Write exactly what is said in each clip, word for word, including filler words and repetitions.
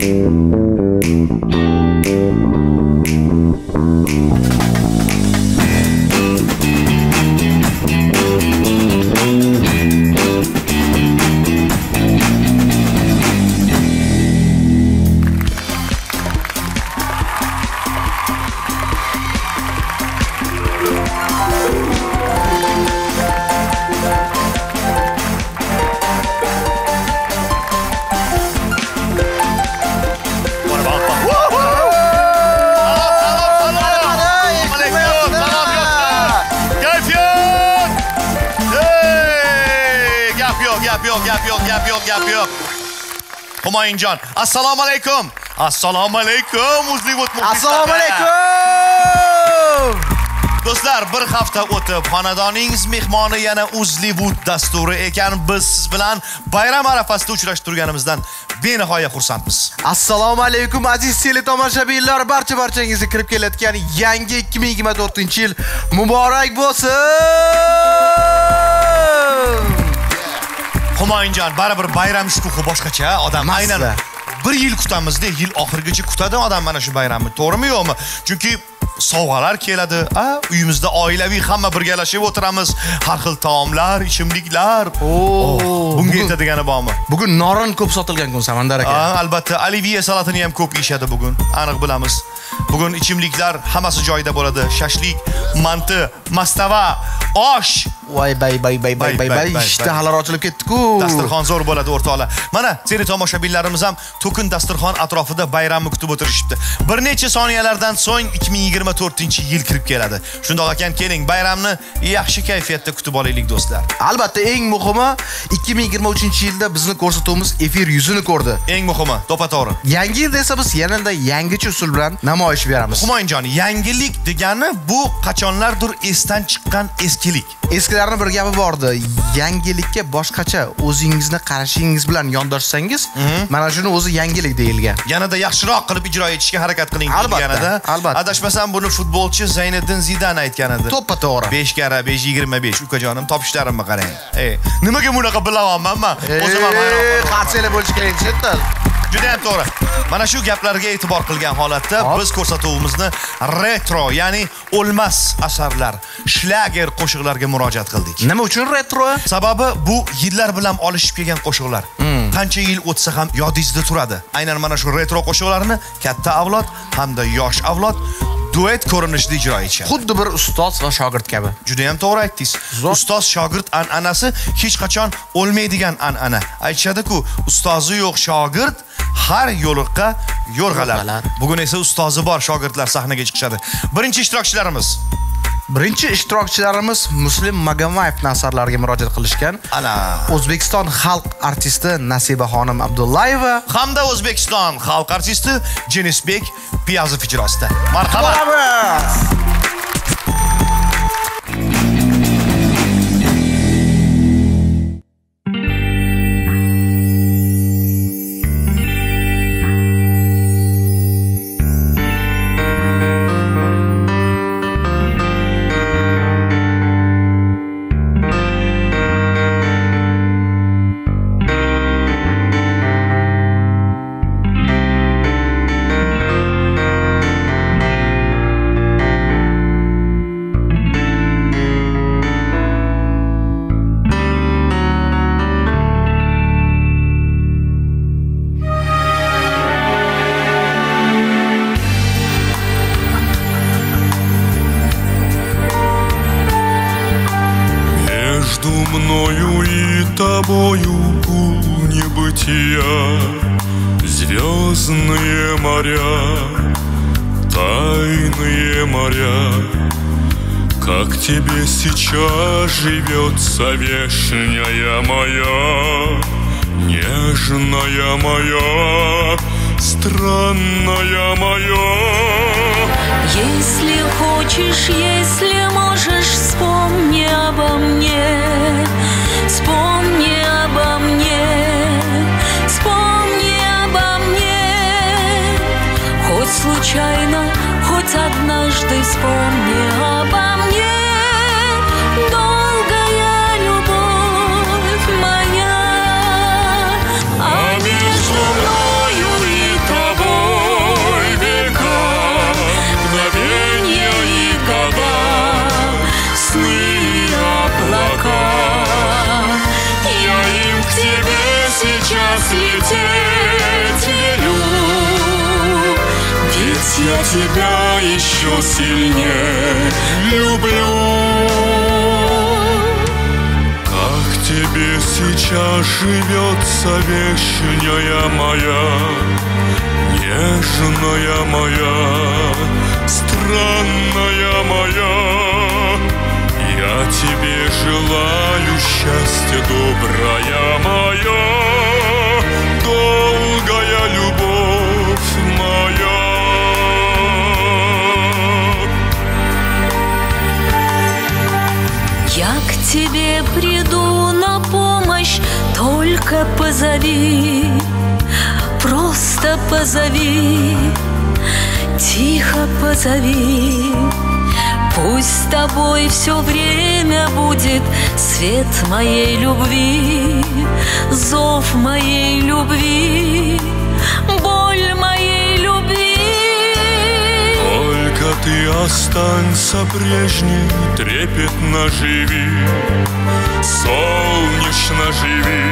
Humayunjon, assalomu alaykum. Assalomu alaykum. Uzlivot muxlislar. Assalomu alaykum. Do'stlar, bir hafta o'tib, xonadoningiz mehmoni yana Uzlivot dasturi ekan, biz siz bilan bayram arafasida uchrashib turganimizdan benihoya xursandmiz. Assalomu alaykum aziz teletomoshabinlar, barcha barchangizga kirib kelayotgan yangi ikki ming yigirma to'rtinchi yil muborak bo'lsin. Humayunjon, baribir bayram shukuhi boshqacha. Odam aynan bir yil kutamizda, yil oxirigacha kutadi odam mana shu bayramni. To'g'rimi, yo'qmi? Chunki sovg'alar keladi, a, uyimizda oilaviy hamma birgalashib o'tiramiz. Har xil taomlar, ichimliklar. Oo, bunga yetadigani bormi? Bugun norin ko'p sotilgan kun, Samandar aka. Ha, albatta, oliviya salatini ham ko'p yeyishadi bugun. Aniq bilamiz. Bugun ichimliklar hammasi joyida bo'ladi. Shashlik, manti, mastava, osh. Voy bay bay bay bay bay bay. Ishtahalar ochilib ketdi-ku. Dasturxon zo'r bo'ladi o'rtoqlar. Mana, seni tomoshabinlarimiz ham to'kin dasturxon atrofida bayramni kutib o'tirishibdi. Bir necha soniyalardan so'ng ikki ming yigirma to'rtinchi yil kirib keladi. Shundoq ekan, keling, bayramni yaxshi kayfiyatda kutib olaylik do'stlar. Albatta, eng muhimi ikki ming yigirma uchinchi yilda bizni ko'rsatuvimiz efir yuzini ko'rdi. Eng muhimi, to'pa-to'g'ri. Yangi yilda esa biz yanada yangicha usul bilan namoyish beramiz. Humayunjon, yangilik degani bu qachonlardir esdan chiqqan eskilik. Eskilarning bir gapi bordi. Yangilikka boshqacha o'zingizni qarashingiz bilan yondashsangiz, mana shuni o'zi yangilik deyilgan. Yanada yaxshiroq qilib ijro etishga harakat qiling deganida. Albatta. Adashmasam buni futbolchi Zayniddin Zidan aytgan edi. To'ppa-to'g'ri. besh karra besh yigirma besh ukajonim topishlarimni qarang. Ey, nimaga bunaqa bilamanman? O'zim ham hayron. Qarsiylar bo'lish kerak, chetdan. Juda ham to'g'ri. Mana shu gaplarga e'tibor qilgan holatda biz ko'rsatuvimizni retro, ya'ni o'lmas asarlar, shlager qo'shiqlarga murojaat qildik. Nima uchun retro? Sababi bu yillar bilan olishib kelgan qo'shiqlar. Qancha yil o'tsa ham yodingizda turadi. Aynan mana shu retro qo'shiqlarni katta avlod hamda yosh avlod duet ko'rinishida ijro etishadi. Xuddi bir ustoz va shogird kabi. Juda ham to'g'ri aytdingiz. Ustoz shogird an'anasi hech qachon o'lmaydigan an'ana. Aytishadi-ku, ustozi yo'q shogird har yo'liqqa yo'rg'alar. Bugun esa ustozi bor shogirdlar sahnaga chiqishadi. Birinchi ishtirokchilarimiz Birinchi ishtirokchilarimiz Muslim Magomayevning asarlariga murojaat qilishgan. Ana, O'zbekiston xalq artisti Nasibaxonim Abdullayeva hamda O'zbekiston xalq artisti Jenisbek Piyazov ijrosida. Marhaba. Мною и тобою пул небытия, звездные моря, тайные моря. Как тебе сейчас живется, вешняя моя, нежная моя, странная моя? Если хочешь, если можешь, вспомни обо мне, вспомни обо мне, вспомни обо мне. Хоть случайно, хоть однажды вспомни обо мне. Долгая любовь моя, а между мною и тобой я тебя еще сильнее люблю. Как тебе сейчас живется, вещная моя, нежная моя, странная моя. Я тебе желаю счастья, добрая моя, долгая любовь моя. Я к тебе приду на помощь, только позови, просто позови, тихо позови. Пусть с тобой все время будет свет моей любви, зов моей любви, боль моей любви. Только ты останься прежней, трепетно живи, солнечно живи,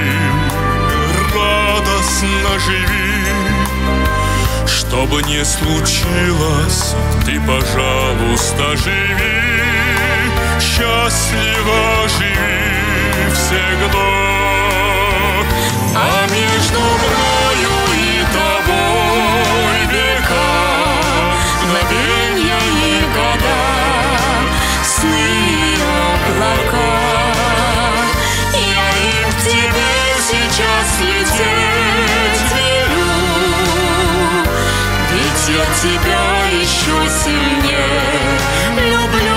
радостно живи. Что бы ни случилось, ты, пожалуйста, живи, счастливо живи всегда. А между мною и тобой века, мгновенья и года, сны и облака. Я им к тебе сейчас лететь велю, ведь я тебя еще сильнее люблю.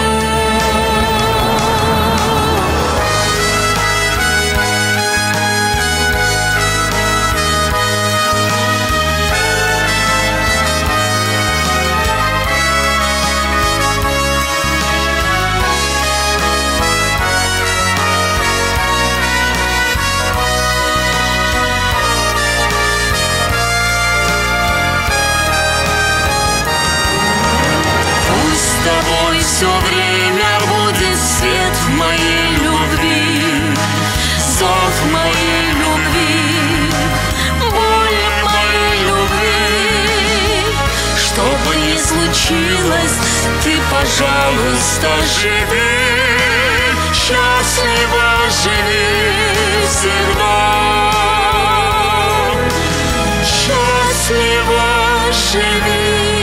Все время будет свет в моей любви, зов моей любви, боль моей любви. Что бы ни случилось, ты, пожалуйста, живи, счастливо живи всегда, счастливо живи.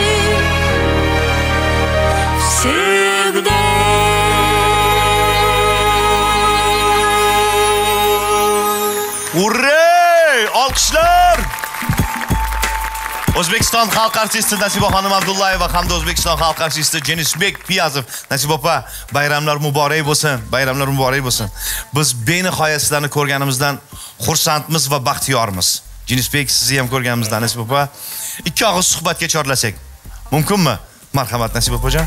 Urrey! Olqishlar! O'zbekiston xalq artisti Nasibaxonim Abdullayeva hamda O'zbekiston xalq artisti Jenisbek Piyazov. Nasiba opa, bayramlar muborak bo'lsin. Bayramlar muborak bo'lsin. Biz benihoya sizlarni ko'rganimizdan xursandmiz va baxtiyormiz. Jenisbek, sizni ham ko'rganimizdan Nasiba opa, ikki og'iz suhbatga chorlasak mumkinmi? Marhamat Nasiba opajon.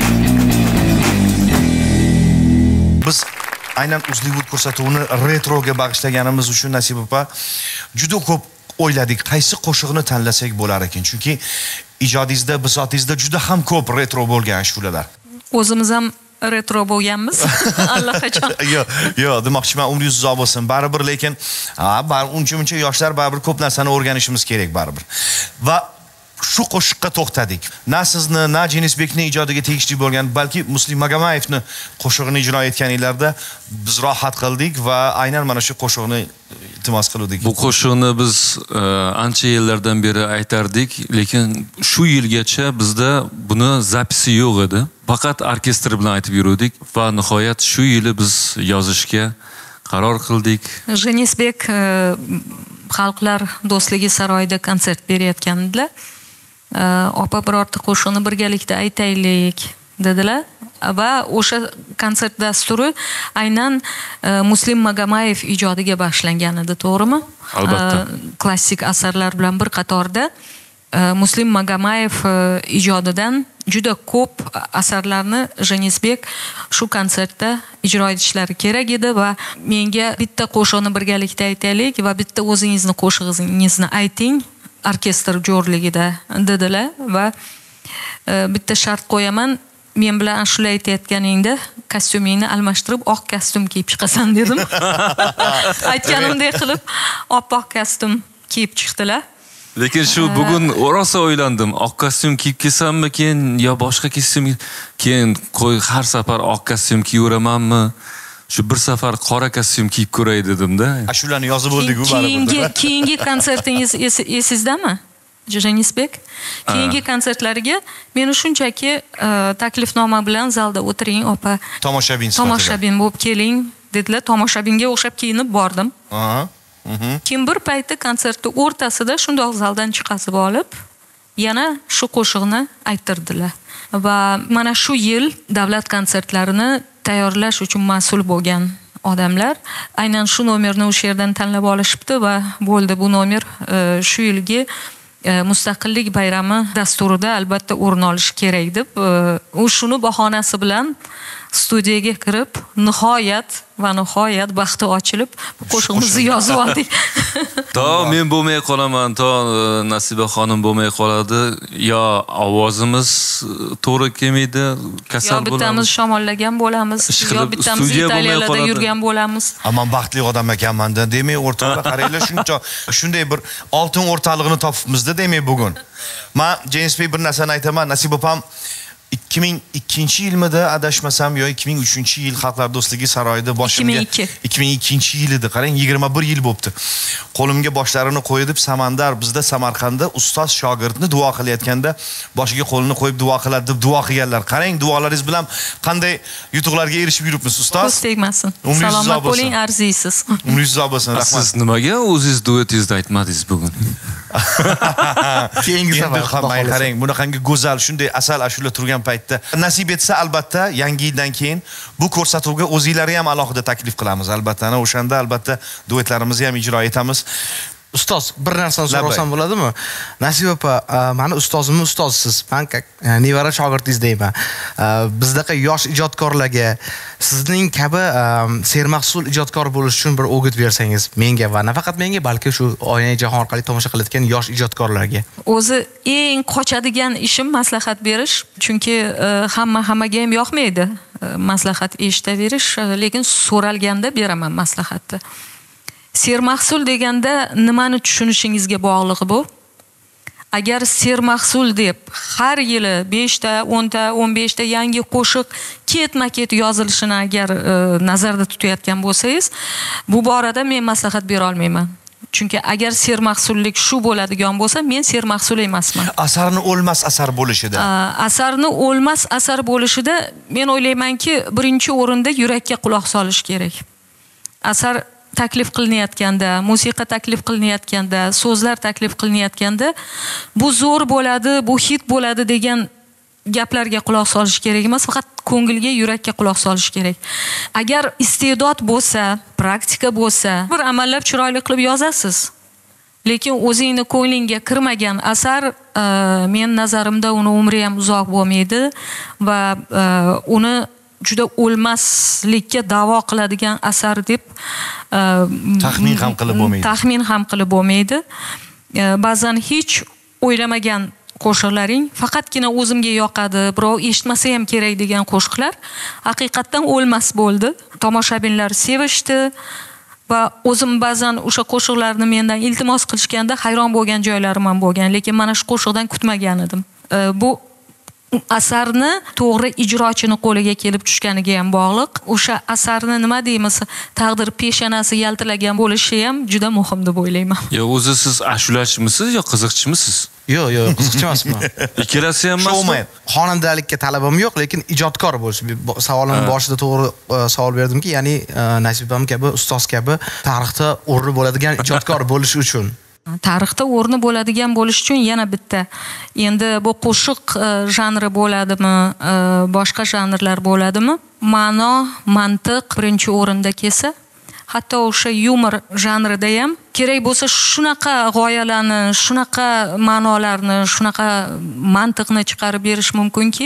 Biz aynan Uzlywood ko'rsatuvini retroga bag'ishlaganimiz uchun Nasiba opa juda ko'p o'yladik, qaysi qo'shiqni tanlasak bo'lar ekan. Chunki ijodingizda, bisotingizda juda ham ko'p retro bo'lgan ashulalar. O'zimiz ham retro bo'lganmiz. Allaqachon. Yo'q, yo'q, demoqchiman, umringiz uzoq bo'lsin. Baribir, lekin, ha, bar uncha-muncha yoshlar baribir ko'p narsani o'rganishimiz kerak baribir. Va shu qo'shiqqa to'xtadik. Na sizni, na Jenisbekning ijodiga tegishli bo'lgan, balki Muslim Magamayevni qo'shig'ini ijro etganinglarda biz rohat qildik va aynan mana shu qo'shiqni iltimos qildik. Bu qo'shiqni biz ancha yillardan beri aytardik, lekin shu yilgacha bizda buni zapisi yo'q edi. Faqat orkestr bilan aytib yurdik va nihoyat shu yili biz yozishga qaror qildik. Jenisbek Xalqlar do'stligi saroyida konsert berayotgandilar. Opa birorta qo'shiqni birgalikda aytaylik dedilar va o'sha konsert dasturi aynan Muslim Magamayev ijodiga bag'ishlangan edi, to'g'rimi? Albatta. Klassik asarlar bilan bir qatorda Muslim Magamayev ijodidan juda ko'p asarlarni Jenisbek shu konsertda ijro etishlari kerak edi va menga bitta qo'shiqni birgalikda aytaylik va bitta o'zingizni qo'shig'ingizni ayting orkestr jo'rligida dedilar va bitta shart qo'yaman, men bilan ashula aytayotganingda kostyumingni almashtirib oq kostyum kiyib chiqasan dedim. Aytganimdek qilib oppoq kostyum kiyib chiqdilar. Lekin shu bugun rosa o'ylandim. Oq kostyum kiyib kelsammi keyin yo boshqa kostyum keyin qo'y har safar oq kostyum kiyaveramanmi? Shu bir safar qora kostyum kiyib ko'ray dedim-da. Shularni yozib bo'ldik-ku Keyingi keyingi konsertingiz esizdami? Jenisbek, keyingi konsertlariga meni shunchaki taklifnoma bilan zalda o'tiring, opa. Tomoshabin sifatida. Tomoshabin bo'lib keling dedilar. Tomoshabinga o'xshab kiyinib bordim. Aha. Keyin bir payti konsertni o'rtasida shundoq zaldan chiqazib olib, yana shu qo'shiqni ayttirdilar. Va mana shu yil davlat konsertlarini tayyorlash uchun mas'ul bo'lgan odamlar aynan shu nomerni o'sha yerdan tanlab olishibdi va bo'ldi, bu nomer shu yilgi Mustaqillik bayrami dasturida albatta o'rin olishi kerak deb, u shuni bahonasi bilan studiyaga kirib, nihoyat va nihoyat baxti ochilib, qo'shiqimizni yozib oldik. To men bo'lmay qolaman, to Nasiba xonim bo'lmay qoladi, yo ovozimiz to'g'ri kelmaydi, kasal bo'lamiz. Yo bittamiz shamollagan bo'lamiz, yo bittamiz Italiyada yurgan bo'lamiz. Ammo baxtli odam ekanman-da, demak o'rtoqlar qaranglar, shuncha shunday bir oltin o'rtalig'ini topibmiz-da, demak bugun. Men Jenisbek bir narsani aytaman, Nasiba opam ikki ming ikkinchi yilmida adashmasam yo ikki ming uchinchi yil Xalqlar do'stligi saroyida boshimga ikki ming ikkinchi yil edi, qarang, yigirma bir yil bo'libdi. Qo'limga boshlarini qo'yib Samandar bizda Samarqandda ustoz shogirdni duo qilayotganda boshiga qo'lini qo'yib duo qiladi deb duo qilganlar. Qarang, duolaringiz bilan qanday yutuqlarga erishib yuribmiz, ustoz. Ko'z tegmasin. Salomat bo'ling, arziysiz. Umringiz uzoq bo'lsin, rahmat. Siz nimaga o'zingiz duetingizni aytmadingiz bugun? Keyingi safar qarang, bunaqangi go'zal, shunday asal ashula turgan paytda nasib etsa albatta yangi yildan keyin bu ko'rsatuvga o'zingizlarni ham alohida taklif qilamiz. Albatta, ana o'shanda albatta duetlarimizni ham ijro etamiz. Ustoz, bir narsani so'rasam bo'ladimi? Nasiba opa, meni ustozimni ustozsiz. Men nevara shogirdingiz deyman. Bizdaqa yosh ijodkorlarga sizning kabi sermahsul ijodkor bo'lish uchun bir o'g'it bersangiz menga va nafaqat menga, balki shu Oyna jahon orqali tomosha qilayotgan yosh ijodkorlarga. O'zi eng qochadigan ishim maslahat berish, chunki hamma hammaga ham yoqmaydi maslahat eshitaverish, lekin so'ralganda beraman maslahatni. Sermahsul deganda nimani tushunishingizga bog'liq bu. Agar sermahsul deb har yili besh ta, o'n ta, o'n besh ta yangi qo'shiq ketma-ket yozilishini agar nazarda tutayotgan bo'lsangiz, bu borada men maslahat bera olmayman. Chunki agar sermahsullik shu bo'ladigan bo'lsa, men sermahsul emasman. Asarni o'lmas asar bo'lishida. Asarni o'lmas asar bo'lishida men o'ylaymanki, birinchi o'rinda yurakka quloq solish kerak. Asar taklif qilinayotganda, musiqa taklif qilinayotganda, so'zlar taklif qilinayotganda, bu zo'r bo'ladi, bu hit bo'ladi degan gaplarga quloq solish kerak emas, faqat ko'ngilga, yurakka quloq solish kerak. Agar iste'dod bo'lsa, praktika bo'lsa, bir amallab chiroyli qilib yozasiz. Lekin o'zingni ko'nglingga kirmagan asar, men nazarimda uni umri ham uzoq bo'lmaydi va uni juda o'lmaslikka da'vo qiladigan asar deb taxmin ham qilib bo'lmaydi. Taxmin ham qilib bo'lmaydi. Ba'zan hech o'ylamagan qo'shiqlaring faqatgina o'zimga yoqadi, birov eshitmasa ham kerak degan qo'shiqlar haqiqatdan o'lmas bo'ldi. Tomoshabinlar sevishdi va o'zim ba'zan o'sha qo'shiqlarni mendan iltimos qilishganda hayron bo'lgan joylarim ham bo'lgan, lekin mana shu qo'shiqdan kutmagan edim. Bu asarni to'g'ri ijrochini qo'liga kelib tushganiga ham bog'liq. O'sha asarni nima deymiz, taqdir peshonasi yaltiragan bo'lishi ham juda muhim deb o'ylayman. Yo, o'zi siz ashulachimisiz yo qiziqchimisiz? Yo'q, yo'q, qiziqchi emasman. Ikkalasi ham emasmi? Xonandalikka talabim yo'q, lekin ijodkor bo'lish. Savolimning boshida to'g'ri savol berdimki, ya'ni Nasibam kabi, ustoz kabi tarixda o'rni bo'ladigan ijodkor bo'lish uchun. Tarixda o'rni bo'ladigan bo'lish uchun yana bitta. Endi bu qo'shiq janri bo'ladimi, boshqa janrlar bo'ladimi? Ma'no, mantiq birinchi o'rinda kelsa, hatto o'sha yumor janrida ham kerak bo'lsa shunaqa g'oyalarni, shunaqa ma'nolarni, shunaqa mantiqni chiqarib berish mumkinki,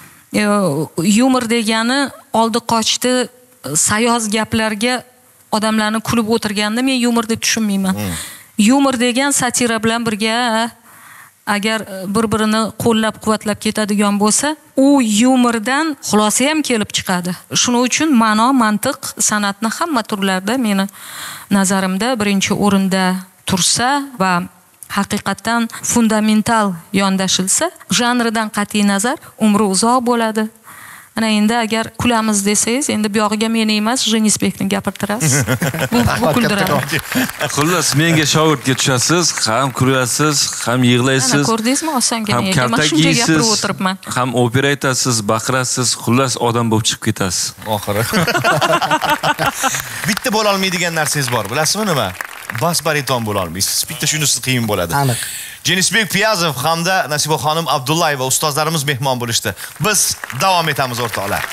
yumor degani oldi qochdi sayoz gaplarga odamlarni kulib o'tirganda men yumor deb tushunmayman. Yumor degan satira bilan birga agar bir-birini qo'llab-quvvatlab ketadigan bo'lsa, u yumordan xulosa ham kelib chiqadi. Shuning uchun ma'no, mantiq, san'atni hamma turlarda meni nazarimda birinchi o'rinda tursa va haqiqatdan fundamental yondashilsa, janridan qat'iy nazar umri uzoq bo'ladi. Ana endi agar kulamiz desangiz, endi bu yog'iga meni emas, Jenisbekni gapirtirasiz. Bu bu kuldiradi. Xullas, menga shogirdga tushasiz, ham kulasiz, ham yig'laysiz. Ana ko'rdingizmi, osongina. Ham Men shuncha gapirib o'tiribman. Ham opera aytasiz, baqirasiz, xullas odam bo'lib chiqib ketasiz. Oxiri. Bitta bo'la olmaydigan narsangiz bor, bilasizmi nima? Bas bariton bo'la olmaysiz. Bitta shunisi qiyin bo'ladi. Aniq. Jenisbek Piyazov hamda Nasiba xonim Abdullayeva ustozlarimiz mehmon bo'lishdi. Biz davom etamiz o'rtoqlar.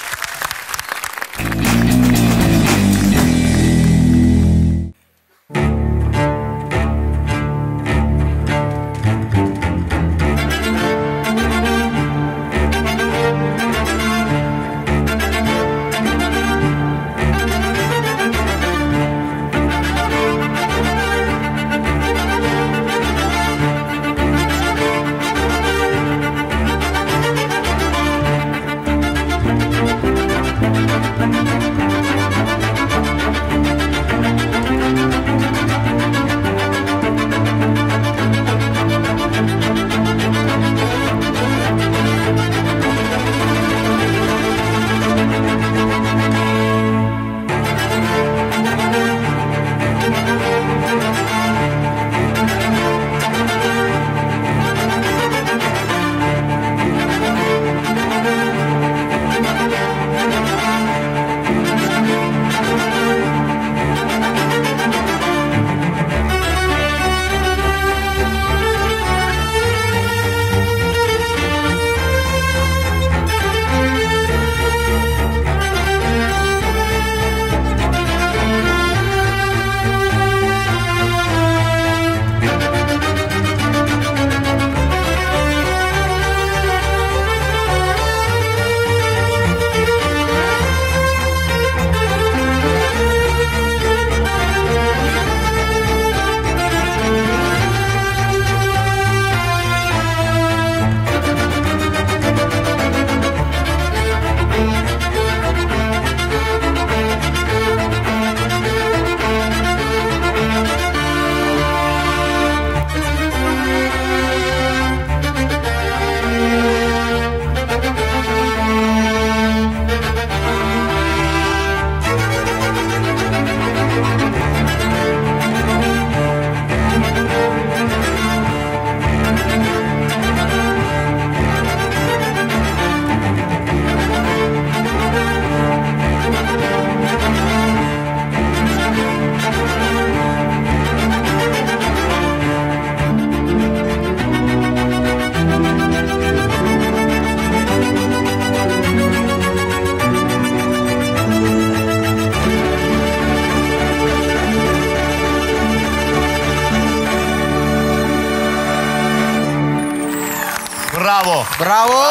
Bravo. Bravo.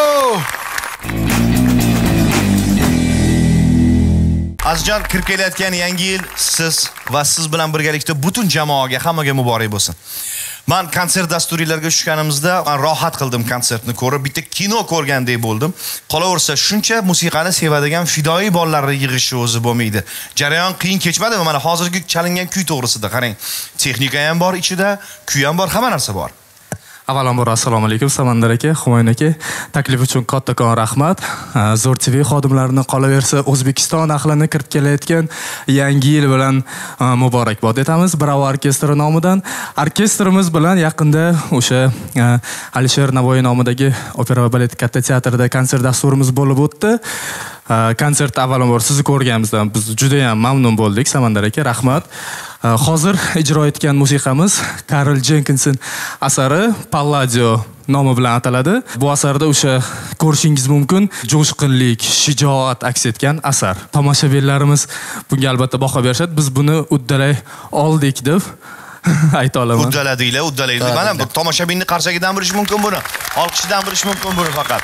Azizjon, kirib kelayotgan yangi yil siz va siz bilan birgalikda butun jamoaga, hammaga muborak bo'lsin. Men konsert dasturlariga tushganimizda men rohat qildim konsertni ko'rib, bitta kino ko'rgandek bo'ldim. Qolaversa, shuncha musiqani sevadigan fidoyi bolalarni yig'ishi o'zi bo'lmaydi. Jarayon qiyin kechmadimi? Mana hozirgi chalingan kuy to'g'risida qarang. Texnika ham bor ichida, kuy ham bor, hamma narsa bor. Avvalambor assalomu alaykum Samandar aka, Humoyn aka. Taklif uchun kattakon rahmat. Zo'r T V xodimlarini qolaversa O'zbekiston ahlini kirib kelayotgan yangi yil bilan muborakbod etamiz. Bravo orkestri nomidan. Orkestrimiz bilan yaqinda o'sha Alisher Navoiy nomidagi opera va balet katta teatrida konsert dasturimiz bo'lib o'tdi. Konsert avvalambor sizni ko'rganimizdan biz juda ham mamnun bo'ldik Samandar aka, rahmat. Hozir ijro etgan musiqamiz Karl Jenkinson asari Palladio nomi bilan ataladi. Bu asarda o'sha ko'rishingiz mumkin jo'shqinlik, shijoat aks etgan asar. Tomoshabinlarimiz bunga albatta baho berishadi. Biz buni uddalay oldik deb ayta olaman. Uddaladinglar, uddalaydi. Mana bu tomoshabinni qarshagidan bilish mumkin buni. Olqishidan bilish mumkin buni faqat.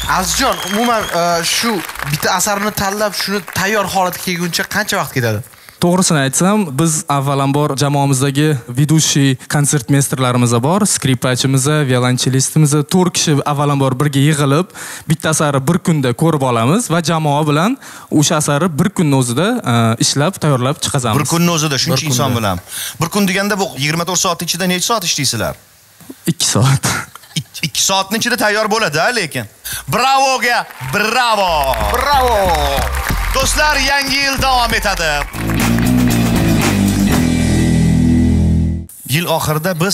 Azizjon, umuman shu bitta asarni tanlab, shuni tayyor holatga kelguncha qancha vaqt ketadi? To'g'risini aytsam, biz avvalambor jamoamizdagi ведущий konsertmesterlarimiz bor, skripachimiz, violonchelistimiz, to'rt kishi avvalambor birga yig'ilib, bitta asarni bir kunda ko'rib olamiz va jamoa bilan o'sha asarni bir kunning o'zida ishlab, tayyorlab chiqazamiz. Bir kunning o'zida shuncha inson bilan. Bir kun deganda bu yigirma to'rt soat ichida necha soat ishlaysizlar? ikki soat. ikki soatning ichida tayyor bo'ladi, lekin. Bravoga, bravo! Bravo! Do'stlar, yangi yil davom etadi. Yil oxirida biz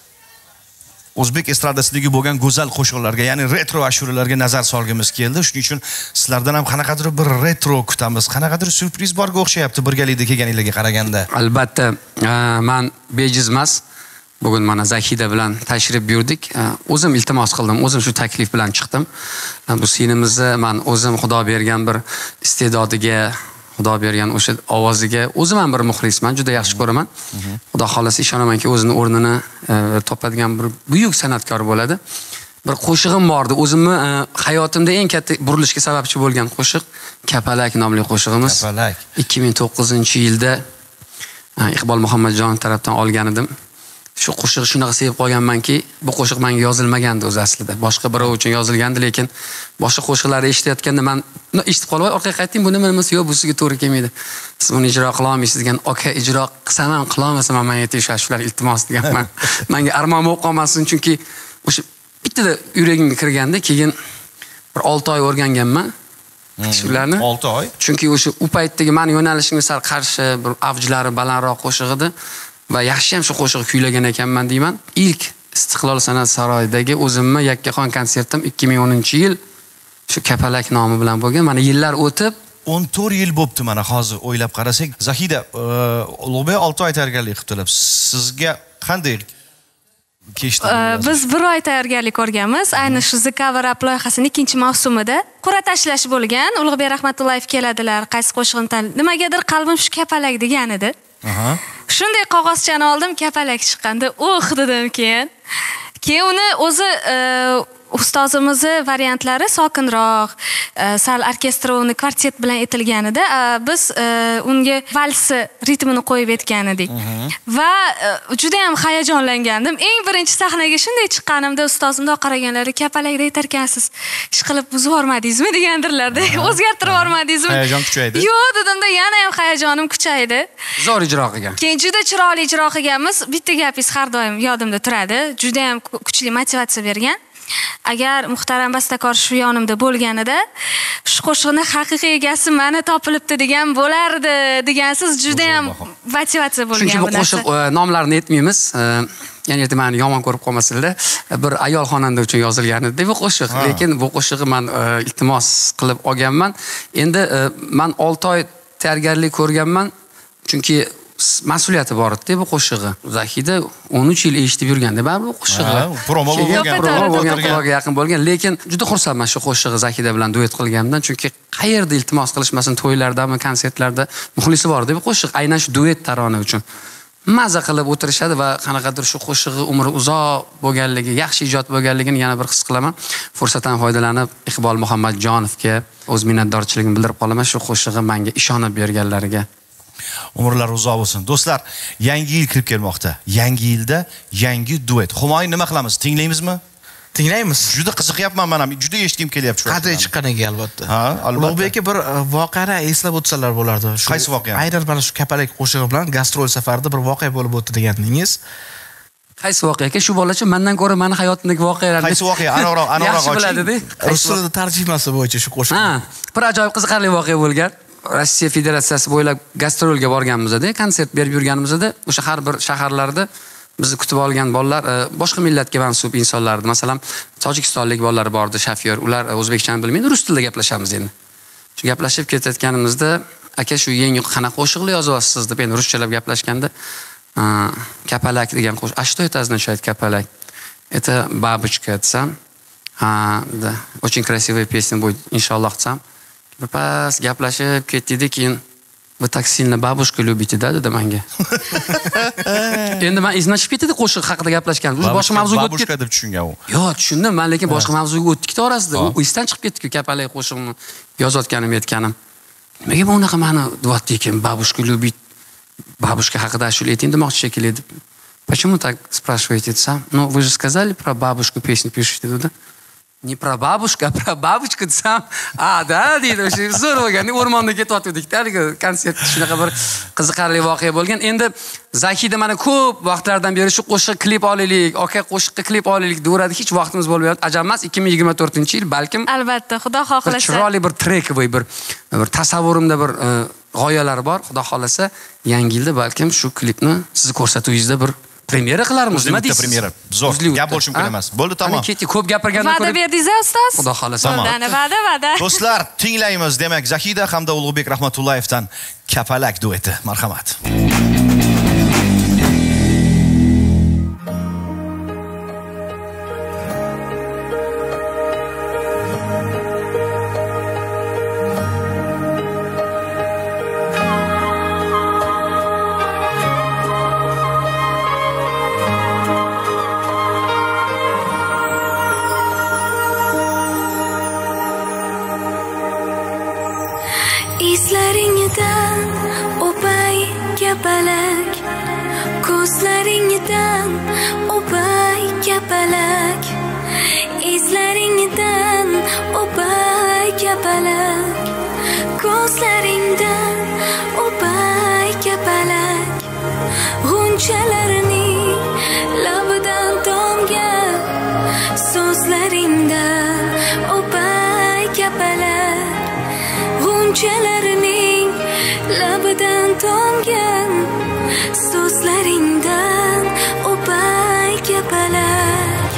o'zbek estradasidagi bo'lgan go'zal qo'shiqlarga, ya'ni retro ashuralarga nazar solgimiz keldi. Shuning uchun sizlardan ham qanaqadir bir retro kutamiz. Qanaqadir surpriz borga o'xshayapti birgalikda kelganinglarga qaraganda. Albatta, men bejiz emas. Bugun mana Zahida bilan tashrif buyurdik. O'zim iltimos qildim, o'zim shu taklif bilan chiqdim. Bu sinimizni men o'zim Xudo bergan bir iste'dodiga, Xudo bergan o'sha ovoziga o'zim ham bir muxlisman, juda yaxshi ko'raman. Xudo xolasa ishonamanki, o'zining o'rnini topadigan bir buyuk san'atkor bo'ladi. Bir qo'shig'im bordi, o'zimni hayotimda eng katta burilishga sababchi bo'lgan qo'shiq Kapalak nomli qo'shig'imiz. Kapalak. ikki ming to'qqizinchi yilda Iqbol Muhammadjon tarafdan olgan edim. Shu qo'shiq shunaqa sevib qolganmanki, bu qo'shiq menga yozilmagandi o'z aslida. Boshqa birov uchun yozilgandi, lekin boshqa qo'shiqlarni eshitayotganda men eshitib qolib, orqaga qaytdim, buni nima yo'q, bu sizga to'g'ri kelmaydi. Siz buni ijro qila olmaysiz degan, "Oka, ijro qilsam ham, qila olmasam ham menga tegishadi shular iltimos" deganman. Menga armon bo'lib qolmasin, chunki o'sha bittada yuragimga kirganda, keyin bir olti oy o'rganganman. Shularni olti oy. Chunki o'sha u paytdagi meni yo'nalishimga sal qarshi bir avjlari balandroq qo'shiq edi. Va yaxshi ham shu qo'shiq kuylagan ekanman deyman. Ilk Istiqlol san'at saroyidagi o'zimni yakkaxon konsertim ikki ming o'ninchi yil shu Kapalak nomi bilan bo'lgan. Mana yillar o'tib o'n to'rt yil bo'pti mana hozir o'ylab qarasak. Zahida, Ulug'bek olti oy tayyorgarlik qilibdilar. Sizga qanday kechdi? Biz bir oy tayyorgarlik ko'rganmiz. Ayni shu The Cover Up loyihasining ikkinchi mavsumida qur'a tashlash bo'lgan. Ulug'bek Rahmatullayev keladilar, qaysi qo'shiqni tanlab. Nimagadir qalbim shu Kapalak degan edi. Aha. Shunday qog'ozchani oldim, Kapalak chiqqanda, "Uh" dedim keyin. Keyin uni o'zi ustozimizni variantlari sokinroq, sal orkestrovni kvartet bilan aytilganida, biz unga valsi ritmini qo'yib aytgan edik. Va juda ham hayajonlangandim. Eng birinchi sahnaga shunday chiqqanimda ustozimga qaraganlari, "Kapalakda aytarkansiz, ish qilib buzib yormadingizmi?" degandirlarda. "O'zgartirib yormadingizmi?" Hayajon kuchaydi. Yo'q dedimda, yana ham hayajonim kuchaydi. zo'r ijro qilgan. Keyin juda chiroyli ijro qilganmiz. Bitta gapingiz har doim yodimda turadi. Juda ham kuchli motivatsiya bergan. Agar muhtaram bastakor shu yonimda bo'lganida, shu qo'shiqni haqiqiy egasi meni topilibdi degan bo'lardi degansiz, juda ham motivatsiya bo'lgan bu narsa. Chunki bu qo'shiq nomlarini aytmaymiz. Ya'ni meni yomon ko'rib qolmasanglar, bir ayol xonanda uchun yozilgan edi bu qo'shiq. Lekin bu qo'shiqni men iltimos qilib olganman. Endi men olti oy tayyorgarlik ko'rganman. Chunki mas'uliyati bor edi bu qo'shig'i. Zahida o'n uch yil eshitib yurganda baribir bu qo'shig'i. Promo bo'lgan, promo bo'lgan, quloqqa yaqin bo'lgan, lekin juda xursandman shu qo'shig'i Zahida bilan duet qilganimdan, chunki qayerda iltimos qilishmasin, to'ylardami, konsertlarda muxlisi bor edi bu qo'shiq, aynan shu duet tarona uchun. Maza qilib o'tirishadi va qanaqadir shu qo'shig'i umri uzoq bo'lganligi, yaxshi ijod bo'lganligini yana bir his qilaman. Fursatdan foydalanib Iqbol Muhammadjonovga o'z minnatdorchiligimni bildirib qolaman shu qo'shig'i menga ishonib berganlariga. Umrlar uzoq bo'lsin. Do'stlar, yangi yil kirib kelmoqda. Yangi yilda yangi duet. Humoyin nima qilamiz? Tinglaymizmi? Tinglaymiz. Juda qiziqyapman men ham. Juda eshitgim kelyapti shu. Qadri chiqqaniga albatta. Ha, albatta. Ulug'bekka bir voqeani eslab o'tsalar bo'lardi. Qaysi voqea? Aynan mana shu Kapalak qo'shig'i bilan gastrol safarida bir voqea bo'lib o'tdi deganingiz. Qaysi voqea? Shu bolacha mendan ko'ra meni hayotimdagi voqealarni Qaysi voqea? Aniqroq, aniqroq oching. Biladi-da. Rus tilida tarjimasi bo'yicha shu qo'shiq. Ha, bir ajoyib qiziqarli voqea bo'lgan. Rossiya Federatsiyasi bo'ylab gastrolga borganimizda, konsert berib yurganimizda, o'sha har bir shaharlarda bizni kutib olgan bolalar boshqa millatga mansub insonlar edi. Masalan, Tojikistonlik bolalar bordi, shofyor. Ular o'zbekchani bilmaydi, rus tilida gaplashamiz endi. Shu gaplashib ketayotganimizda, aka shu yangi qanaqa qo'shiqlar yozyapsiz deb endi ruschalab gaplashganda, Kapalak degan qo'shiq. А что это означает Kapalak? Это бабочка desam. Ha, да. Очень красивая песня будет, иншаллах desam. Birpas gaplashib ketdik, keyin "Вы так сильно бабушку любите, да?" dedi menga. Endi men iznashib ketdi qo'shiq haqida gaplashgan. O'zi boshqa mavzuga o'tib Babushka deb tushungan u. Yo'q, tushundim, men lekin boshqa mavzuga o'tdik orasida. U isdan chiqib ketdi-ku, Kapalak qo'shiqni yozayotganim, aytganim. Nimaga bu unaqa meni duatda ekan, "Babushka любит"? Бабушка haqida ashula ayting demoqchi shekilli deb. Почему так спрашиваете сам? Ну, вы же сказали про бабушку песню пишете, да? Не про бабушку, а про бабочку сам. А, да, deydi. O'sha zo'r bo'lgan. O'rmonda ketyotgandik. Haligi konsert shunaqa bir qiziqarli voqea bo'lgan. Endi Zakida mana ko'p vaqtlardan beri shu qo'shiq klip olaylik, aka qo'shiqqa klip olaylik deyveradi. Hech vaqtimiz bo'lmayapti. Ajab emas, ikki ming yigirma to'rtinchi yil balkim. Albatta, Xudo xohlasa. Chiroyli bir trekovoy bir bir tasavvurimda bir g'oyalar bor. Xudo xohlasa, yangi yilda balkim shu klipni sizni ko'rsatuvingizda bir premyera qilarmiz. Nima deysiz? Premyera. Zo'r. Gap bo'lishi mumkin emas. Bo'ldi, tamom. Keti ko'p gapirgandan ko'ra. Va'da berdingiz, ustoz? Xudo xohlasa. Va'da, va'da, va'da. Do'stlar, tinglaymiz. Demak, Zakida hamda Ulug'bek Rahmatullayevdan Kapalak dueti. Marhamat. Izlaringdan o'pay kapalak, ko'zlaringdan o'pay kapalak, izlaringdan o'pay kapalak, ko'zlaringdan o'pay kapalak, g'unchalarning labidan tomgan so'zlaringdan o'pay kapalak, g'unchalarning labidan tomgan so'zlaringdan o'pay kapalak.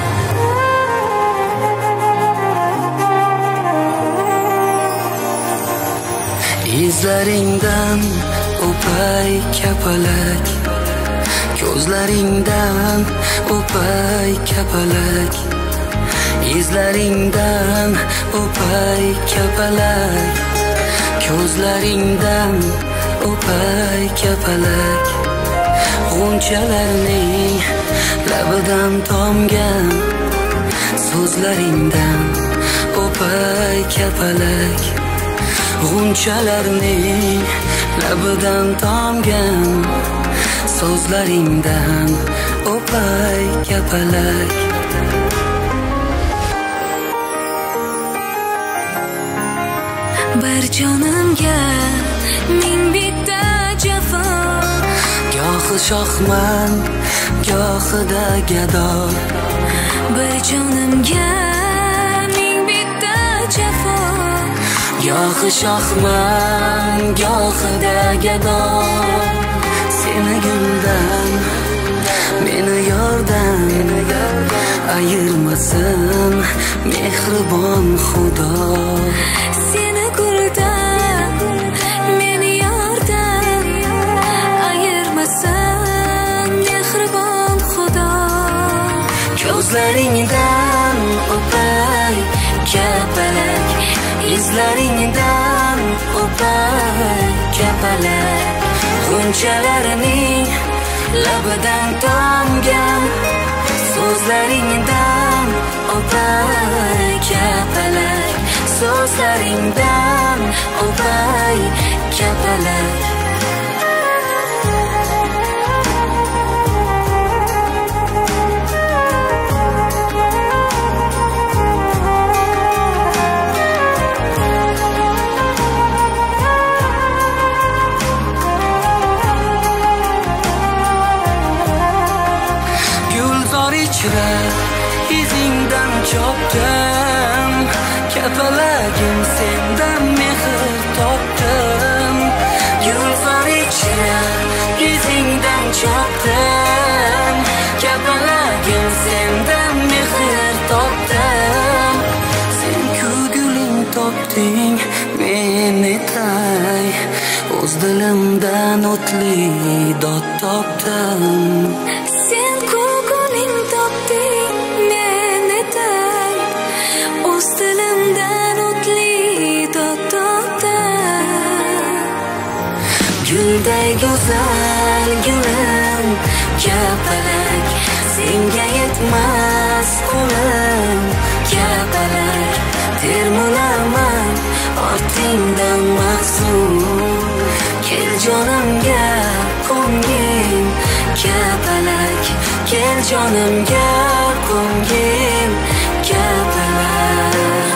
Izlaringdan o'pay kapalak, ko'zlaringdan o'pay kapalak, izlaringdan o'pay kapalak, ko'zlaringdan o'pay kapalak, g'unchalarning labidan tomgan so'zlaringdan o'pay kapalak, g'unchalarning labidan tomgan so'zlaringdan o'pay kapalak. Bir jonimga ming bitta jafo, gohi shohman, gohida gado. Bir jonimga ming bitta jafo, gohi shohman, gohida gado. Seni guldan, meni yordan ayirmasin mehribon Xudo. Seni guldan, meni yordan ayirmasin mehribon Xudo. Ko'zlaringdan o'pay kapalak, izlaringdan o'pay kapalak, g'unchalarning labidan tomgan so'zlaringdan o'pay kapalak, so'zlaringdan o'pay kapalak. Ichra izingdan chopdim, kapalagim sendan mehr topdim. Gulzor ichra izingdan chopdim, kapalagim sendan mehr topdim. Sen kulguling topding meni tay, o'z dilimdan o'tli dod topdim. Sen kulguling topding meni tay, o'z dilimdan o'tli dod topdim. Gulday go'zal gulim kapalak, senga yetmas qo'lim kapalak. Termunaman ortingdan mahzun, kel jonimga jonimga qo'ngin kapalar.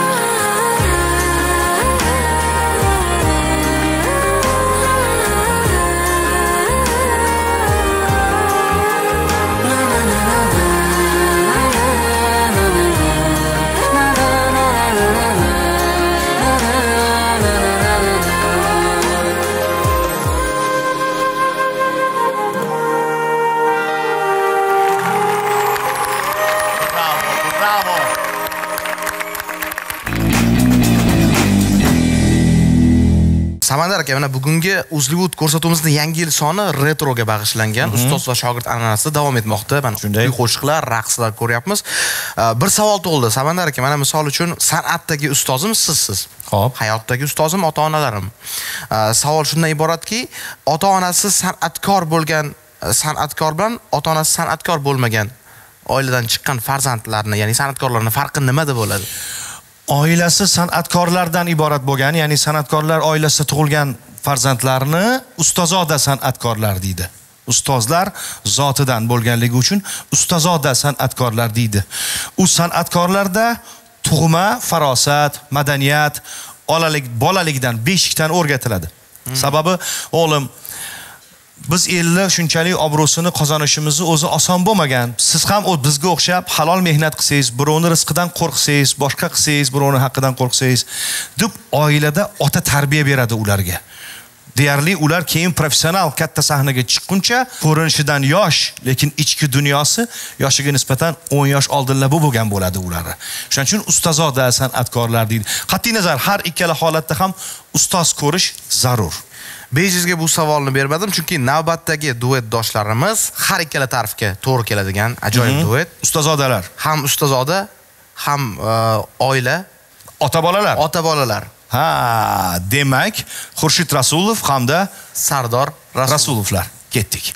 Samandar aka, mana bugungi Uzlywood ko'rsatuvimizning yangi yil soni retroga bag'ishlangan. Ustoz va shogird an'anasi davom etmoqda. Mana shunday qo'shiqlar, raqslar ko'ryapmiz. Bir savol tug'ildi. Samandar aka, mana misol uchun san'atdagi ustozim sizsiz. Xo'p. Hayotdagi ustozim ota-onalarim. Savol shundan iboratki, ota-onasi san'atkor bo'lgan, san'atkor bilan ota-onasi san'atkor bo'lmagan oiladan chiqqan farzandlarni, ya'ni san'atkorlarning farqi nimada bo'ladi? Oilasi san'atkorlardan iborat bo'lgan, ya'ni san'atkorlar oilasida tug'ilgan farzandlarni ustozoda san'atkorlar deydi. Ustozlar zotidan bo'lganligi uchun ustozoda san'atkorlar deydi. U san'atkorlarda tug'ma farosat, madaniyat, olalik, bolalikdan, beshikdan o'rgatiladi. Hmm. Sababi o'g'lim, biz elni shunchalik obro'sini qozonishimizni o'zi oson bo'lmagan. Siz ham o bizga o'xshab halol mehnat qilsangiz, birovni rizqidan qo'rqsangiz, boshqa qilsangiz, birovni haqqidan qo'rqsangiz, deb oilada ota tarbiya beradi ularga. Deyarli ular keyin professional katta sahnaga chiqquncha ko'rinishidan yosh, lekin ichki dunyosi yoshiga nisbatan o'n yosh oldinlab bo'lgan bo'ladi ular. Shuning uchun ustozoda san'atkorlar deydi. Qat'iy nazar har ikkala holatda ham ustoz ko'rish zarur. Bejizga bu savolni bermadim, chunki navbatdagi duetdoshlarimiz har ikkala tarafga to'g'ri keladigan ajoyib duet. Ustozodalar. Ham ustozoda, ham oila, ota-bolalar. Ota-bolalar. Ha, demak, Xurshid Rasulov hamda Sardor Rasulovlar. Ketdik.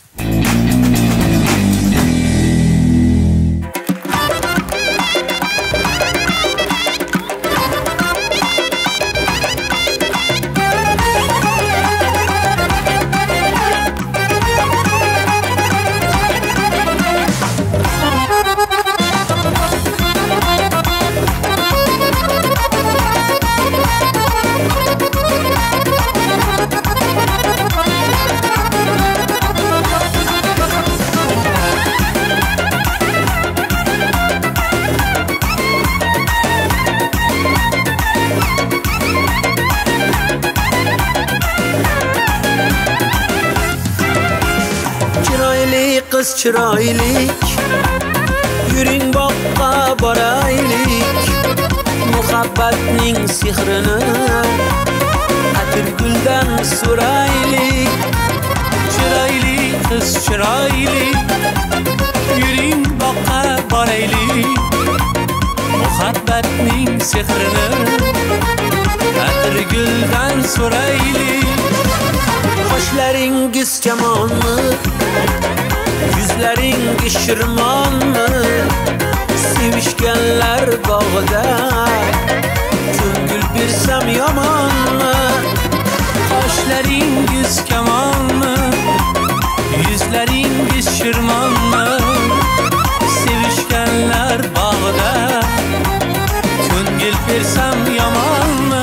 Kız chiroylik, yuring boqqa boraylik, muhabbatning sehrini atir guldan so'raylik. Chiroyli qiz chiroyli, yuring boqqa boraylik, muhabbatning sehrini atir guldan so'raylik. Qoshlaringiz kamonmi, yüzleringiz shirmonmi, sevishganlar bog'ida ko'ngil bersam yomonmi? Qoshlaringiz kamonmi, yüzleringiz shirmonmi, sevishganlar bog'ida ko'ngil bersam yomonmi?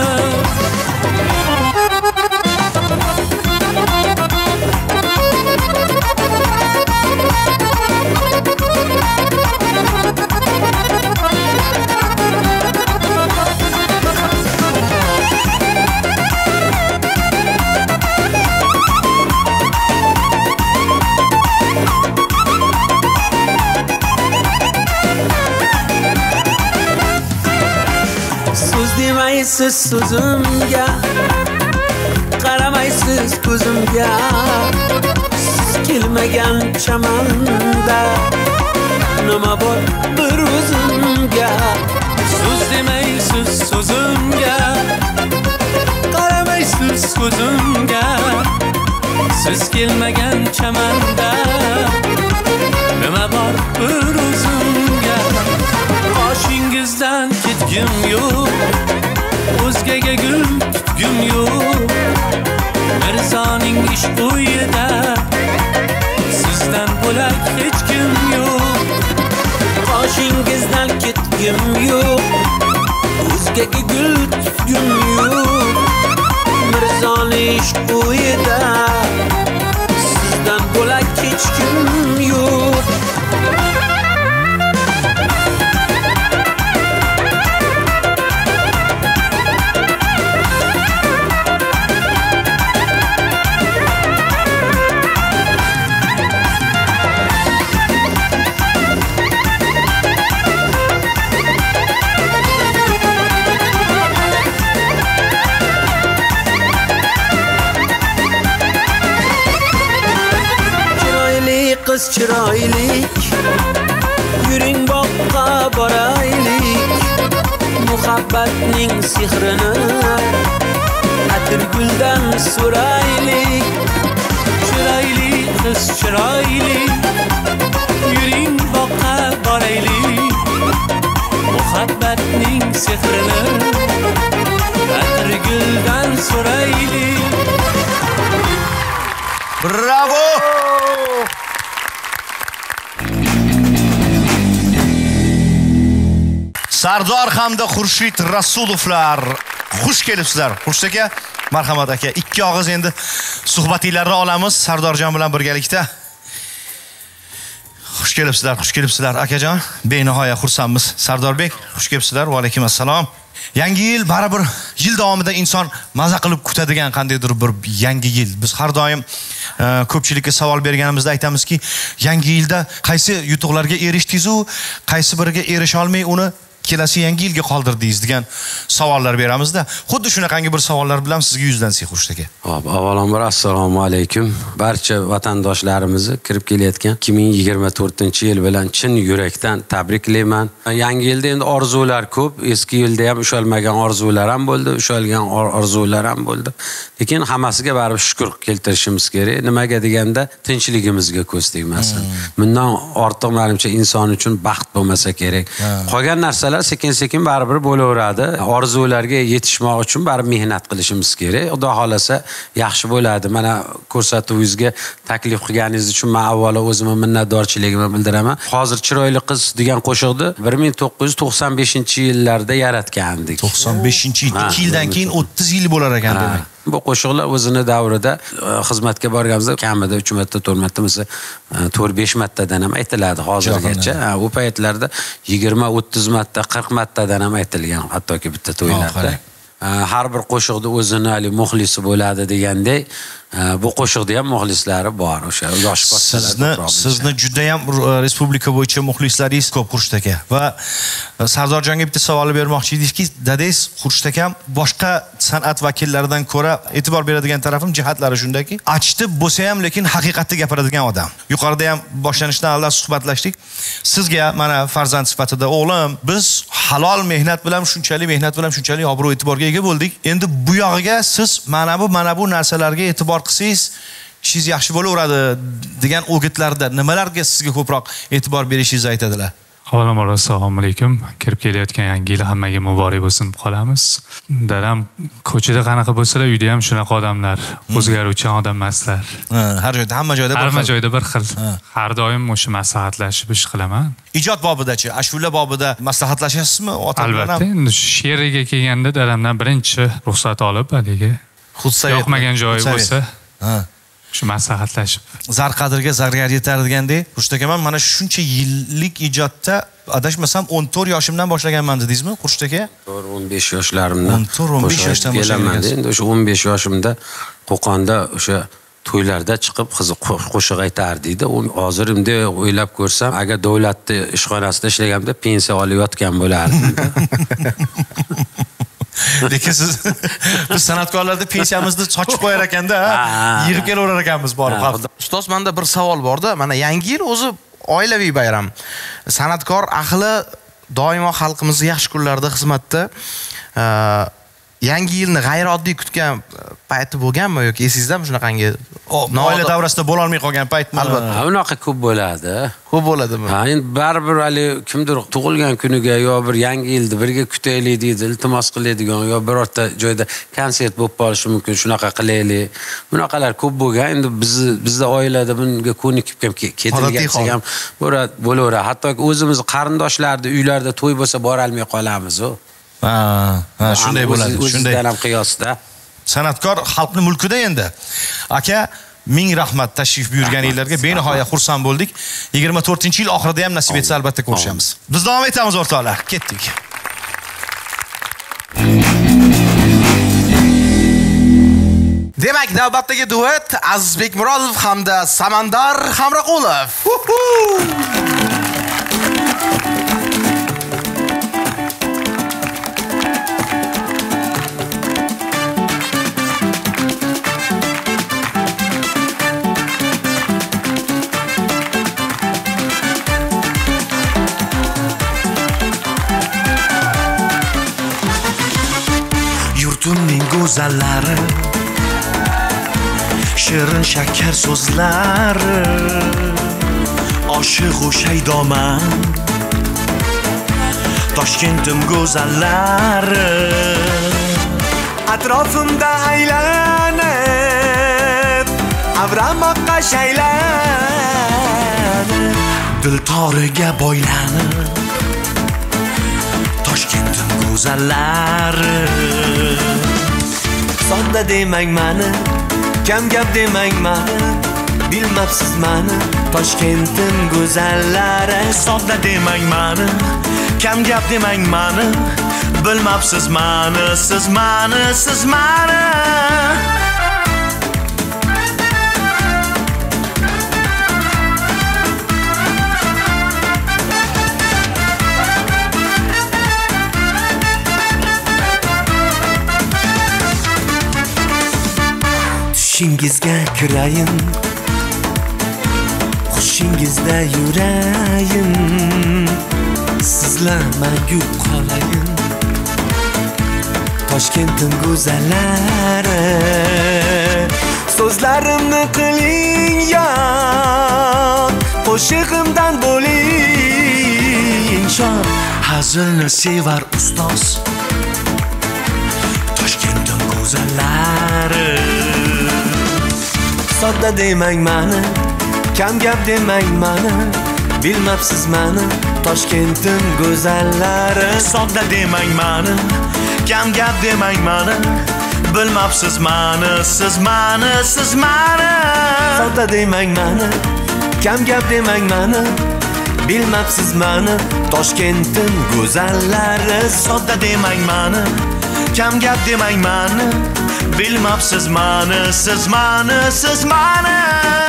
Siz so'zimga, qaramaysiz ko'zimga, siz kelmagan chamanda nima bor bir o'zimga? So'z demaysiz so'zimga, qaramaysiz ko'zimga, siz kelmagan chamanda nima bor bir o'zimga? Qoshingizdan ketgim yo'q, o'zgaga gul tutgum yo'q, mirzoning ish qo'yida sizdan bo'lak hech kim yo'q. Qoshingizdan ketgim yo'q, o'zgaga gul tutgim yo'q. Mirzoni ishq qo'yida sizdan bo'lak hech kim yo'q. Qiz chiroylik, yuring boqqa boraylik. Muhabbatning sehrini atir guldan so'raylik. Chiroyli qiz chiroylik, yuring boqqa boraylik. Muhabbatning sehrini atir guldan so'raylik. Bravo! Sardor hamda Xurshid Rasulovlar xush kelibsizlar. Xurshid aka, marhamat aka. Ikki og'iz endi suhbatinglarni olamiz Sardorjon bilan birgalikda. Xush kelibsizlar, xush kelibsizlar akajon. Benihoya xursandmiz. Sardorbek, xush kelibsizlar. Va alaykum assalom. Yangi yil baribir yil davomida inson maza qilib kutadigan qandaydir bir yangi yil. Biz har doim ko'pchilikka savol berganimizda aytamizki, yangi yilda qaysi yutuqlarga erishdingiz-u, qaysi biriga erisha olmay uni kelasi yangi yilga qoldirdingiz degan savollar beramizda. Xuddi shunaqangi bir savollar bilan sizga yuzlansak Xurshid aka. Hop, avvalambor assalomu alaykum. Barcha vatandoshlarimizni kirib kelayotgan ikki ming yigirma to'rtinchi yil bilan chin yurakdan tabriklayman. Yangi yilda endi orzular ko'p. Eski yilda ham ushalmagan orzular ham bo'ldi, ushalgan orzular ham bo'ldi. Lekin hammasiga baribir shukr keltirishimiz kerak. Nimaga deganda tinchligimizga ko'z tegmasin. Bundan ortiq menimcha inson uchun baxt bo'lmasa kerak. Qolgan narsalar sekin-sekin baribir bo'laveradi. Orzularga yetishmoq uchun baribir mehnat qilishimiz kerak. Xudo xolasa yaxshi bo'ladi. Mana ko'rsatuvingizga taklif qilganingiz uchun men avvalo o'zimni minnatdorchiligimni bildiraman. Hozir chiroyli qiz degan qo'shiqni bir ming to'qqiz yuz to'qson beshinchi yillarda yaratgandik. to'qson beshinchi yil, ikki yildan keyin o'ttiz yil bo'lar ekan demak. Bu qo'shiqlar o'zini davrida xizmatga borganimizda kamida uch marta, to'rt marta, mesela to'rt besh martadan ham aytiladi hozirgacha. U paytlarda yigirma o'ttiz marta, qirq martadan ham aytilgan, hattoki bitta to'ylarda. Har bir qo'shiqda o'zini ali muxlisi bo'ladi degandek, bu qo'shiqda ham muxlislari bor. O'sha yosh sizni sizni juda ham respublika bo'yicha muxlislaringiz ko'p Xurshid aka. Va Sardorjonga bitta savol bermoqchi edikki, dadangiz Xurshid akam boshqa san'at vakillaridan ko'ra e'tibor beradigan tarafim jihatlari shundaki, achitib bo'lsa ham lekin haqiqatni gapiradigan odam. Yuqorida ham boshlanishdan avval suhbatlashdik. Sizga mana farzand sifatida o'g'lim, biz halol mehnat bilan shunchalik mehnat bilan shunchalik obro' e'tiborga ega bo'ldik. Endi bu yog'iga siz mana bu mana bu narsalarga e'tibor qilsangiz, ishingiz yaxshi bo'laveradi degan o'gitlarda nimalarga sizga ko'proq e'tibor berishingizni aytadilar? Avvalambor assalomu alaykum. Kirib kelayotgan yangi yil hammaga muborak bo'lsin qolamiz. Dadam ko'chada qanaqa bo'lsalar, uyda ham shunaqa odamlar, o'zgaruvchan odam emaslar. Har joyda, hamma joyda bir xil. Hamma joyda bir xil. Har doim o'sha maslahatlashib ish qilaman. Ijod bobidachi, ashula bobida maslahatlashasizmi ota bilan? Albatta, endi she'riga kelganda dadamdan birinchi ruxsat olib, haligi yoqmagan joyi bo'lsa, shu maslahatlashib. Zar qadriga zargar yetar degandek, Xurshid aka, men mana shuncha yillik ijodda adashmasam o'n to'rt yoshimdan boshlaganman dedingizmi, Xurshid aka? To'g'ri, o'n besh yoshlarimdan. o'n to'rt o'n besh yoshdan boshlaganman. Endi o'sha o'n besh yoshimda Qo'qonda o'sha to'ylarda chiqib qiziq qo'shiq aytardiydi. Uni hozir endi o'ylab ko'rsam, agar davlatning ishxonasida ishlaganimda pensiya olayotgan bo'lardim. Lekin siz biz san'atkorlarda pensiyamizni sochib qo'yar ekanda, yig'ib kelaverar ekanmiz borib. Ustoz, menda bir savol bor-da. Mana yangi yil o'zi oilaviy bayram. San'atkor ahli doimo xalqimizni yaxshi kunlarda xizmatda. Yangi yilni g'ayrioddiy kutgan payti bo'lganmi yoki esingizdami shunaqangi oila davrasida bo'la olmay qolgan paytmi? Albatta, unaqa ko'p bo'ladi. Ko'p bo'ladimi? Ha, endi baribir hali kimdir tug'ilgan kuniga yo bir yangi yilni birga kutaylik deydi, iltimos qiladigan yo birorta joyda konsert bo'lib qolishi mumkin, shunaqa qilaylik. Bunaqalar ko'p bo'lgan. Endi biz bizda oilada bunga ko'nikib ketilgan ham bo'laveradi. Hattoki o'zimiz qarindoshlarning uylarida to'y bo'lsa bora olmay qolamiz-ku. Ha, ha, shunday bo'ladi. Shunday ham qiyosda. San'atkor xalqning mulkida endi. Aka, ming rahmat tashrif buyurganingizlarga benihoya xursand bo'ldik. yigirma to'rtinchi yil oxirida ham nasib etsa albatta ko'rishamiz. Biz davom etamiz o'rtoqlar. Ketdik. Demak, navbatdagi duet Azizbek Murodov hamda Samandar Hamroqulov. Yurtimning go'zallari, shirin shakar so'zlari, oshiq u shaydoman, Toshkentim go'zallari, atrofimda aylanib, avramoqqa shaylanib, dil toriga boylanib, Toshkentim go'zallari. Sodda demang mani, kam gap demang mani, bilmabsiz mani, Toshkentim go'zallari. Sodda demang mani, kam gap demang mani, bilmabsiz mani, siz mani, siz mani. Tushingizga kirayim, xushingizda yurayim, sizlarmangu qolayim, Toshkentim go'zallari. So'zlarimni qiling yon, qo'shig'imdan bo'ling shon. Hazilni sevar ustoz, Toshkentim go'zallari. Sodda demang mani, kam gap demang mani, bilmabsiz mani, Toshkentim go'zallari. Sodda demang mani, kam gap demang mani, bilmabsiz mani, siz mani, siz mani. Sodda demang mani, kam gap demang mani, bilmabsiz mani, Toshkentim go'zallari. Sodda demang mani, kam gap demang mani, bilmabsiz mani, siz mani, siz mani.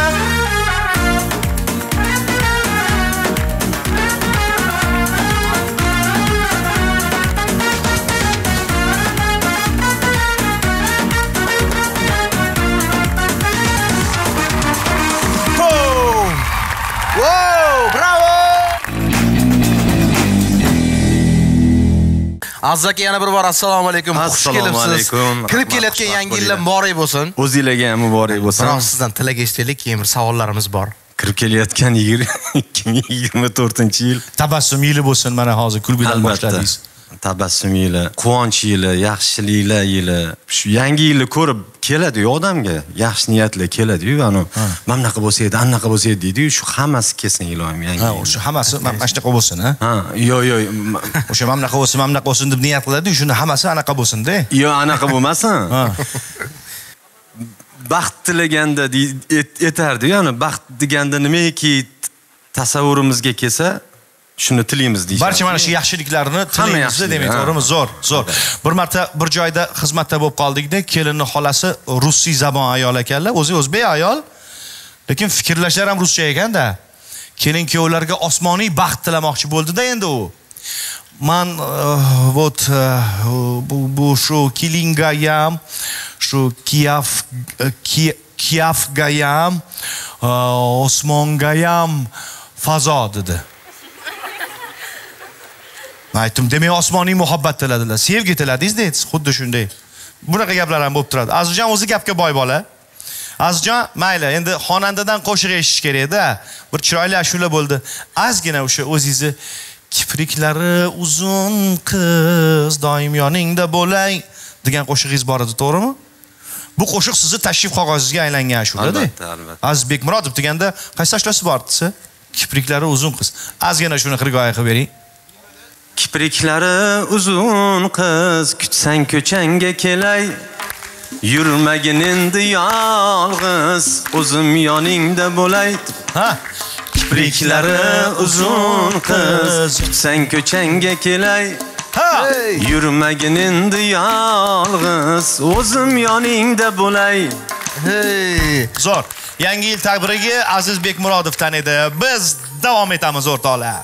Azizlar, yana bir bor assalomu alaykum. Xush kelibsiz. Kirib kelayotgan yangi yillar muborak bo'lsin. O'zingizlarga ham muborak bo'lsin. Biroq sizdan tilak eshitaylik, keyin bir savollarimiz bor. Kirib kelayotgan ikki ming yigirma to'rtinchi yil tabassum yili bo'lsin. Mana hozir kulgudan boshladingiz. Tabassum yili, quvonch yili, yaxshiliklar yili. Shu yangi yilni ko'rib keladi-yu odamga, yaxshi niyatli keladi-yu, ana mana bunaqa bo'lsa edi, anaqa bo'lsa edi deydi-yu, shu hammasi kelsin ilohim yangi. Ha, o'sha hammasi mana shunaqa bo'lsin, ha? Ha, yo yo, o'sha mana bunaqa bo'lsin, mana bunaqa bo'lsin deb niyat qiladi-yu, shunda hammasi anaqa bo'lsin-da. Yo, anaqa bo'lmasin. Ha. Baxt tilaganda etardi-yu, ana baxt deganda nimaki tasavvurimizga kelsa, shuni tilaymiz deydi. Barcha mana shu yaxshiliklarni tilaymiz demak, to'g'rimi? Zo'r, zo'r. Bir marta bir joyda xizmatda bo'lib qoldik-da, kelinning xolasi russiy zabon ayol ekanlar, o'zi o'zbek ayol, lekin fikrlashlari ham ruscha ekan-da. Kelin kuyovlarga osmoniy baxt tilamoqchi bo'ldi-da endi u. Man вот bu shu Kilingayam, shu Kiev Kievgayam, osmongayam fazo dedi. Aytdim, demak osmoniy muhabbat tiladilar, sevgi tiladingiz deysiz, xuddi shunday. Bunaqa gaplar ham bo'lib turadi. Azizjon o'zi gapga boy bola. Azizjon, mayli, endi xonandadan qo'shiq eshitish kerak-da. Bir chiroyli ashula bo'ldi. Azgina o'sha o'zingizni kipriklari uzun qiz doim yoningda bo'lay degan qo'shig'ingiz bor edi, to'g'rimi? Bu qo'shiq sizni tashrif qog'ozingizga aylangan ashula-da. Albatta, albatta. Azizbek Murodov deganda qaysi ashlasi bor desa? Kipriklari uzun qiz. Azgina shuni xirgoya qilib bering. Kipriklari uzun qiz, kutsang ko'changga kelay. Yurmagin endi yolg'iz, o'zim yoningda bo'lay. Ha. Kipriklari uzun qiz, kutsang ko'changga kelay. Ha. Yurmagin endi yolg'iz, o'zim yoningda bo'lay. Hey, zo'r. Yangi yil tabrigiga Azizbek Murodovdan edi. Biz davom etamiz o'rtoqlar.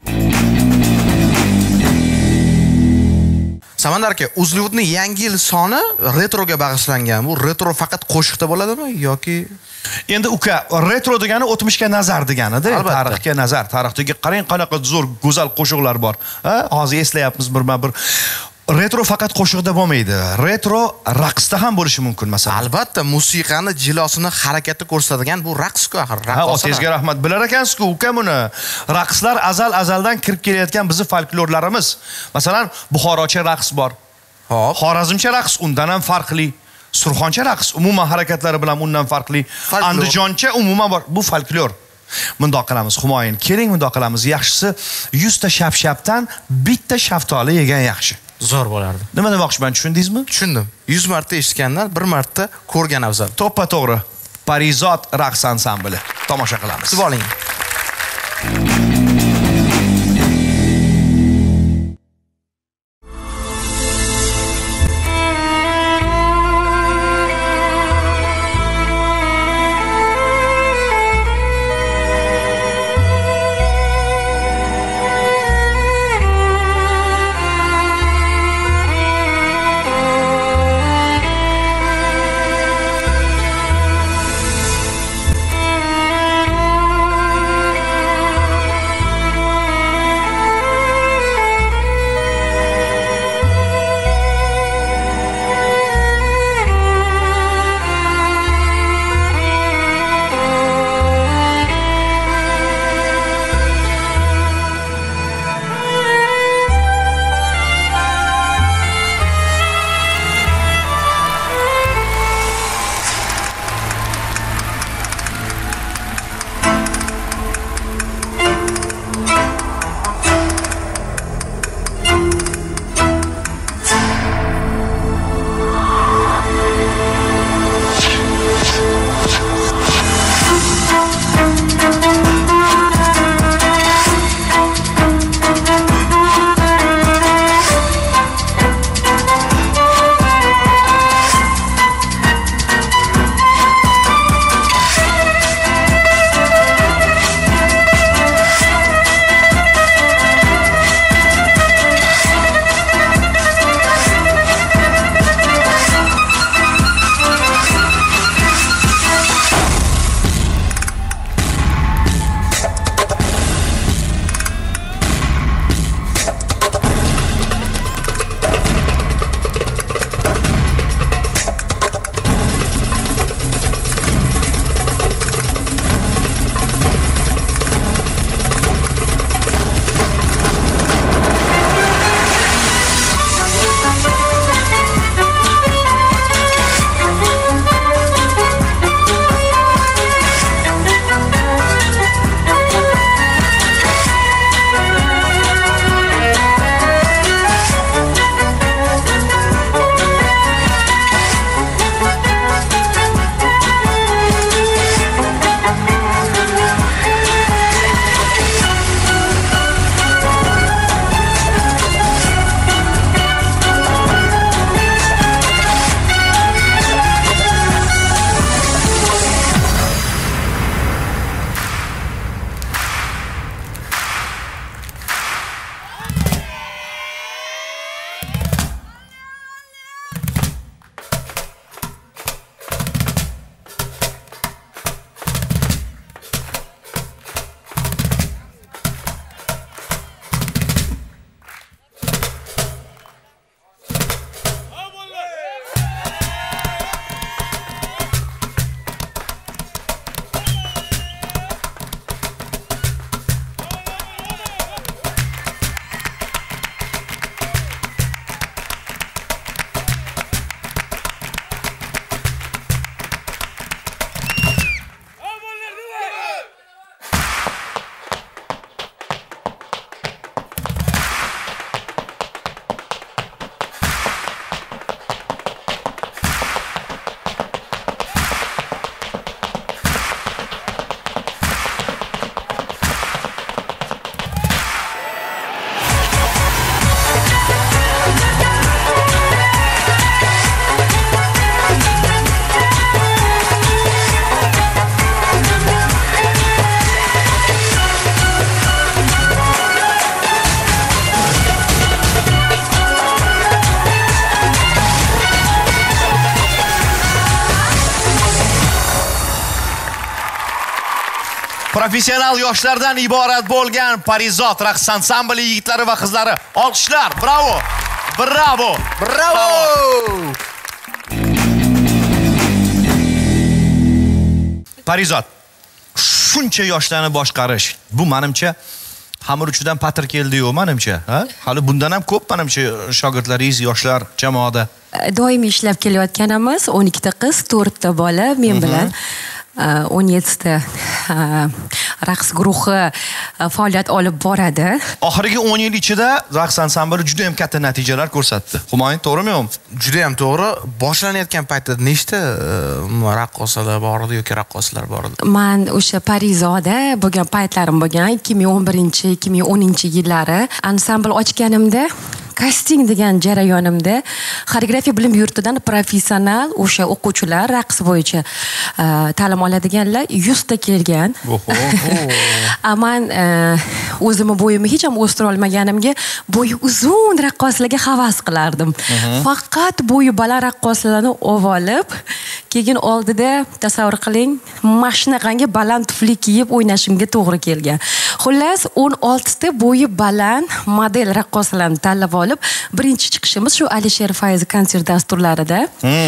Samandar aka, Uzlyurtning yangi yil soni retroga bag'ishlangan. Bu retro faqat qo'shiqda bo'ladimi yoki endi uka, retro degani o'tmishga nazar degani-da, tarixga nazar. Tarixdagi qarang qanaqa zo'r go'zal qo'shiqlar bor. Ha, hozir eslayapmiz birma-bir. Retro faqat qo'shiqda bo'lmaydi. Retro raqsda ham bo'lishi mumkin masalan. Albatta, musiqani jilosini harakatda ko'rsatadigan bu raqs-ku axir. Ha, o'zingizga rahmat. Bilar ekansiz-ku, uka buni. Raqslar azal-azaldan kirib kelayotgan bizning folklorlarimiz. Masalan, Buxorocha raqs bor. Hop. Xorazmcha raqs undan ham farqli. Surxoncha raqs umuman harakatlari bilan undan farqli. Andijoncha umuman bor. Bu folklor. Mundoq qilamiz, Humoyin. Keling mundoq qilamiz. Yaxshisi yuz ta shap-shapdan bitta shaftoli yegan yaxshi. Zo'r bo'lardi. Nima demoqchiman, tushundingizmi? Tushundim. yuz marta eshitgandan bir marta ko'rgan afzal. To'ppa to'g'ri. Parizod raqs ansambli. Tomosha qilamiz. Kutib oling. Thank you. Professional yoshlardan iborat bo'lgan Parizod raqs ansambli yigitlari va qizlari. Olqishlar, bravo! Bravo! Bravo! Parizod. Shuncha yoshlarni boshqarish. Bu menimcha xamir uchidan patir keldi-yu, menimcha, ha? Hali bundan ham ko'p menimcha shogirdlaringiz, yoshlar jamoada. Doimiy ishlab kelayotganimiz o'n ikkita qiz, to'rtta bola men bilan o'n yettita raqs guruhi faoliyat olib boradi. Oxirgi o'n yil ichida raqs ansambli juda ham katta natijalar ko'rsatdi. Humoyin, to'g'rimi yo'qmi? Juda ham to'g'ri. Boshlanayotgan paytda nechta raqqosalar bor edi yoki raqqosalar bor edi? Men o'sha Parizoda bo'lgan paytlarim bo'lgan ikki ming o'n birinchi ikki ming o'ninchi yillari ansambl ochganimda kasting degan jarayonimda xoreografiya bilim yurtidan professional o'sha o'quvchilar raqs bo'yicha ta'lim oladiganlar yuzta kelgan. Men o'zimni bo'yimni hech ham o'stira olmaganimga bo'yi uzun raqqosalarga havas qilardim. Faqat bo'yi baland raqqosalarni olib, keyin oldida tasavvur qiling, mashinaqangi baland tufli kiyib o'ynashimga to'g'ri kelgan. Xullas o'n oltita bo'yi baland model raqqosalarni tanlab olib, birinchi chiqishimiz shu Alisher Fayz konsert dasturlarida.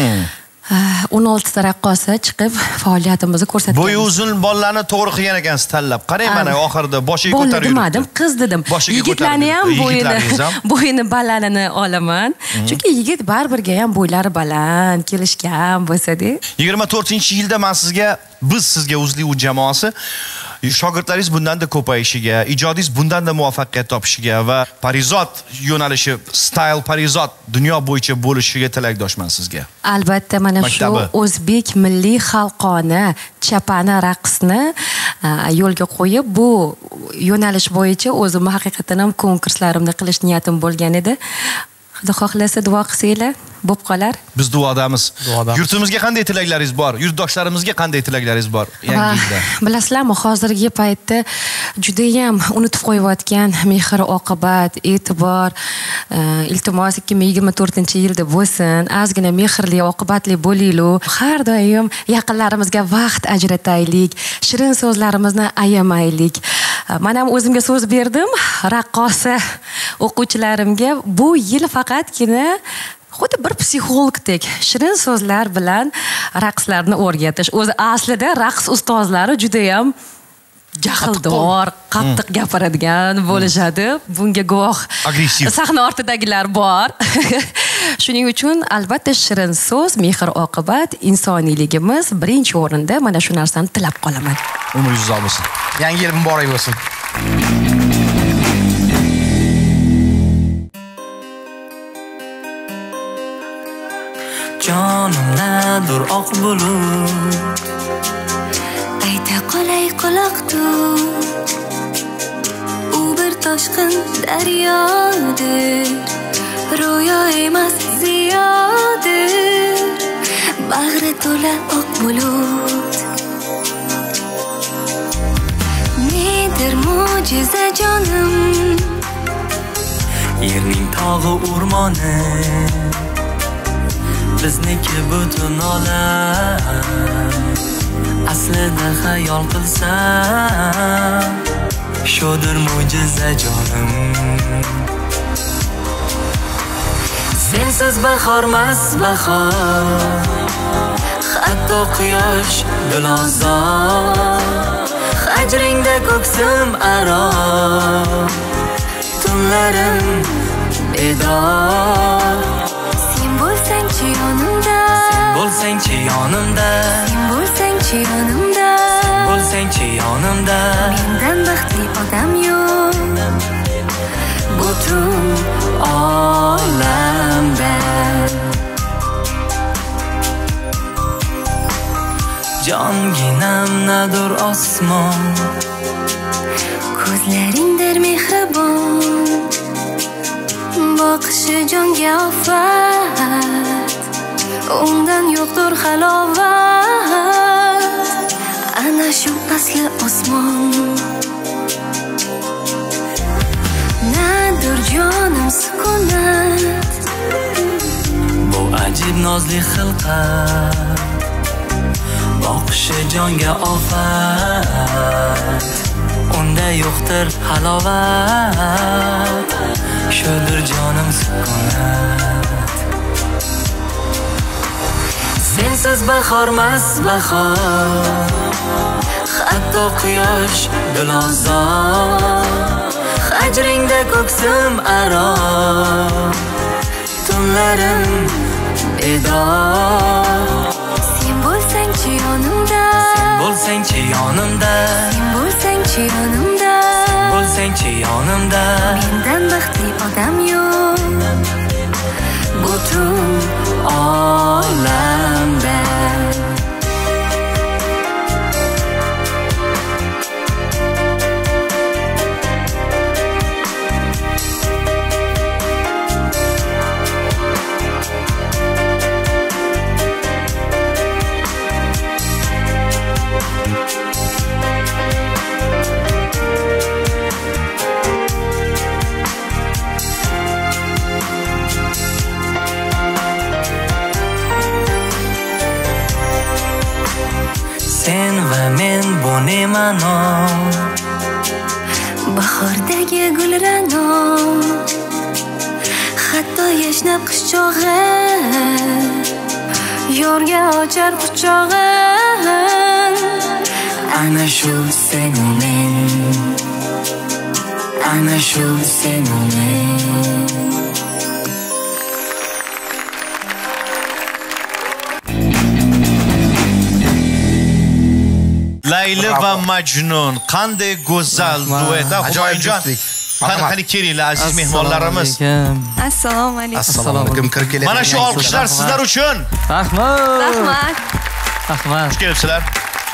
o'n oltita raqqosa chiqib faoliyatimizni ko'rsatgan. Bo'yi uzun bolalarni to'g'ri qilgan ekansiz tanlab. Qarang mana oxirida boshiga ko'tarib yuribdi. Dedim, qiz dedim. Yigitlarni ham bo'yini bo'yini balandini olaman. Chunki yigit baribirga ham bo'ylari baland kelishgan bo'lsa-da. yigirma to'rtinchi yilda men sizga, biz sizga Uzli-u jamoasi shogirdlaringiz bundanda ko'payishiga, ijodingiz bundanda muvaffaqiyat topishiga va Parizod yo'nalishi, style Parizod dunyo bo'yicha bo'lishiga tilakdoshman sizga. Albatta, mana shu o'zbek milliy xalqona chapani raqsni yo'lga qo'yib, bu yo'nalish bo'yicha o'zim haqiqatan ham konkurslarimni qilish niyatim bo'lgan edi. Xudo xohlasa duo qilsanglar, bo'lib qolar. Biz duodamiz. Yurtimizga qanday tilaklaringiz bor? Yurtdoshlarimizga qanday tilaklaringiz bor yangi yilda? Bilasizlarmi, hozirgi paytda juda ham unutib qo'yayotgan mehr oqibat, e'tibor, iltimos ikki ming yigirma to'rtinchi yilda bo'lsin. Ozgina mehrli, oqibatli bo'laylik. Har doim yaqinlarimizga vaqt ajrataylik, shirin so'zlarimizni ayamaylik. Men ham o'zimga so'z berdim, raqqosa o'quvchilarimga bu yil faqatgina xuddi bir psixologdek shirin so'zlar bilan raqslarni o'rgatish. O'zi aslida raqs ustozlari juda ham jahldor, qattiq gapiradigan bo'lishadi. Bunga guvoh sahna ortidagilar bor. Shuning uchun albatta shirin so'z, mehr oqibat, insoniyligimiz birinchi o'rinda. Mana shu narsani tilab qolaman. Umringiz uzoq bo'lsin. Yangi yil muborak bo'lsin. Jonimdadir oq bulut, ayta qolay quloqda, u bir toshqin daryodir, ro'yo emas ziyodir, bag'ri to'la oq bulut. Nedir mo'jiza jonim, yerning tog'i o'rmoni, bizniki butun olam. Aslida xayol qilsam, shudir mo'jiza jonim. Sensiz bahormas bahor, hatto quyosh dilozor. Hajringda ko'ksim aro, tunlarim bedor. Bo'lsangchi yonimda, bo'lsangchi yonimda, bo'lsangchi yonimda, bo'lsangchi yonimda. Mendan baxtli odam yo'q butun olamda. Jonginam nadur osmon, ko'zlaringdir mehribon, boqishi jonga ofat, undan yo'qdir halovat. Ana shu asli osmon. Nadir jonim sukunat, bu ajib nozli xilqat, boqishi jonga ofat unda yo'qdir halovat shudir jonim sukunat sensiz bahormas bahor hatto quyosh dilozor hajringda ko'ksim aro tunlarim bedor sen bo'lsangchi yonimda sen bo'lsangchi yonimda sen bo'lsangchi yonimda sen bo'lsangchi yonimda mendan baxtli odam yo'q butun olamda sen va men bu ne ma'no bahordagi gul ra'no hatto yashnab qish chog'i yorga ochar quchog'in ana shu sen u men ana shu sen u men Layli va Majnun qanday go'zal duet. Ajoyib juftlik. Qani qani kelinglar aziz mehmonlarimiz. Assalomu alaykum. Assalomu alaykum. Kirib keling. Mana shu olqishlar sizlar uchun. Rahmat. Rahmat. Rahmat. Xush kelibsizlar.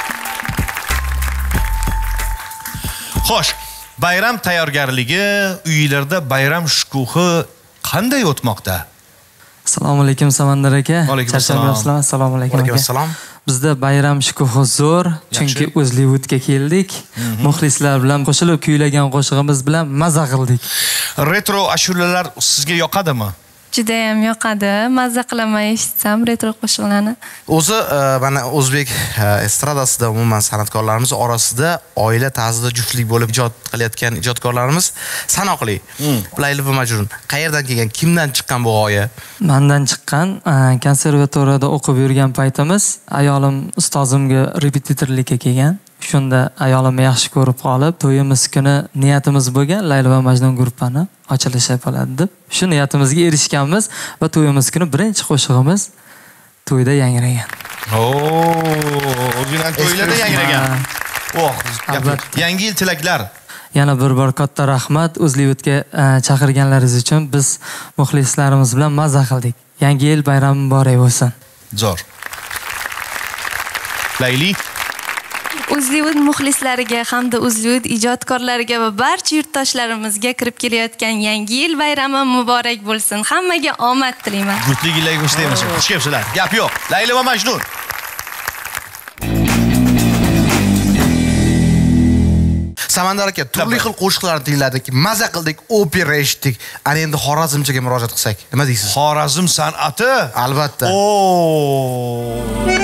Xo'sh, bayram tayyorgarligi, uylarda bayram shukuhi qanday o'tmoqda? Assalomu alaykum Samandar aka. Alaykum assalom. Assalomu alaykum. Alaykum assalom. Bizda bayram shukuhi zo'r, chunki O'zlivudga keldik. Muxlislar bilan qo'shilib kuylagan qo'shig'imiz bilan maza qildik. Retro ashulalar sizga yoqadimi? Juda ham yoqadi. Mazza qilaman eshitsam retro qo'shiqlarni. O'zi mana o'zbek estradasida umuman san'atkorlarimiz orasida oila tarzida juftlik bo'lib ijod qilayotgan ijodkorlarimiz sanoqli. Layli va Majnun qayerdan kelgan, kimdan chiqqan bu g'oya? Mendan chiqqan, konservatoriyada o'qib yurgan paytimiz ayolim ustozimga repetitorlikka kelgan. Shunda ayolimni yaxshi ko'rib qolib, to'yimiz kuni niyatimiz bo'lgan Layli va Majnun guruhini ochilishi bo'ladi deb. Shu niyatimizga erishganmiz va to'yimiz kuni birinchi qo'shig'imiz to'yda yangragan. Oo, o'zidan to'ylarda yangragan. Oh, yangi yil tilaklar. Yana bir bor katta rahmat O'zlivudga chaqirganlaringiz uchun. Biz muxlislarimiz bilan maza qildik. Yangi yil bayrami muborak bo'lsin. Zo'r. Layli O'zlivud muxlislariga hamda O'zlivud ijodkorlariga va barcha yurtdoshlarimizga kirib kelayotgan yangi yil bayrami muborak bo'lsin. Hammaga omad tilayman. Juftligilarga ishlaymiz. Xush kelibsizlar. Gap yo'q. Layli va Majnun. Samandar aka, turli xil qo'shiqlarni tingladik, maza qildik, opera eshitdik. Ana endi Xorazmchaga murojaat qilsak, nima deysiz? Xorazm san'ati? Albatta. Oo.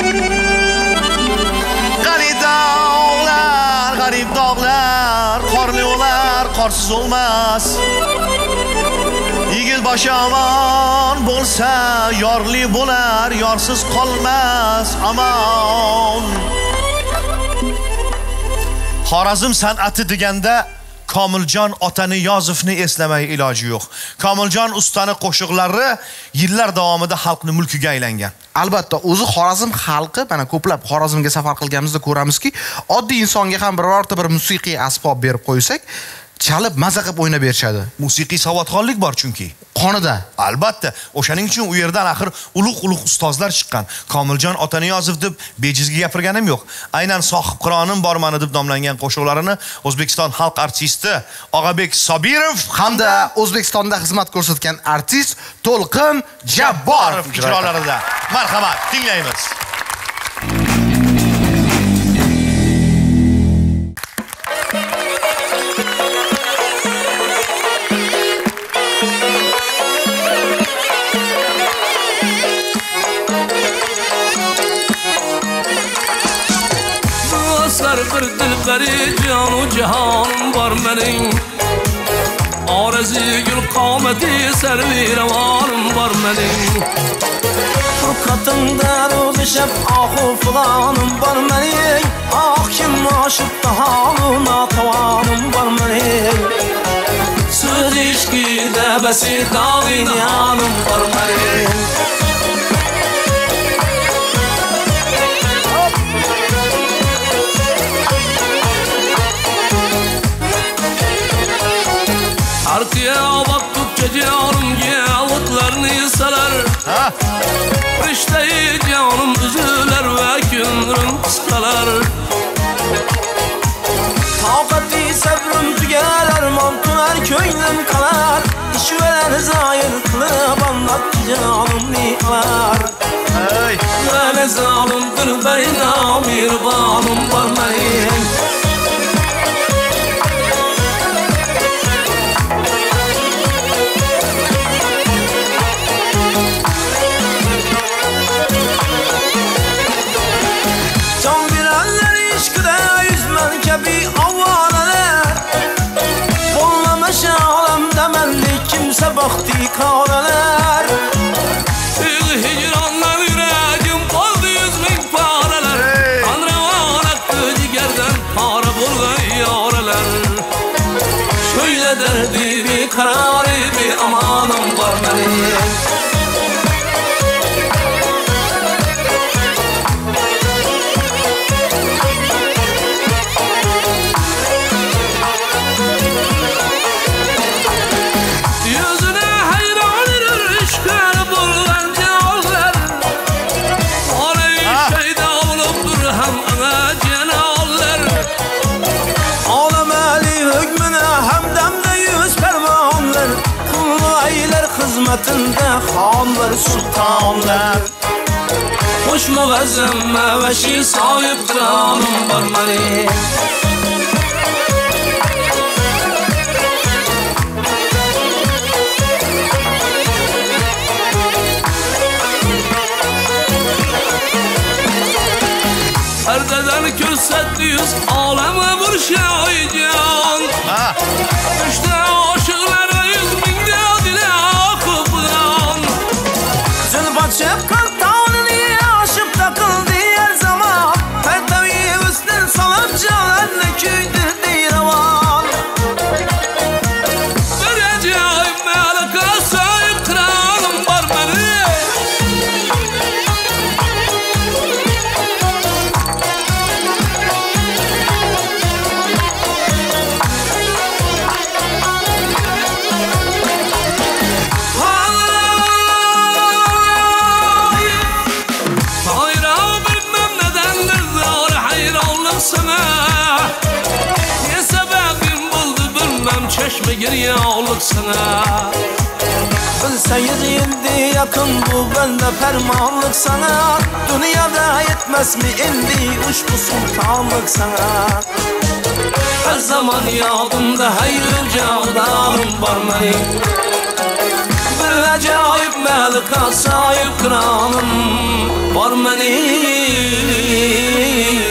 G'arib dog'lar, qorli o'lar, qorsiz olmas. Yigit boshi omon bo'lsa, yorli bo'lar, yorsiz qolmas. Amon. Xorazm san'ati deganda Komiljon Otaniyozovni eslamay iloji yo'q. Komiljon ustani qo'shiqlari yillar davomida xalqni mulkiga aylangan. Albatta, o'zi Xorazm xalqi, mana ko'plab Xorazmga safar qilganimizda ko'ramizki, oddiy insonga ham birorta bir musiqiy asbob berib qo'ysak, chalib maza qilib o'ynab berishadi. Musiqiy savodxonlik bor chunki. Qonida. Albatta. O'shaning uchun u yerdan axir ulug'-ulug' ustozlar chiqqan. Komiljon Otaniyozov deb bejizga gapirganim yo'q. Aynan sohib qironim bormani deb nomlangan qo'shiqlarini O'zbekiston xalq artisti Og'abek Sobirov hamda O'zbekistonda xizmat ko'rsatgan artist To'lqin Jabborov ijrolarida. Marhamat, tinglaymiz. bir dilberi canu cihanım var mening Arezi gül qameti servi revanım var mening Fırkatından uzuşup ahu filanım var mening Ah kim aşıp da halına tavanım var mening Söz işkide besi dağın hanım var mening Arkaya baktıkça canım yağlıklarını salar Rişteyi canım üzüler ve günlerim kıskalar Taqati sabrım tügeler mantular köyüm kalar İşveler zahir kılıp anlattı canım nihalar Böyle zalimdir beyna mirbanım barmayın Kimse baktı karalar Hicranla yüreğim oldu yüz bin paralar Tanrıvan aktı cigerden para bulgan yaralar Şöyle derdi bir kararı bir amanım var benim hizmetinde hanlar sultanlar Hoş muvazzem meveşi sahip kranım var mani Perdeden kürsetti yüz aleme bir şahican İşte aşıklara yüz binde dile akıplan Zülbaçıp kantanını aşıp takıldı her zaman Perdevi üstün salıp canlarını küydürdü revan Bir acayip meleka sahip kranım var benim Çeşme giriyağlık sana Bilseyiz indi yakın bu bende fermanlık sana Dünyada yetmez mi indi uçtu sultanlık sana Her zaman yadımda hayır candanım var benim Bir acayip melika sahip kranım var benim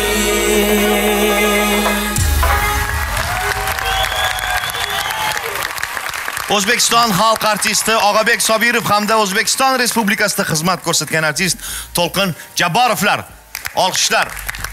O'zbekiston xalq artisti Og'abek Sobirov hamda O'zbekiston Respublikasida xizmat ko'rsatgan artist To'lqin Jabborovlar. Olqishlar.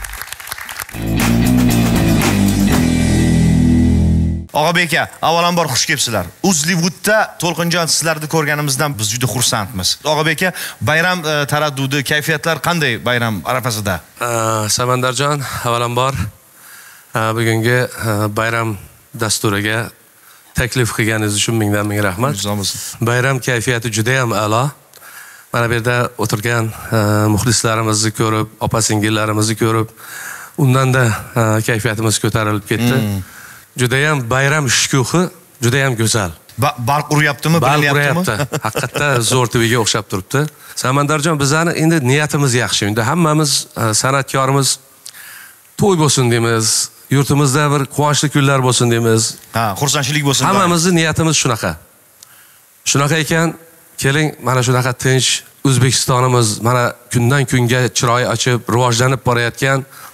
Og'abek aka, avvalambor xush kelibsizlar. Uzliwoodda To'lqinjon sizlarni ko'rganimizdan biz juda xursandmiz. Og'abek aka, bayram taraddudi, kayfiyatlar qanday bayram arafasida? Samandarjon, avvalambor bugungi bayram dasturiga taklif qilganingiz uchun mingdan ming rahmat. Bayram kayfiyati juda ham a'lo. Mana bu yerda o'tirgan muxlislarimizni ko'rib, opa-singillarimizni ko'rib, undanda kayfiyatimiz ko'tarilib ketdi. Juda ham bayram shukuhi juda ham go'zal. Barq uryaptimi, bilinyaptimi? Haqiqatda zo'r to'yga o'xshab turibdi. Samandarjon, bizning endi niyatimiz yaxshi. Endi hammamiz san'atkorimiz to'y bo'lsin deymiz. Yurtimizda bir quvonchli kunlar bo'lsin deymiz. Ha, xursandchilik bo'lsin. Hammamizning niyatimiz shunaqa. Shunaqa ekan, keling, mana shunaqa tinch O'zbekistonimiz mana kundan kunga chiroy ochib, rivojlanib borayotgan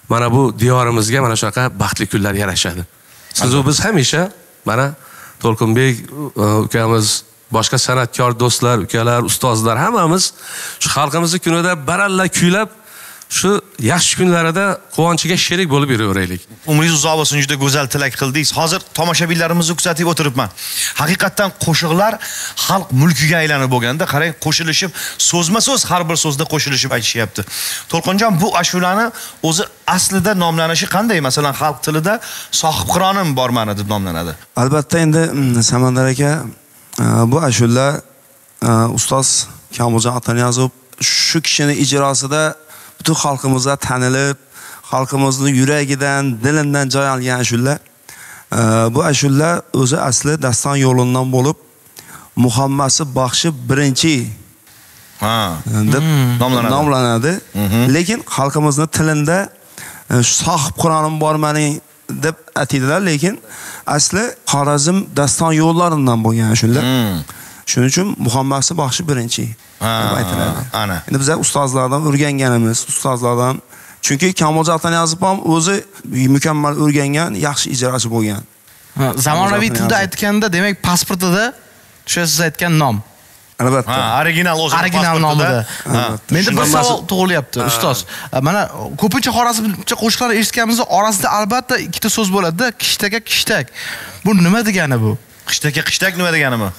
mana bu diyorimizga mana shunaqa baxtli kunlar yarashadi. Siz u biz hamisha mana To'lqinbek ukamiz, boshqa san'atkor do'stlar, ukalar, ustozlar hammamiz shu xalqimizning kunida baralla kuylab shu yaxshi kunlarida quvonchiga sherik bo'lib yuraveraylik. Umringiz uzoq bo'lsin, juda go'zal tilak qildingiz. Hozir tomoshabinlarimizni kuzatib o'tiribman. Haqiqatan qo'shiqlar xalq mulkiga aylanib bo'lganda, qarang, qo'shilishib, so'zma-so'z har bir so'zda qo'shilishib aytishyapti. To'lqinjon, bu ashulani o'zi aslida nomlanishi qanday? Masalan, xalq tilida sohibqironim bormani deb nomlanadi. Albatta, endi Samandar aka, bu ashula ustoz Kamoljon Ataniyazov shu kishining ijrosida butun xalqimizga tanilib, xalqimizning yuragidan, dilidan joy olgan ashula. Bu ashula o'zi asli daston yo'lindan bo'lib, Muhammasi baxshi birinchi ha deb nomlanadi. nomlanadi. Lekin xalqimizning tilida sohib Qur'onim bormani deb aytadilar, lekin asli Xorazm daston yo'llaridan bo'lgan ashula. Shuning uchun Muhammasi baxshi birinchi deb aytiladi. Ana. Endi biz ustozlardan o'rganganimiz, ustozlardan, chunki Kamoljon Ataniyazov ham o'zi mukammal o'rgangan, yaxshi ijrochi bo'lgan. Zamonaviy tilda aytganda, demak, pasportida shu siz aytgan nom. Albatta. Ha, original o'zi original nomida. Menda bir savol tug'ilyapti, ustoz. Mana ko'pincha xorazmcha qo'shiqlar eshitganimizda orasida albatta ikkita so'z bo'ladi-da, kishtaka kishtak. Bu nima degani bu? Qishtaka qishtak nima deganimi?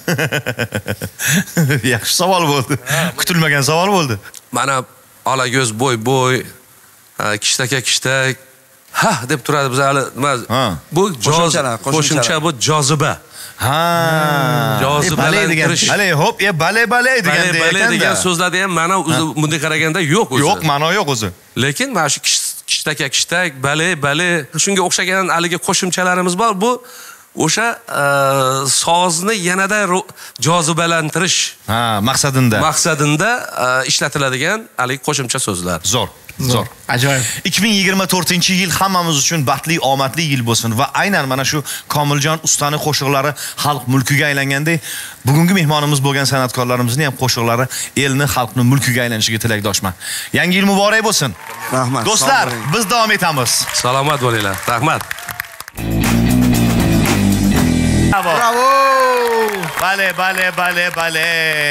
Yaxshi savol bo'ldi. Kutilmagan savol bo'ldi. Mana olago'z bo'y bo'y, kishtaka kishtak, ha deb turadi biz hali nima? Bu qo'shimcha, bu joziba. Ha, jozibalantirish. Hali hop, e bale bale degan bale degan so'zlarda ham ma'no bunday qaraganda yo'q o'zi. Yo'q, ma'no yo'q o'zi. Lekin mana shu kishtaka kishtak, bale bale, shunga o'xshagan haligi qo'shimchalarimiz bor. Bu o'sha sozni yanada jozibalantirish ha maqsadinda maqsadinda ishlatiladigan haligi qo'shimcha so'zlar. Zo'r, zo'r. Ajoyib. ikki ming yigirma to'rtinchi yil hammamiz uchun baxtli, omadli yil bo'lsin va aynan mana shu Komiljon ustaning qo'shiqlari xalq mulkiga aylangandek, bugungi mehmonimiz bo'lgan san'atkorlarimizning ham qo'shiqlari elni, xalqni mulkiga aylanishiga tilakdoshman. Yangi yil muborak bo'lsin. Rahmat. Do'stlar, biz davom etamiz. Salomat bo'linglar. Rahmat. Bravo. Bravo. Bale, bale, bale, bale.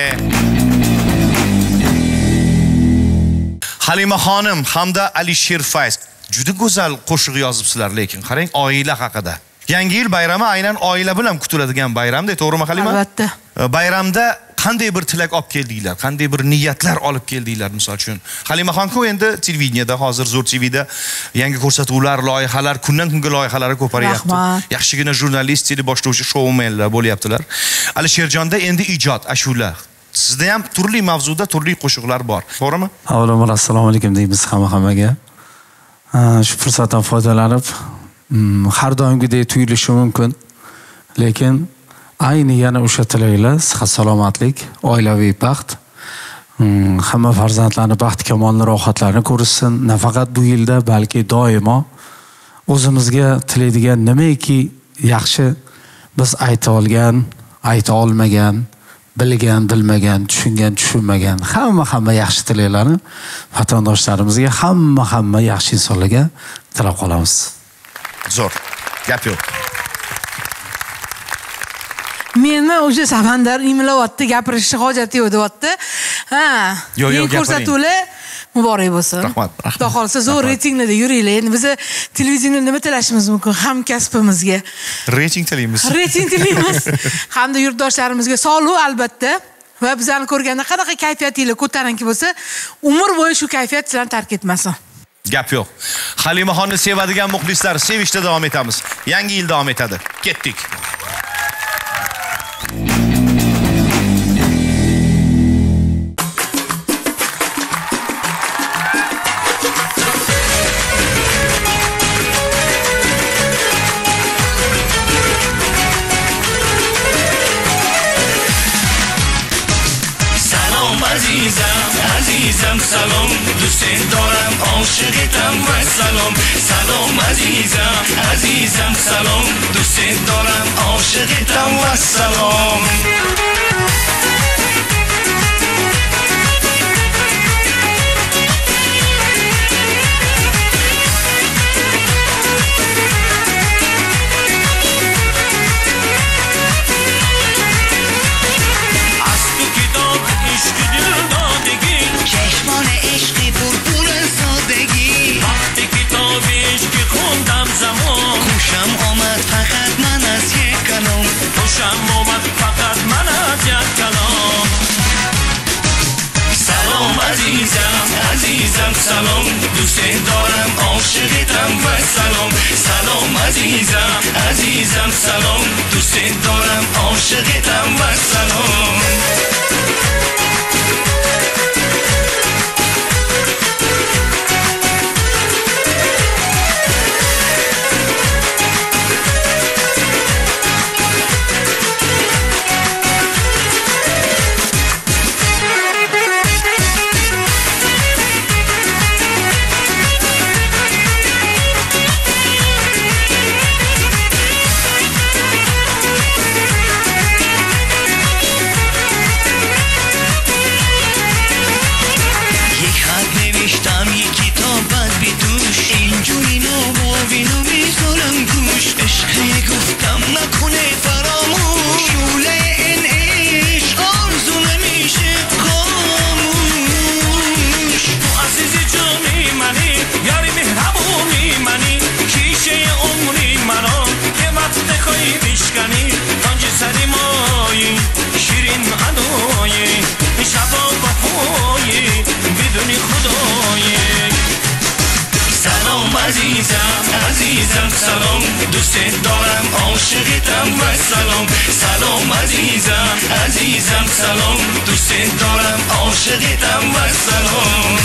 Halima xonim hamda Alisher Fayz juda go'zal qo'shiq yozibsizlar, lekin qarang, oila haqida. Yangi yil bayrami aynan oila bilan kutiladigan bayramda, to'g'rimi Halima? Albatta. Bayramda qanday bir tilak olib keldinglar, qanday bir niyatlar olib keldinglar misol uchun? Halimaxon-ku endi televideniyada, hozir Zo'r T V'da yangi ko'rsatuvlar, loyihalar, kundan kunga loyihalari ko'paryapti. Yaxshigina jurnalist, tele boshlovchi, shoumenlar bo'lyaptilar. Alisherjonda endi ijod, ashula. Sizda ham turli mavzuda turli qo'shiqlar bor, to'g'rimi? Avvalambor assalomu alaykum deymiz hamma-hammaga. Shu fursatdan foydalanib, har doimgidek tuyulishi mumkin, lekin ayni yana o'sha tilaklar, sihat salomatlik, oilaviy baxt, hamma farzandlarning baxt kamolini, rohatlarini ko'rishsin. Nafaqat bu yilda, balki doimo o'zimizga tilaydigan nimaiki yaxshi biz ayta olgan, ayta olmagan, bilgan, bilmagan, tushungan, tushunmagan hamma hamma yaxshi tilaklarni vatandoshlarimizga, hamma hamma yaxshi insonlarga tilab qolamiz. Zo'r. Gap yo'q. Menmi o'sha Samandar imlayapti, gapirishni hojati yo'q deyapti. Ha. Yo'q, yo'q, ko'rsatuvlar muborak bo'lsin. Rahmat. Xudo xolsa zo'r reytinglarda yuraylik. Endi biz televideniyada nima tilashimiz mumkin hamkasbimizga? Reyting tilaymiz. Reyting tilaymiz. Hamda yurtdoshlarimizga sog'lik albatta. Va bizlarni ko'rganda qanaqa kayfiyatinglar ko'tarinki bo'lsa, umr bo'yi shu kayfiyat sizlarni tark etmasin. Gap yo'q. Halimaxonni sevadigan muxlislar, sevishda davom etamiz. Yangi yil davom etadi. Ketdik. عزیزم سلام دوست دارم عاشقتم و سلام سلام عزیزم عزیزم سلام دوست دارم عاشقتم و سلام سلام دوست دارم عاشقتم و سلام سلام عزیزم عزیزم سلام دوست دارم عاشقتم و سلام عزیزم عزیزم سلام دوست دارم عاشقتم و سلام سلام عزیزم عزیزم سلام دوست دارم عاشقتم و سلام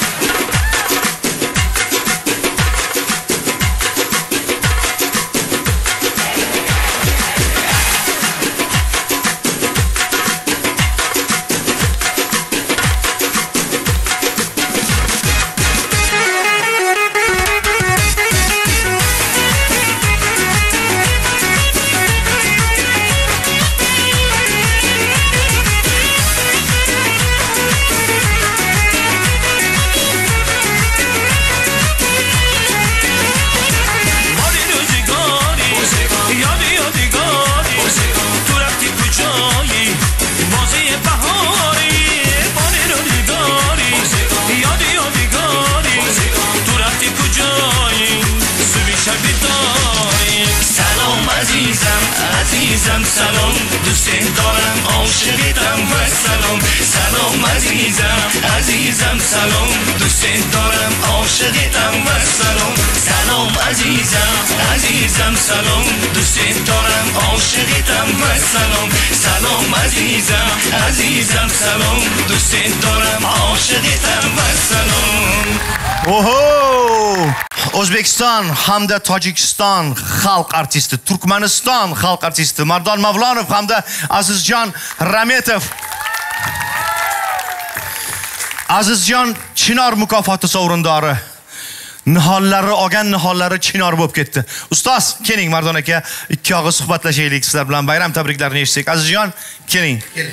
عزیزم سلام دوست دارم عاشقتم و سلام سلام عزیزم عزیزم سلام دوست دارم عاشقتم و سلام سلام عزیزم عزیزم سلام دوست دارم عاشقتم و سلام سلام عزیزم عزیزم سلام دوست دارم عاشقتم و سلام اوهو O'zbekiston hamda Tojikiston xalq artisti, Turkmaniston xalq artisti Mardon Mavlonov hamda Azizjon Rametov. Azizjon Chinor mukofoti sovrindori. Nihollari olgan nihollari Chinor bo'lib ketdi. Ustoz, keling Mardon aka, ikki og'iz suhbatlashaylik sizlar bilan. Bayram tabriklarini eshitsak. Azizjon, keling. Keling.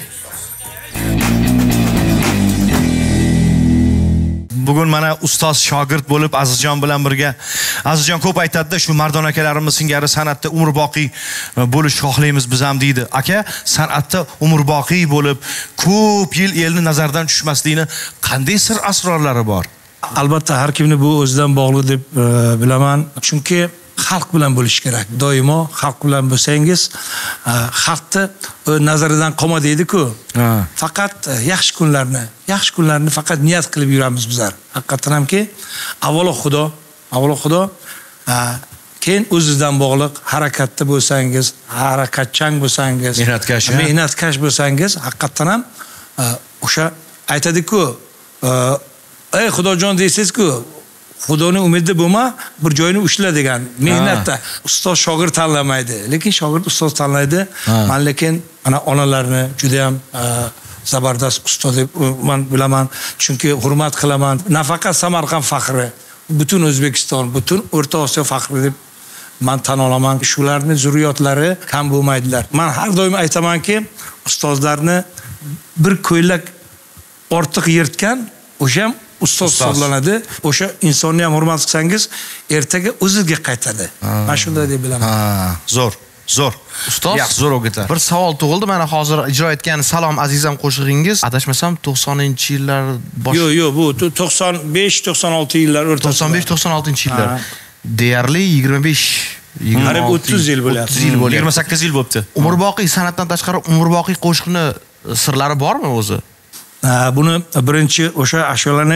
Bugun mana ustoz shogird bo'lib Azizjon bilan birga. Azizjon ko'p aytadi-da, shu Mardon akalarimiz singari san'atda umrboqiy bo'lish xohlaymiz biz ham deydi. Aka, san'atda umrboqiy bo'lib, ko'p yil elni nazardan tushmaslikni qanday sir asrorlari bor? Albatta har kimni bu o'zidan bog'liq deb bilaman. Chunki xalq bilan bo'lish kerak. Doimo xalq bilan bo'lsangiz, xalqni nazaridan qolma deydi-ku. Faqat yaxshi kunlarni, yaxshi kunlarni faqat niyat qilib yuramiz bizlar. Haqiqatan hamki, avvalo Xudo, avvalo Xudo, keyin o'zingizdan bog'liq harakatda bo'lsangiz, harakatchan bo'lsangiz, mehnatkash, mehnatkash bo'lsangiz, haqiqatan ham o'sha aytadi-ku, ey Xudojon deysiz-ku, Xudoning umidi bo'lma, bir joyini ushla degan. Mehnatda ustoz shogird tanlamaydi, lekin shogird ustoz tanlaydi. Men lekin ana onalarni juda ham zabardast ustoz deb men bilaman, chunki hurmat qilaman. Nafaqat Samarqand faxri, butun O'zbekiston, butun O'rta Osiyo faxri deb men tan olaman. Shularning zurriyotlari kam bo'lmaydilar. Men har doim aytamanki, ustozlarni bir ko'ylak ortiq yirtgan o'sha ham ustoz hisoblanadi. O'sha insonni ham hurmat qilsangiz, ertaga o'zingizga qaytadi. Men shunday deb bilaman. Ha, zo'r, zo'r. Ustoz, yaxshi zo'r o'g'itlar. Bir savol tug'ildi. Mana hozir ijro etgan Salom azizam qo'shig'ingiz, adashmasam to'qsoninchi yillar bosh. Yo'q, yo'q, bu to'qson besh to'qson olti yillar o'rtasida. to'qson besh to'qson oltinchi yillar. Deyarli yigirma besh qarib o'ttiz yil bo'lyapti. o'ttiz yil bo'lyapti. yigirma sakkiz yil bo'libdi. Umrboqiy san'atdan tashqari umrboqiy qo'shiqni sirlari bormi o'zi? Buni birinchi o'sha ashulani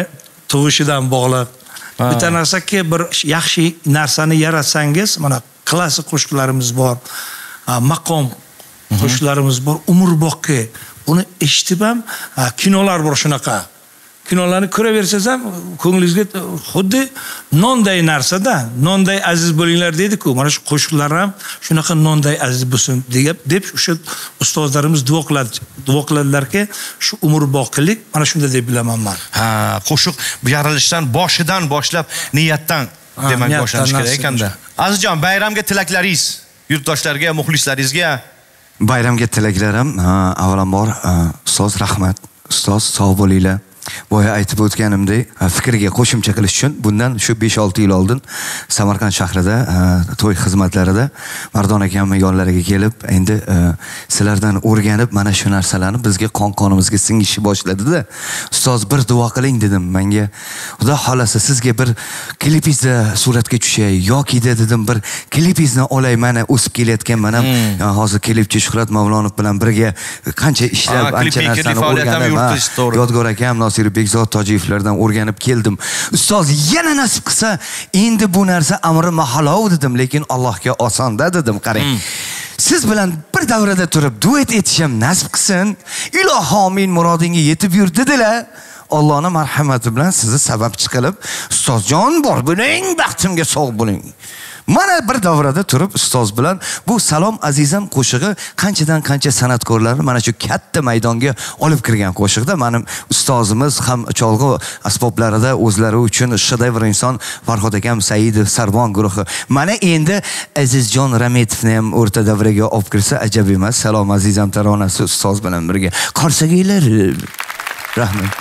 tug'ishidan bog'liq. Bitta narsaki bir yaxshi narsani yaratsangiz, mana klassik qo'shiqlarimiz bor, maqom qo'shiqlarimiz bor, umrboqqa. Uni eshitib ham kinolar bor shunaqa. Kinolarni ko'raversangiz ham ko'nglingizga xuddi nonday narsada, nonday aziz bo'linglar deydi-ku. Mana shu qo'shiqlar ham shunaqa nonday aziz bo'lsin deb deb o'sha ustozlarimiz duo qiladi, duo qiladilarki, shu umrboqilik mana shunda deb bilaman men. Ha, qo'shiq yarilishdan boshidan boshlab niyatdan demak boshlanish kerak ekanda. Azizjon, bayramga tilaklaringiz, yurtdoshlarga, muxlislaringizga. Bayramga tilaklarim, avvalambor ustoz rahmat. Ustoz sog' bo'linglar. Boya aytib o'tganimdek, fikriga qo'shimcha qilish uchun bundan shu besh olti yil oldin Samarqand shahrida to'y xizmatlarida Mardon akam yonlariga kelib, endi sizlardan o'rganib mana shu narsalarni bizga qon-qonimizga singishni boshladi-da. Ustoz bir duo qiling dedim menga. Xudo xolasa sizga bir klipingizda suratga tushay yoki dedim bir klipingizni olay, mana o'sib kelayotgan men ham hozir klipchi Shuhrat Mavlonov bilan birga qancha ishlab, qancha narsani o'rganib, Yodgor akam Nosir Bekzod Tojiyevlardan o'rganib keldim. Ustoz yana nasib qilsa, endi bu narsa amri mahalov dedim, lekin Allohga osonda dedim. Qarang. Siz bilan bir davrada turib duet etishim nasib qilsin. Iloho amin murodingga yetib yur dedilar. Allohning marhamati bilan sizni sababchi qilib, ustozjon bor bo'ling, baxtimga sog' bo'ling. Mana bir davrada turib ustoz bilan bu Salom azizam qo'shig'i qanchadan qancha san'atkorlar mana shu katta maydonga olib kirgan qo'shiqda mening ustozimiz ham cholg'u asboblarida o'zlari uchun shedevr inson Farhod akam Saidov Sarvon guruhi. Mana endi Azizjon Rametovni ham o'rta davraga olib kirsa ajab emas. Salom azizam taronasi ustoz bilan birga. Qarsaginglar. Rahmat.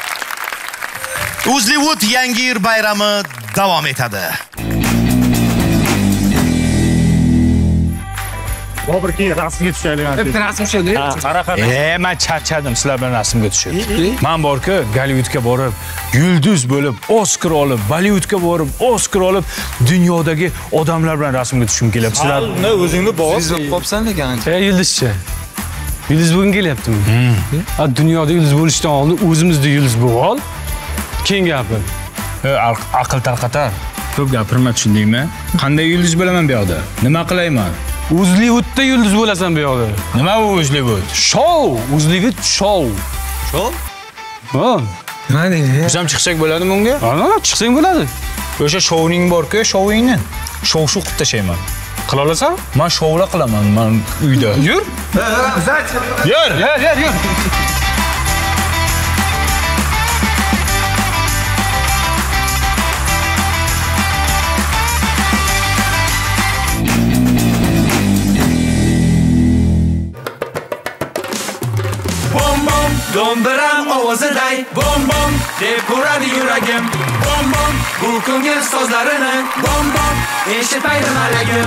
Uzliwood yangi yil bayrami davom etadi. Bobur keyin rasmga tushaylik. Bitta rasm tushadi. Qaraqa. E, men charchadim sizlar bilan rasmga tushib. Men borku Gollivudga borib, yulduz bo'lib, Oskar olib, Bollywoodga borib, Oskar olib, dunyodagi odamlar bilan rasmga tushim kelyapti. Sizlar ne o'zingni bor. Siz qopsan lekin. E, yulduzchi. Yulduz bo'lgin kelyaptimi? Ha, dunyoda yulduz bo'lishdan oldin o'zimizda yulduz bo'lib ol. Keyin gapir. E, aql tarqatar. Ko'p gapirma, tushundingmi? Qanday yulduz bo'laman bu yoqda? Nima qilayman? Uzliwoodda yulduz bo'lasan bu yoqda. Nima bu Uzliwood? Show, Uzliwood show. Show? Ha. Nima deydi? Biz ham chiqsak bo'ladimi unga? Ha, chiqsang bo'ladi. O'sha showning bor-ku, showingni. Show shu qilib tashlayman. Qila olasan? Men showlar qilaman, men uyda. Yur. Yur, yur, yur, yur. Dondiram ovoziday bom bom deb uradi yuragim. Bom bom bu ko'ngil sozlarini bom bom eshitmaydi malagim.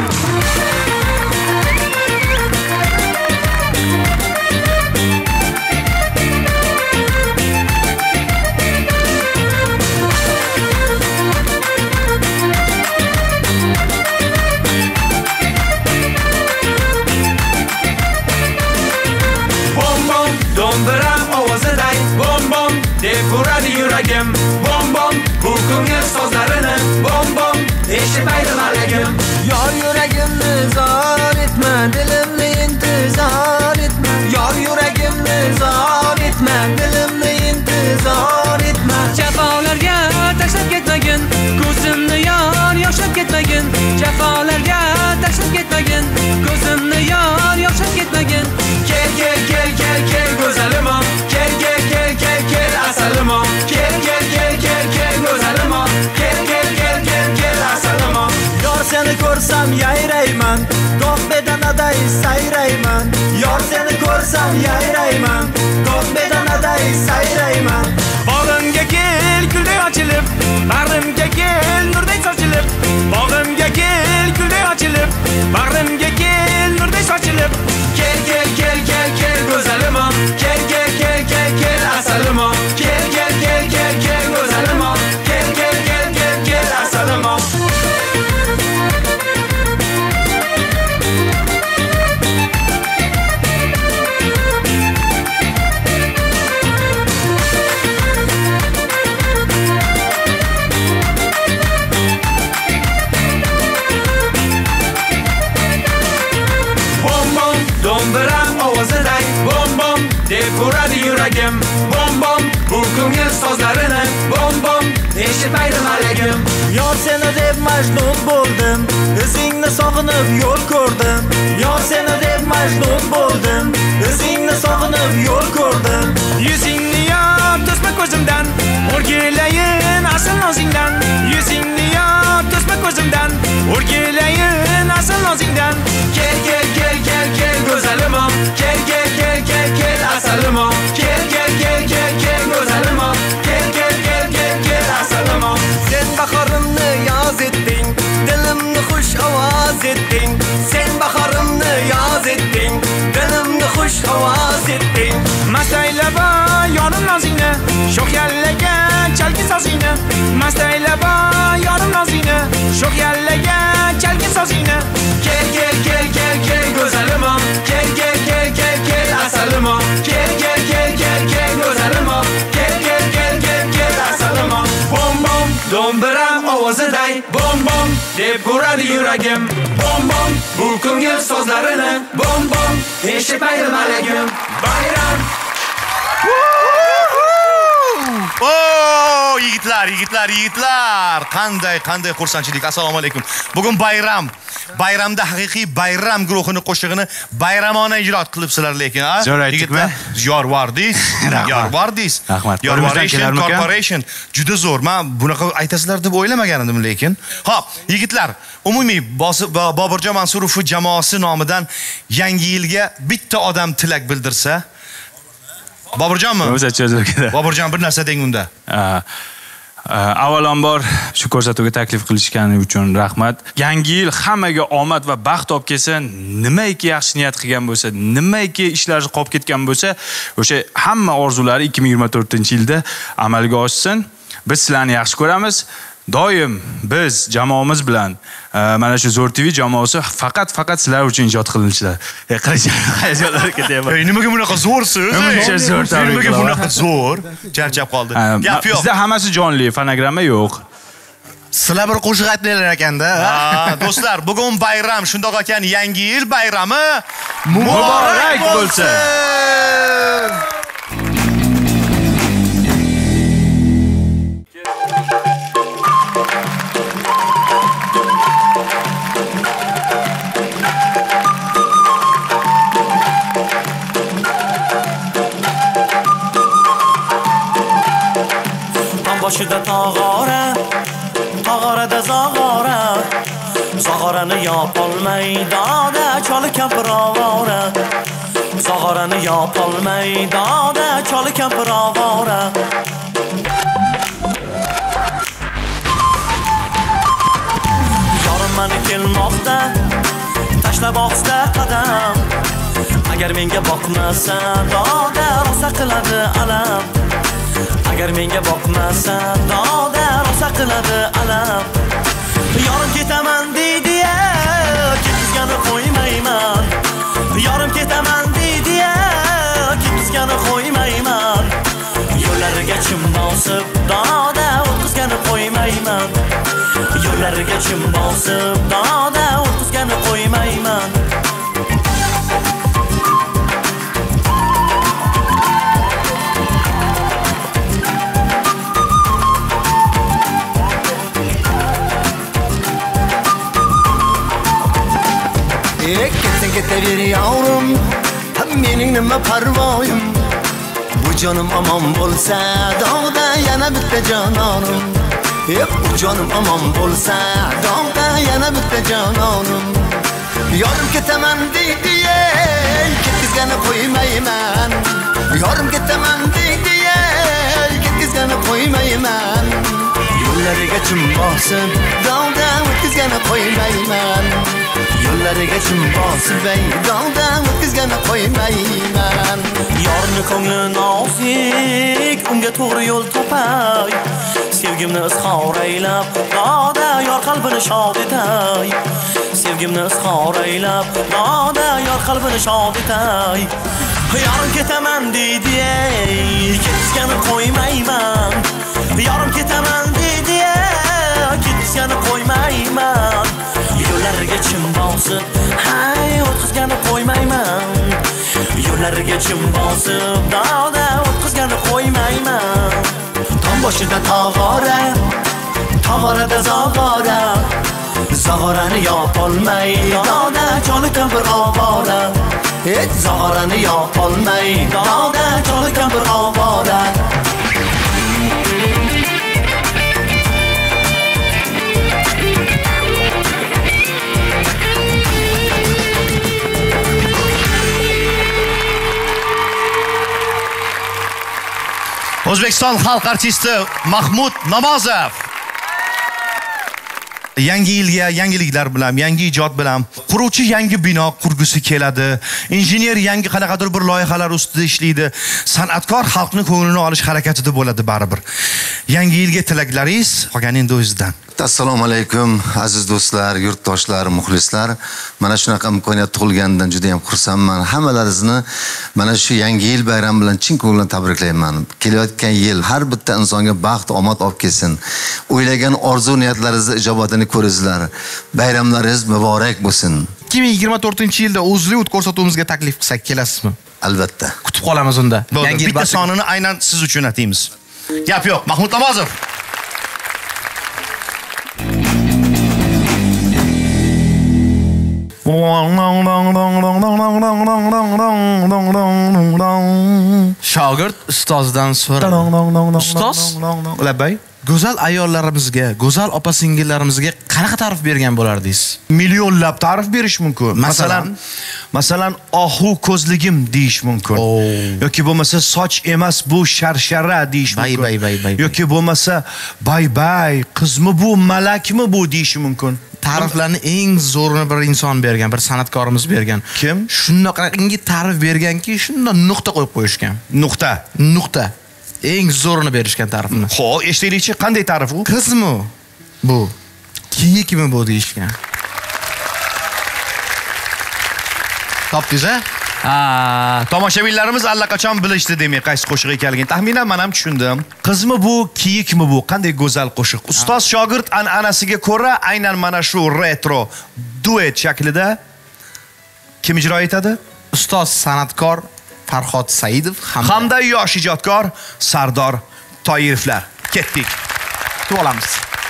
Bom bom dondiram ovoziday bom bom deb uradi yuragim. Bom bom bu ko'ngil sozlarini bom bom eshitmaydi malagim. Yor yuragimni zor etma, dilimni intizor etma. Yor yuragimni zor etma, dilimni intizor etma. Jafolarga tashlab ketmagin, ko'zimni yor yoshlab ketmagin. Jafolarga tashlab ketmagin, ko'zimni yor yoshlab ketmagin. Kel kel kel kel kel go'zalim o, kel kel kel kel kel asalim o, kel kel kel kel kel go'zalim o, kel kel kel kel kel asalim o. Yor seni ko'rsam yayrayman, goh bedanaday sayrayman. Yor seni ko'rsam yayrayman, goh bedanaday sayrayman. Bog'imga kel gulday ochilib, bag'rimga kel nurday sochilib. Bog'imga kel gulday ochilib, bag'rimga kel nurday sochilib. Kel kel kel kel kel go'zalim o, kel kel kel kel kel asalim o, kel kel kel kel kel go'zalim o, kel kel kel kel kel asalim o. yuragim Bom bom bu ko'ngil sozlarini Bom bom eshitmaydi malagim Yor seni deb majnun bo'ldim O'zingni sog'inib yo'l ko'rdim Yor seni deb majnun bo'ldim O'zingni sog'inib yo'l ko'rdim Yuzingni yop to'sma ko'zimdan O'rgilayin asl nozingdan Yuzingni yop to'sma ko'zimdan O'rgilayin asl nozingdan Kel kel kel kel kel go'zalim o Kel kel kel kel kel asalim o Kel kel kel kel kel go'zalim o Kel kel kel kel kel asalim o Sen bahorimni yoz etding Dilimni xush ovoz etding Sen bahorimni yoz etding Dilimni xush ovoz etding Mastaylaba yorim nozingni Sho'x yallaga chalgin sozingni Mastaylaba yorim nozingni Sho'x yallaga chalgin sozingni Kel kel kel kel kel go'zalim o Kel kel kel kel kel asalim o Kel kel kel kel kel go'zalim o Kel kel kel kel kel asalim o Bom bom do'mbiram ovoziday Bom bom deb uradi yuragim Bom bom bu ko'ngil sozlarini Bom bom eshitmaydi malagim Bayram O yigitlar, yigitlar, yigitlar. Qanday, qanday xursandchilik. Assalomu alaykum. Bugun bayram. Bayramda haqiqiy bayram guruhini qo'shig'ini bayramona ijro qilibsizlar lekin, ha? Zo'r aytdikmi? Yor vardis. Yor vardis. Rahmat. Yor Varishon Corporation juda zo'r. Men bunaqa aytasizlar deb o'ylamagan edim lekin. Xo'p, yigitlar, umumiy Boburjon Mansurov jamoasi nomidan yangi yilga bitta odam tilak bildirsa, Boburjonmi? Boburjon bir narsa deng unda. Avvalambor shu ko'rsatuvga taklif qilishgani uchun rahmat. Yangi yil hammaga omad va baxt olib kelsa, nimaiki yaxshi niyat qilgan bo'lsa, nimaiki ishlari qolib ketgan bo'lsa, o'sha hamma orzulari ikki ming yigirma to'rtinchi yilda amalga oshsin. Biz sizlarni yaxshi ko'ramiz. Doim biz jamoamiz bilan mana shu Zo'r T V jamoasi faqat faqat sizlar uchun ijod qilinishlar. E hayajonlar ketyapti. Ey, nimaga bunaqa zo'rsiz? Nimaga zo'r tabiiy. Nimaga bunaqa zo'r? Charchab qoldi. Gap yo'q. Bizda hammasi jonli, fonogramma yo'q. Sizlar bir qo'shiq aytdilar ekanda. Ha, do'stlar, bugun bayram, shundoq ekan, yangi yil bayrami muborak bo'lsin. boshida tog'ora, tog'orada zog'ora, zog'orani yopolmay doda choli kampir ovora, zog'orani yopolmay doda choli kampir ovora. Yorim meni kelmoqda, tashlab ohista qadam, agar menga boqmasa doda rosa qiladi alam. Agar menga boqmasa doda rosa qiladi alam. Yorim ketaman deydi-ya, ketizgani qo'ymayman. Yorim ketaman deydi-ya, ketizgani qo'ymayman. Yo'llariga chim bosib doda o'tkazgani qo'ymayman. Yo'llariga chim bosib doda o'tkazgani qo'ymayman. Ketsen ketaver yavrum, mening nima parvoyim. Bu jonim omon bo'lsa, dog'da yana bitta jononim. Bu jonim omon bo'lsa, dog'da yana bitta jononim. Yorim ketaman deydi-ya, ketizgani qo'ymayman. Yorim ketaman deydi-ya, ketizgani qo'ymayman. Yo'llariga chim bosib, dog'da o'tkazgani qo'ymayman. Yo'llariga chim bosib, dog'da o'tkazgani qo'ymayman. Yorni ko'ngli nozik, unga to'g'ri yo'l topay. Sevgimni izhor aylab, doda yor qalbini shod etay. Sevgimni izhor aylab, doda yor qalbini shod etay. Yorim ketaman deydi-ya, ketizgani qo'ymayman. Yorim ketaman deydi-ya, ketizgani qo'ymayman. Yo'llariga chim bosib, hay o'tkazgani qo'ymayman. Yo'llariga chim bosib, doda o'tkazgani boshida tog'ora tog'orada zog'ora zog'orani yopolmay doda choli kampir ovora et zog'orani yopolmay doda choli kampir ovora O'zbekiston xalq artisti Mahmud Namozov yangi yilga yangiliklar bilan, yangi ijod bilan, quruvchi yangi bino qurgusi keladi. Injener yangi qanaqadir bir loyihalar ustida ishlaydi. San'atkor xalqning ko'nglini olish harakatida bo'ladi baribir. Yangi yilga tilaklaringiz qolgan endi o'zingizdan. Assalomu alaykum aziz do'stlar, yurtdoshlar, muxlislar. Mana shunaqa imkoniyat tug'ilganidan juda ham xursandman. Hammalaringizni mana shu yangi yil bayrami bilan chin ko'ngildan tabriklayman. Kelayotgan yil har bitta insonga baxt, omad olib kelsin. O'ylagan orzu niyatlaringizni ijobatini ko'ringizlar. Bayramlaringiz muborak bo'lsin. ikki ming yigirma to'rtinchi yilda UzReut ko'rsatuvimizga taklif qilsak kelasizmi? Albatta. Kutib qolamiz unda. Yangi bitta sonini aynan siz uchun ataymiz. Gap yo'q, Mahmud Namozov. Shogird ustozdan so'ra. Ustoz, labay. Go'zal ayollarimizga, go'zal opa-singillarimizga qanaqa ta'rif bergan bo'lardingiz? Millionlab ta'rif berish mumkin. Masalan, masalan, ohu ko'zligim deyish mumkin. Yoki bo'lmasa soch emas bu sharshara deyish mumkin. Bay bay bay. Yoki bo'lmasa bay bay, qizmi bu, malakmi bu deyish mumkin. Ta'riflarni eng zo'rini bir inson bergan, bir san'atkorimiz bergan. Kim? Shunaqangi ta'rif berganki, shunda nuqta qo'yib qo'yishgan. Nuqta. Nuqta. Eng zo'rini berishgan ta'rifni. Xo'p, eshitaylikchi, qanday ta'rif u? Qizmi? Bu. Kiyikmi bu deyishgan. Topdingiz-a? Ha, tomoshabinlarimiz allaqachon bilishdi demak, qaysi qo'shiq ekanligini. Taxminan men ham tushundim. Qizmi bu, kiyikmi bu? Qanday go'zal qo'shiq. Ustoz shogird an'anasiga ko'ra aynan mana shu retro duet shaklida kim ijro etadi? Ustoz san'atkor Farhod Saidov hamda yosh ijodkor Sardor Toyirovlar. Ketdik. Kutib olamiz.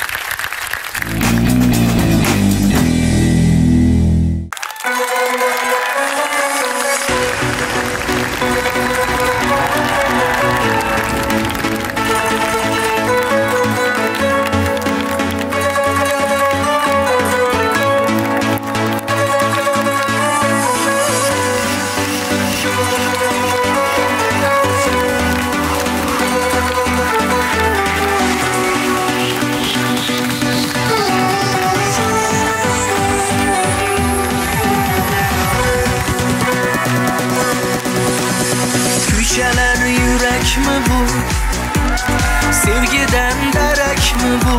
Sevgiden derek mi bu?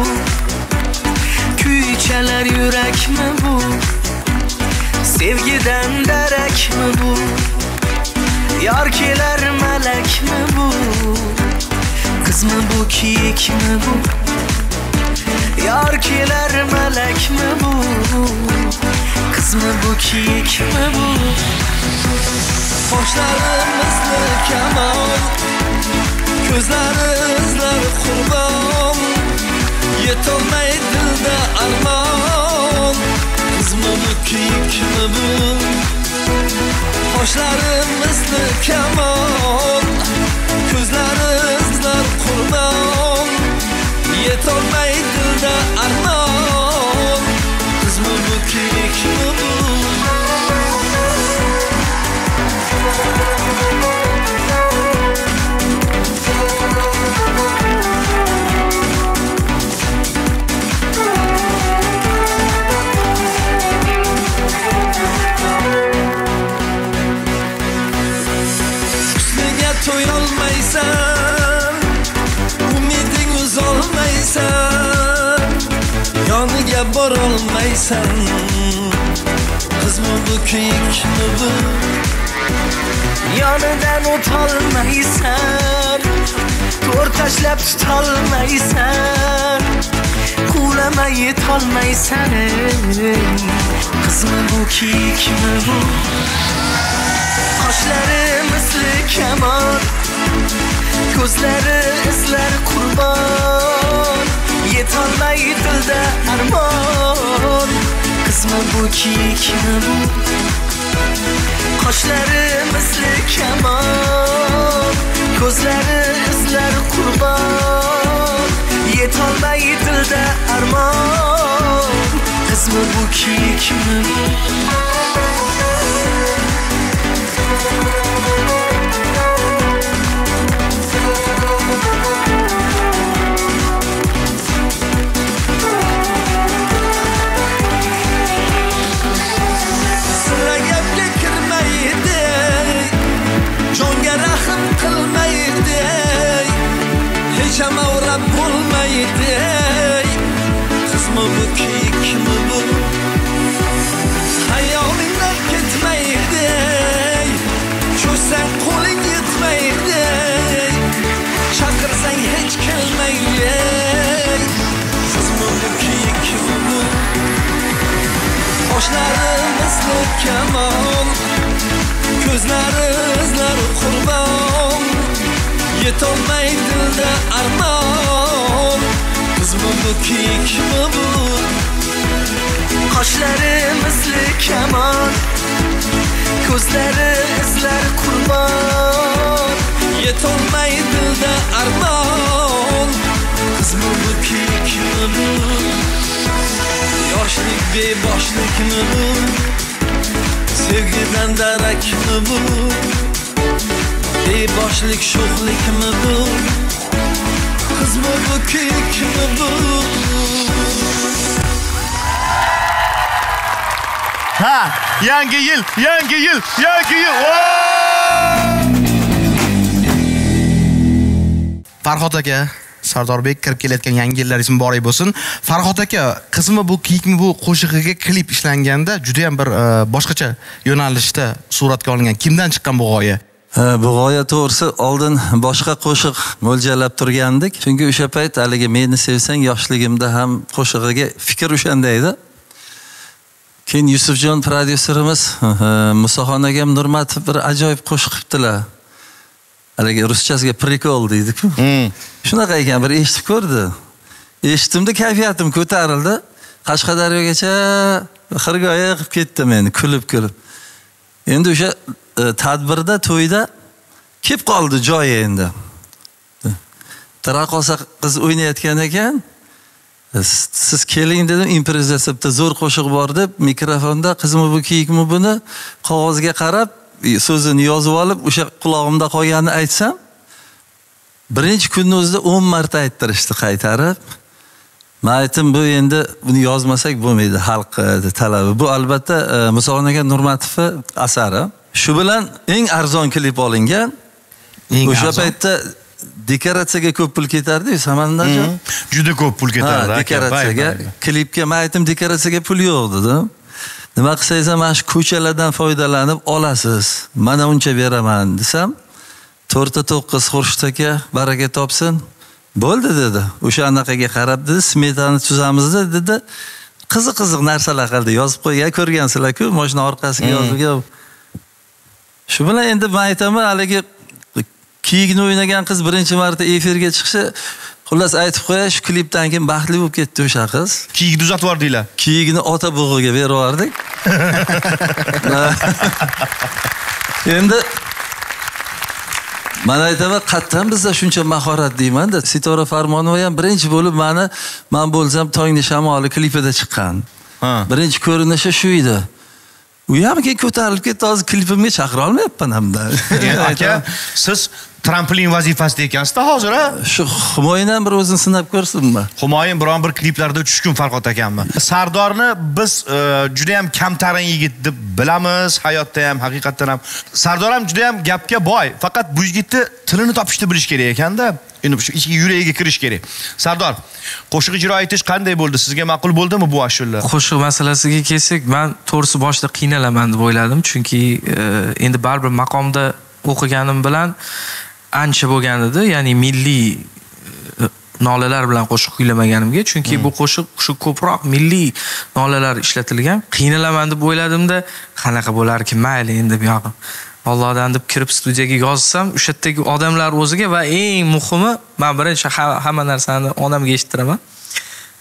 Küçeler yürek mi bu? Sevgiden derek mi bu? Yarkiler melek mi bu? Kız mı bu, kiyik mi bu? Yarkiler melek mi bu? Kız mı bu, kiyik mi bu? Hoşlarımızlı kemal, gözlerimizler kurban, yetolmayı dilde arman. Kız mı bu, kiyik mi bu? Hoşlarımızlı kemal, gözlerimizler kurban, yetolmayı dilde arman. Kız mı bu, kiyik mi bu? Toyolmaysan, umiding uzolmaysan, yoniga borolmaysan. Qizmi bu, kiyikmi bu? Yonidan o'tolmaysan, to'r tashlab tutolmaysan, quvlamay yetolmaysan. Qizmi bu, kiyikmi bu? Qoshlari misli kamon, ko'zlari izlar qurbon, yetolmay dilda armon qizmi bu kiyikmi bu qoshlari misli kamon ko'zlari izlar qurbon yetolmay dilda armon qizmi bu kiyikmi bu Hecham avrab bo'lmaydi qizmi bu kiyikmi bu hayolingdan ketmaydi cho'zsang qo'ling yetmaydi chaqirsang hech kelmaydi qizmi bu kiyikmi bu qoshlari misli kamon ko'zlari izlar qurbon yetolmay dilda armon qizmi bu kiyikmi bu qoshlari misli kamon ko'zlari izlar qurbon yetolmay dilda armon qizmi bu kiyikmi bu yoshlik beboshlikmi bu sevgidan darakmi bu beboshlik sho'xlikmi bu qizmi bu kiyikmi bu ha yangi yil yangi yil yangi yil Farhod aka Sardorbek kirib kelayotgan yangi yillaringiz muborak bo'lsin. Farhod aka, qizmi bu kiyikmi bu qo'shig'iga klip ishlanganda juda ham bir boshqacha yo'nalishda suratga olingan. Kimdan chiqqan bu g'oya? Bu g'oya to'g'risi oldin boshqa qo'shiq mo'ljallab turgandik. Chunki o'sha payt haligi meni sevsang yoshligimda ham qo'shig'iga fikr o'shanda edi. Keyin Yusufjon prodyuserimiz Musoxon akam Nurmatov bir ajoyib qo'shiq qilibdilar. Haligi ruschasiga prikol deydi-ku. Shunaqa ekan, bir eshitib ko'rdi. Eshitdimda kayfiyatim ko'tarildi. Qashqadaryogacha xirgoya qilib ketdim men kulib-kulib. Endi o'sha tadbirda, to'yda kelib qoldi joyi endi. Taraqosa qiz o'ynayotgan ekan. Siz keling dedim, improvizatsiya zo'r qo'shiq bor deb mikrofonda qizmi bu kiyikmi buni qog'ozga qarab so'zini yozib olib, o'sha quloqimda qolganini aytsam, birinchi kunning o'zida o'n marta ayttirishdi qaytarib. Men aytdim, bu endi buni yozmasak bo'lmaydi, xalq talabi. Bu albatta Musoxon aka Nurmatovning asari. Shu bilan eng arzon klip olingan. O'sha paytda dekoratsiyaga ko'p pul ketardi, Samandarjon. Juda ko'p pul ketardi. Dekoratsiyaga, klipga men aytdim, dekoratsiyaga pul yo'q dedim. Nima qilsangiz ham mana shu ko'chalardan foydalanib olasiz. Mana uncha beraman desam, to'rtta to'qqiz Xurshid aka baraka topsin. Bo'ldi dedi. O'sha anaqaga qarab dedi, smetani tuzamiz dedi. Qiziq-qiziq narsalar qildi, yozib qo'ygan, ko'rgansizlar-ku, mashina orqasiga yozilgan. Shu bilan endi men aytaman, haligi kiyikni o'ynagan qiz birinchi marta efirga chiqishi, xullas aytib qo'yay, shu klipdan keyin baxtli bo'lib ketdi o'sha qiz. Kiyikni uzatib yordinglar. Kiyikni ota bug'iga berib yubordik. Endi men aytaman, qattan bizda shuncha mahorat deyman-da. Sitora Farmonova ham birinchi bo'lib meni, men bo'lsam Tongni shamoli klipida chiqqan. Birinchi ko'rinishi shu edi. U ham keyin ko'tarilib ketdi, hozir klipimga chaqira olmayapman hamda. Aka, siz tramplin vazifasida ekansiz-da hozir, ha? Shu Humoyindan bir o'zini sinab ko'rsinmi? Humoyin biron bir kliplarda tushkun Farhod akammi. Sardorni biz juda ham kamtarin yigit deb bilamiz, hayotda ham, haqiqatdan ham. Sardor ham juda ham gapga boy, faqat bu yigitni tilini topishni bilish kerak ekanda. Endi shu ichki yuragiga kirish kerak. Sardor, qo'shiq ijro etish qanday bo'ldi? Sizga ma'qul bo'ldimi bu ashula? Qo'shiq masalasiga kelsak, men to'g'risi boshida qiynalaman deb o'yladim, chunki endi baribir maqomda o'qiganim bilan ancha bo'lgan edi, ya'ni milliy nolalar bilan qo'shiq kuylamaganimga, chunki bu qo'shiq shu ko'proq milliy nolalar ishlatilgan. Qiynalaman deb o'yladimda, qanaqa bo'larkin, mayli endi bu yog'i. Allohdan deb kirib studiyaga yozsam, o'sha yerdagi odamlar o'ziga va eng muhimi, men birinchi hamma narsani onamga eshittiraman.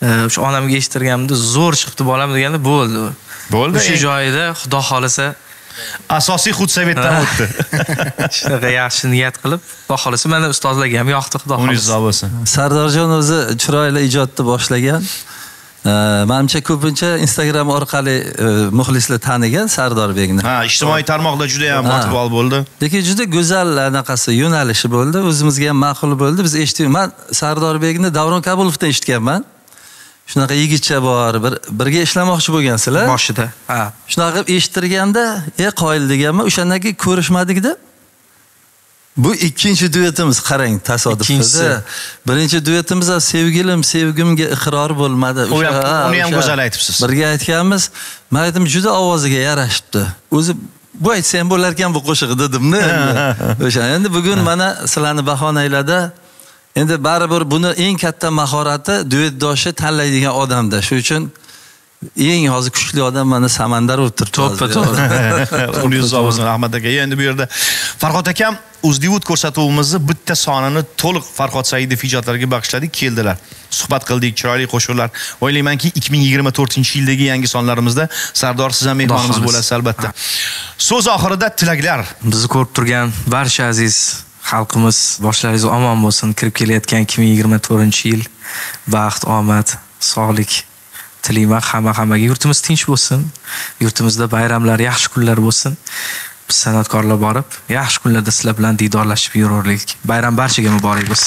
o'sha onamga eshittirganimda zo'r chiqibdi bolam deganda bo'ldi. Bo'ldi. O'sha joyida Xudo xolasa asosiy xudsavetdan o'tdi. Shunaqa yaxshi niyat qilib, Xudo xolasa mana ustozlarga ham yoqdi Xudo Uning xolasa. bo'lsin. Sardorjon o'zi chiroyli ijodni boshlagan. Menimcha ko'pincha Instagram orqali muxlislar tanigan Sardorbekni. Ha, ijtimoiy tarmoqda juda ham motival bo'ldi. Lekin juda go'zal anaqasi yo'nalishi bo'ldi. O'zimizga ham ma'qul bo'ldi. Biz eshitdik. Men Sardorbekni Davron Kabulovdan eshitganman. Shunaqa yigitcha bor, bir birga ishlamoqchi bo'lgansizlar. Boshida. Ha. Shunaqa qilib eshittirganda, "Ey qoyil" deganman. O'shandan keyin ko'rishmadikda. Bu ikkinchi duetimiz, qarang, tasodifda. Birinchi duetimiz sevgilim, sevgimga iqror bo'lmadi. O'sha uni ham go'zal aytibsiz. Birga aytganmiz. Men aytdim, juda ovoziga yarashibdi. O'zi bu aytsa ham bo'lar ekan bu qo'shiq dedim-da. O'sha endi bugun mana sizlarni bahonanglarda endi baribir buni eng katta mahorati duetdoshi tanlaydigan odamda. Shuning uchun eng hozir kuchli odam mana Samandar bo'lib turibdi. To'ppa-to'g'ri. Uni yozamiz Ahmad aka. Endi bu yerda Farhod akam UzDivud ko'rsatuvimizni bitta sonini to'liq Farhod Saidov ijodlariga bag'ishladik, keldilar. Suhbat qildik, chiroyli qo'shiqlar. O'ylaymanki ikki ming yigirma to'rtinchi yildagi yangi sonlarimizda Sardor siz ham mehmonimiz bo'lasiz albatta. So'z oxirida tilaklar. Bizni ko'rib turgan barcha aziz xalqimiz boshlaringiz omon bo'lsin. Kirib kelayotgan ikki ming yigirma to'rtinchi yil baxt, omad, sog'lik tilayman hamma-hammaga. Yurtimiz tinch bo'lsin. Yurtimizda bayramlar, yaxshi kunlar bo'lsin. Biz san'atkorlar borib, yaxshi kunlarda sizlar bilan diydorlashib yuraylik. Bayram barchaga muborak bo'lsin.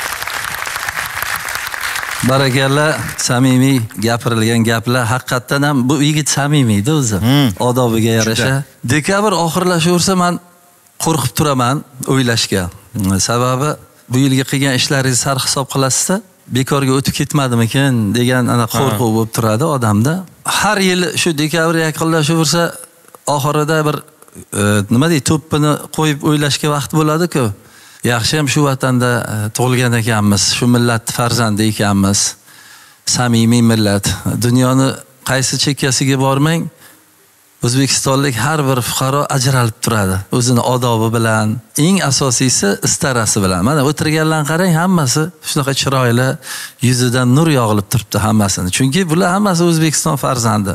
Barakalla, samimiy gapirilgan gaplar. Haqiqatan ham bu yigit samimiydi o'zi. Odobiga yarasha. Dekabr oxirlashaversa men qo'rqib turaman o'ylashga. Sababi bu yilga qilgan ishlaringizni sarf hisob qilasizda, bekorga o'tib ketmadimikin degan ana qo'rquv bo'lib turadi odamda. Har yil shu dekabr yaqinlashaversa, oxirida bir nima deydi, to'ppini qo'yib o'ylashga vaqt bo'ladi-ku. Yaxshi ham shu vatanda tug'ilgan ekanmiz, shu millatning farzandi ekanmiz. Samimiy millat. Dunyoni qaysi chekkasiga bormang, O'zbekistonlik har bir fuqaro ajralib turadi. O'zini odobi bilan, eng asosiysi istarasi bilan. Mana o'tirganlarni qarang, hammasi shunaqa chiroyli, yuzidan nur yog'ilib turibdi hammasini. Chunki bular hammasi O'zbekiston farzandi.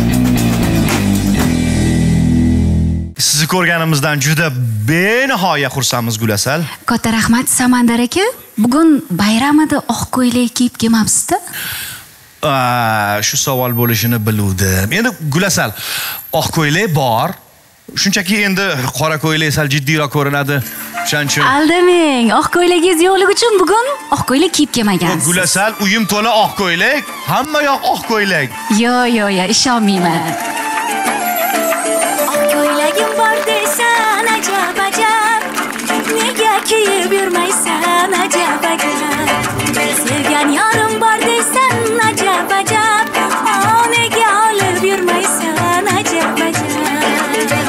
Sizni ko'rganimizdan juda benihoya xursandmiz Gulasal. Katta rahmat Samandar aka. Bugun bayramida oq ko'ylak kiyib kelmabsiz-da? Shu savol bo'lishini biluvdim. Endi Gulasal, oq ko'ylak bor. Shunchaki endi qora ko'ylak sal jiddiyroq ko'rinadi. Shuning uchun. Aldamang, oq ko'ylagingiz yo'qligi uchun bugun oq ko'ylak kiyib kelmagansiz. Gulasal, uyim to'la oq ko'ylak, hamma yoq oq ko'ylak. Yo, yo, yo, ishonmayman. Oq ko'ylagim bor desan, ajab ajab. Nega kiyib yurmaysan, ajab ajab. Sevgan yorim bor desan, ajab ajab. Nega olib yurmaysan, ajab ajab.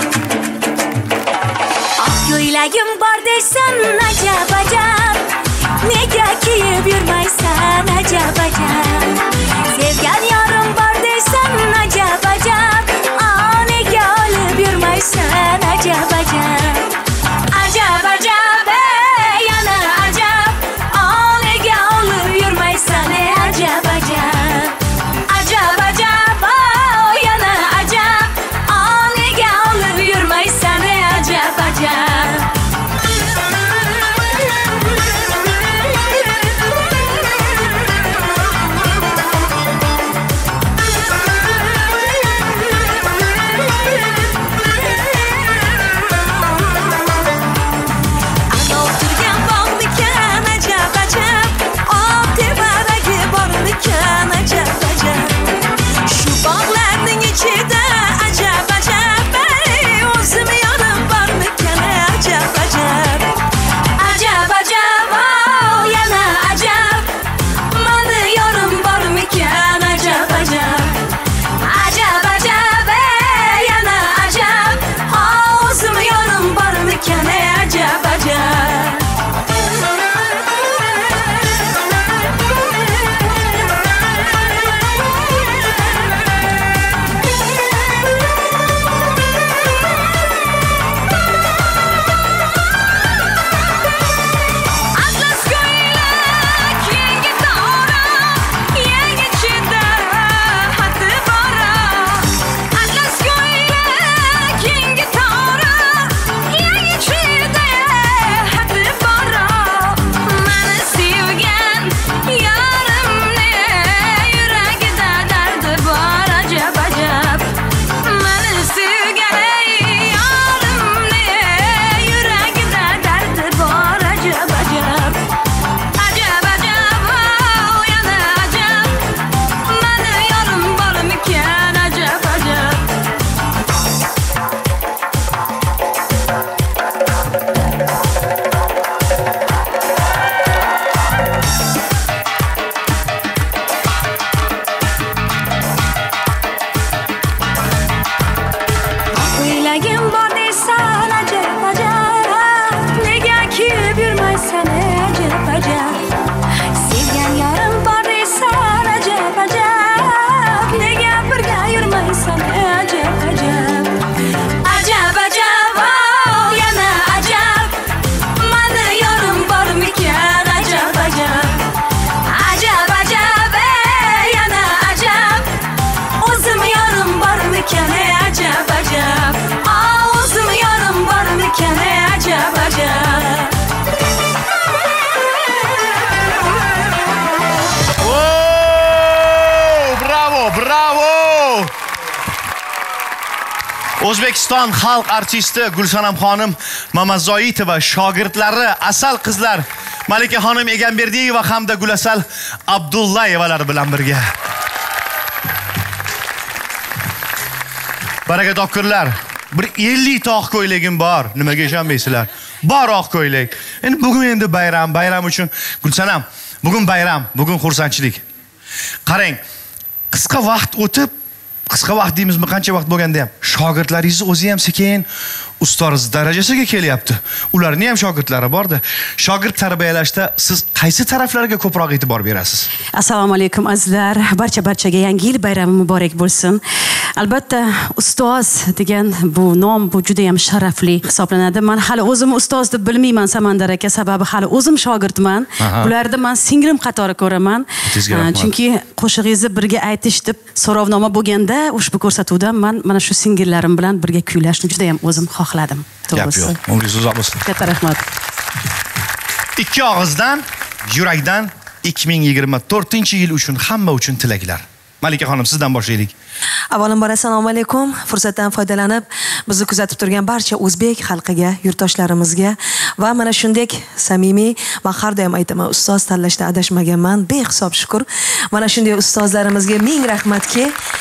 Oq ko'ylagim bor desan, ajab ajab. Nega kiyib yurmaysan, ajab ajab. Sevgan yorim bor desan, ajab ajab. Nega olib yurmaysan, ajab ajab. Ajab ajab, yana ajab. Nega olib yurmaysan, ajab ajab. Ajab ajab, yana ajab. Nega olib yurmaysan, ajab ajab. O'zbekiston xalq artisti Gulsanam xonim Mamazoitova shogirdlari asal qizlar Malika xonim Egamberdiyeva hamda Gulasal Abdullayevalar bilan birga. Baraka topkurlar. Bir ellik ta oq ko'ylagim bor. Nimaga ishonmaysizlar? Bor oq ko'ylak. Endi bugun endi bayram, bayram uchun Gulsanam, bugun bayram, bugun xursandchilik. Qarang, qisqa vaqt o'tib, qisqa vaqt deymizmi, qancha vaqt bo'lganda ham shogirdlaringiz o'zi ham sekin ustoz darajasiga kelyapti. Ularning ham shogirdlari borda. Shogird tarbiyalashda siz qaysi taraflarga ko'proq e'tibor berasiz? Assalomu alaykum azizlar. Barcha-barchaga yangi yil bayrami muborak bo'lsin. Albatta, ustoz degan bu nom bu juda ham sharafli hisoblanadi. Men hali o'zim ustoz deb bilmayman Samandar aka, sababi hali o'zim shogirdman. Bularni men singlim qatori ko'raman. Chunki qo'shig'ingizni birga aytish deb so'rovnoma bo'lganda ushbu ko'rsatuvda men mana shu singillarim bilan birga kuylashni juda ham o'zim xohladim. To'g'risi. Umringiz uzoq bo'lsin. Katta rahmat. Ikki og'izdan, yurakdan ikki ming yigirma to'rtinchi yil uchun hamma uchun tilaklar. Malika xonim, sizdan boshlaylik. Avvalambor assalomu alaykum. Fursatdan foydalanib bizni kuzatib turgan barcha o'zbek xalqiga, yurtdoshlarimizga va mana shunday samimiy, men har doim aytaman, ustoz tanlashda adashmaganman. Behisob shukr. Mana shunday ustozlarimizga ming rahmatki,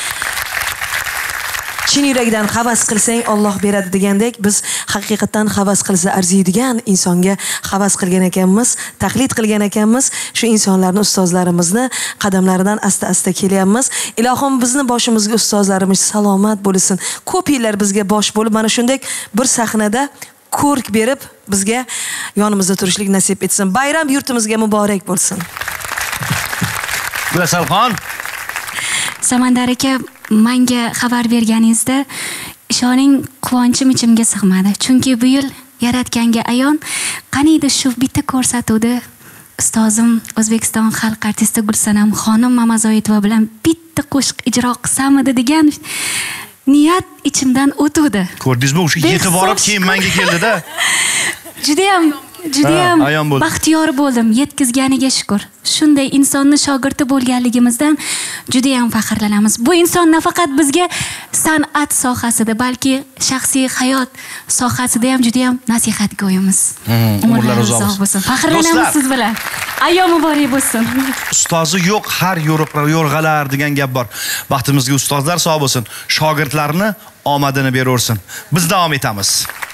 chin yurakdan havas qilsang Alloh beradi degandek, biz haqiqatan havas qilsa arziydigan insonga havas qilgan ekanmiz, taqlid qilgan ekanmiz. Shu insonlarni, ustozlarimizni qadamlaridan asta-asta kelyapmiz. Ilohim bizni boshimizga ustozlarimiz salomat bo'lsin. Ko'p yillar bizga bosh bo'lib, mana shunday bir sahnada ko'rk berib, bizga yonimizda turishlik nasib etsin. Bayram yurtimizga muborak bo'lsin. Gulasalxon. Samandar aka, menga xabar berganingizda ishoning, quvonchim ichimga sig'madi. Chunki bu yil yaratganga ayon qaniydi shu bitta ko'rsatuvda ustozim O'zbekiston xalq artisti Gulsanam xonim Mamazoitova bilan bitta qo'shiq ijro qilsamidi degan niyat ichimdan o'tdi. Ko'rdingizmi, o'sha yetib borib keyin menga keldida. Juda ham juda ham baxtiyor bo'ldim, yetkazganiga shukr. Shunday insonni shogirdi bo'lganligimizdan juda ham faxrlanamiz. Bu inson nafaqat bizga san'at sohasida, balki shaxsiy hayot sohasida ham juda ham nasihatgo'yimiz. Umrlar uzoq bo'lsin. Faxrlanamiz siz bilan. Ayyom muborak bo'lsin. Ustozi yo'q har yo'rg'alar degan gap bor. Baxtimizga ustozlar sog' bo'lsin, shogirdlarni omadini beraversin. Biz davom etamiz.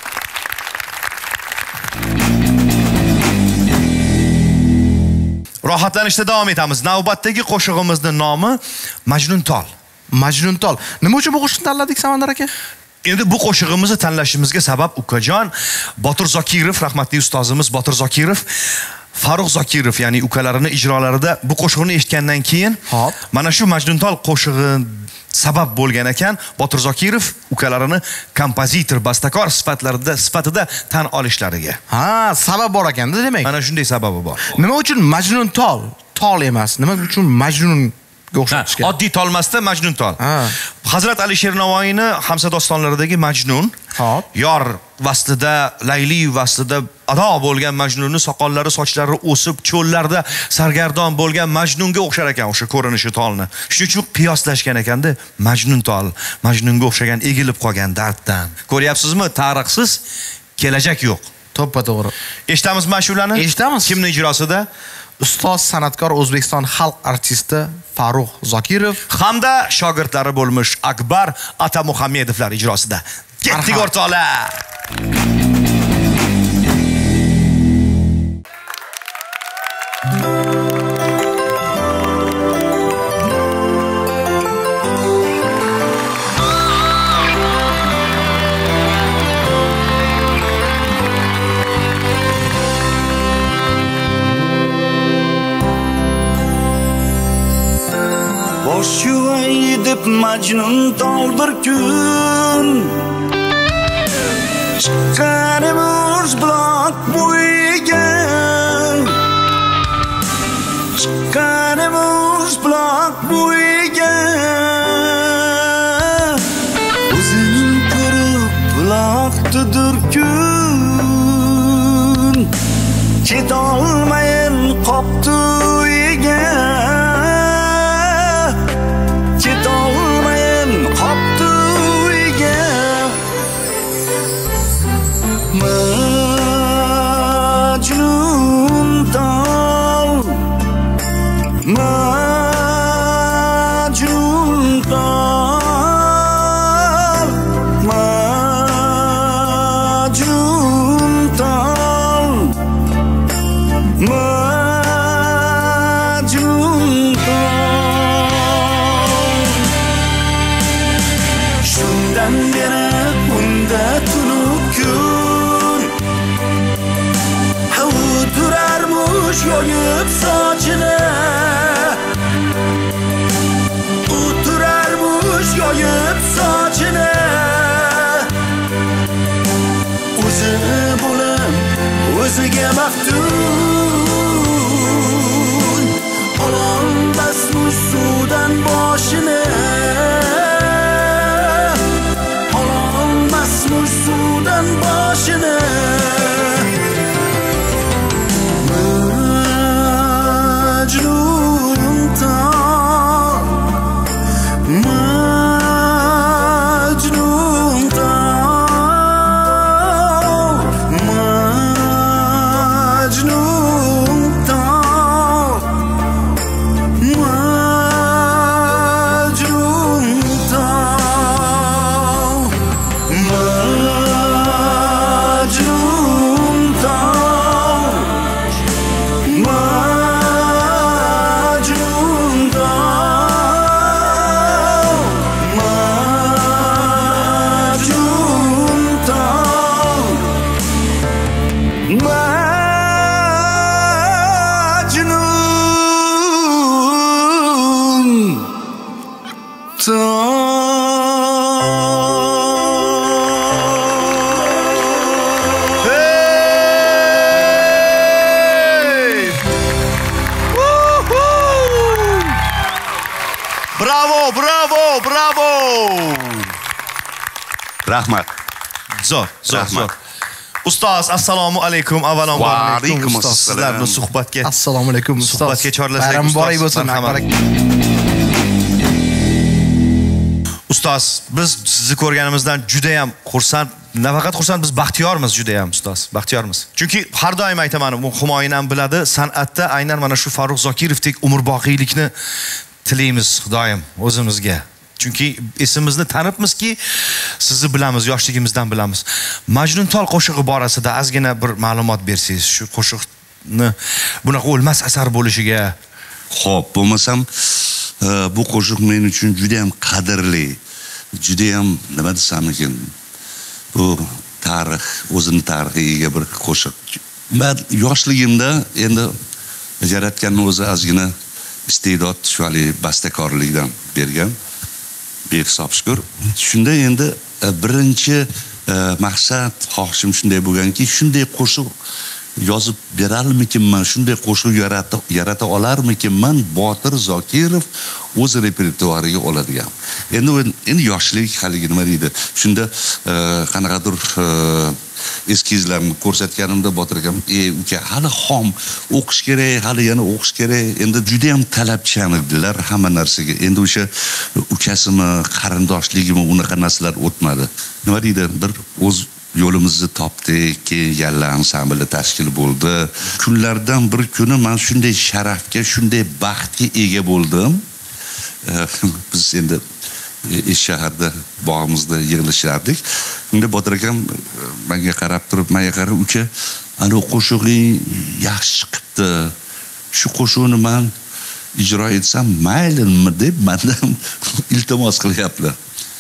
Rohatlanishda davom etamiz. Navbatdagi qo'shig'imizning nomi Majnuntol. Majnuntol. Nima uchun bu qo'shiqni tanladik Samandar aka? Endi bu qo'shig'imizni tanlashimizga sabab ukajon Botir Zokirov, rahmatli ustozimiz Botir Zokirov, Farruh Zokirov, ya'ni ukalarini ijrolarida bu qo'shiqni eshitgandan keyin, mana shu Majnuntol qo'shig'i sabab bo'lgan ekan, Botir Zokirov ukalarini kompozitor, bastakor sifatlarida sifatida tan olishlariga. Ha, sabab bor ekanda demak. Mana shunday sababi bor. Nima uchun Majnuntol? Tol emas. Nima uchun Majnun o'xshatishgan? Oddiy tolmasda Majnuntol. Hazrat Alisher Navoiyni Hamsa dostonlaridagi Majnun, yor vaslida, Layli vaslida ado bo'lgan Majnunni soqollari, sochlari o'sib, cho'llarda sargardon bo'lgan Majnunga o'xshar ekan o'sha ko'rinishi tolni. Shuning uchun qiyoslashgan ekanda Majnuntol, Majnunga o'xshagan egilib qolgan darddan. Ko'ryapsizmi? Tarixsiz kelajak yo'q. To'ppa to'g'ri. Eshitamiz mashhurlarni? Eshitamiz. Kimning ijrosida? Ustoz san'atkor O'zbekiston xalq artisti Farruh Zokirov hamda shogirdlari bo'lmish Akbar Atamuhammedovlar ijrosida. Ketdik o'rtoqlar. Bosh yuvay deb Majnuntol bir kun chiqqanim o'z buloq bo'yiga, chiqqanim o'z buloq bo'yiga, o'zining ko'rib buloqdadir kun, ketolmayin qopti uyiga. Majnun tal, majnun tal, majnun tal. Shundan beri unda tunib kun turarmush yoyib sochini, u turarmush yoyib sochini, o'zi bo'lib o'ziga maftun, ololmasmush suvdan boshini, ololmasmush suvdan boshini. Majnun tal, majnun tal, majnun tal, majnun tal, majnun tal, Bravo, bravo, bravo. Rahmat. Zo'r, zo'r, zo'r. Ustoz, assalomu alaykum. Avvalambor Va alaykum ustoz, sizlarni suhbatga. Assalomu alaykum ustoz. Suhbatga chorlasak. Bayram muborak bo'lsin. Ustoz, biz sizni ko'rganimizdan juda ham xursand, nafaqat xursand, biz baxtiyormiz juda ham ustoz, baxtiyormiz. Chunki har doim aytaman, bu Humoyin ham biladi, san'atda aynan mana shu Farruh Zokirovdek umrboqiylikni tilaymiz doim o'zimizga. Chunki ismimizni tanibmizki, sizni bilamiz, yoshligimizdan bilamiz. Majnun tol qo'shig'i borasida ozgina bir ma'lumot bersangiz, shu qo'shiqni bunaqa o'lmas asar bo'lishiga. Xo'p, bo'lmasam bu qo'shiq men uchun juda ham qadrli, juda ham nima desam ekan, bu tarix, o'zini tarixiga bir qo'shiq. Men yoshligimda endi Yaratganning o'zi ozgina iste'dod shuli bastakorlikdan bergan. Behisob shukr. Shunda endi birinchi maqsad, xohishim shunday bo'lganki, shunday qo'shiq yozib berarmikinman, shunday qo'shiq yarata yarata olarmikinman, Botir Zokirov o'z repertuariga oladigan. Endi endi yoshlik haligi nima deydi? Shunda qanaqadir eskizlarni ko'rsatganimda Botir akam, "Ey uka, hali xom, o'qish kerak, hali yana o'qish kerak." Endi juda ham talabchan edilar hamma narsaga. Endi o'sha ukasimi, qarindoshligimi unaqa narsalar o'tmadi. Nima deydi? Bir o'z yo'limizni topdik, keyin Yalla ansambli tashkil bo'ldi. Kunlardan bir kuni men shunday sharafga, shunday baxtga ega bo'ldim. Biz endi ish shaharda bog'imizda yig'ilishardik. Unda Botir akam menga qarab turib, menga qarab, "Uka, ana qo'shig'ing yaxshi chiqibdi. Shu qo'shiqni men ijro etsam maylimi?" deb mendan iltimos qilyaptilar.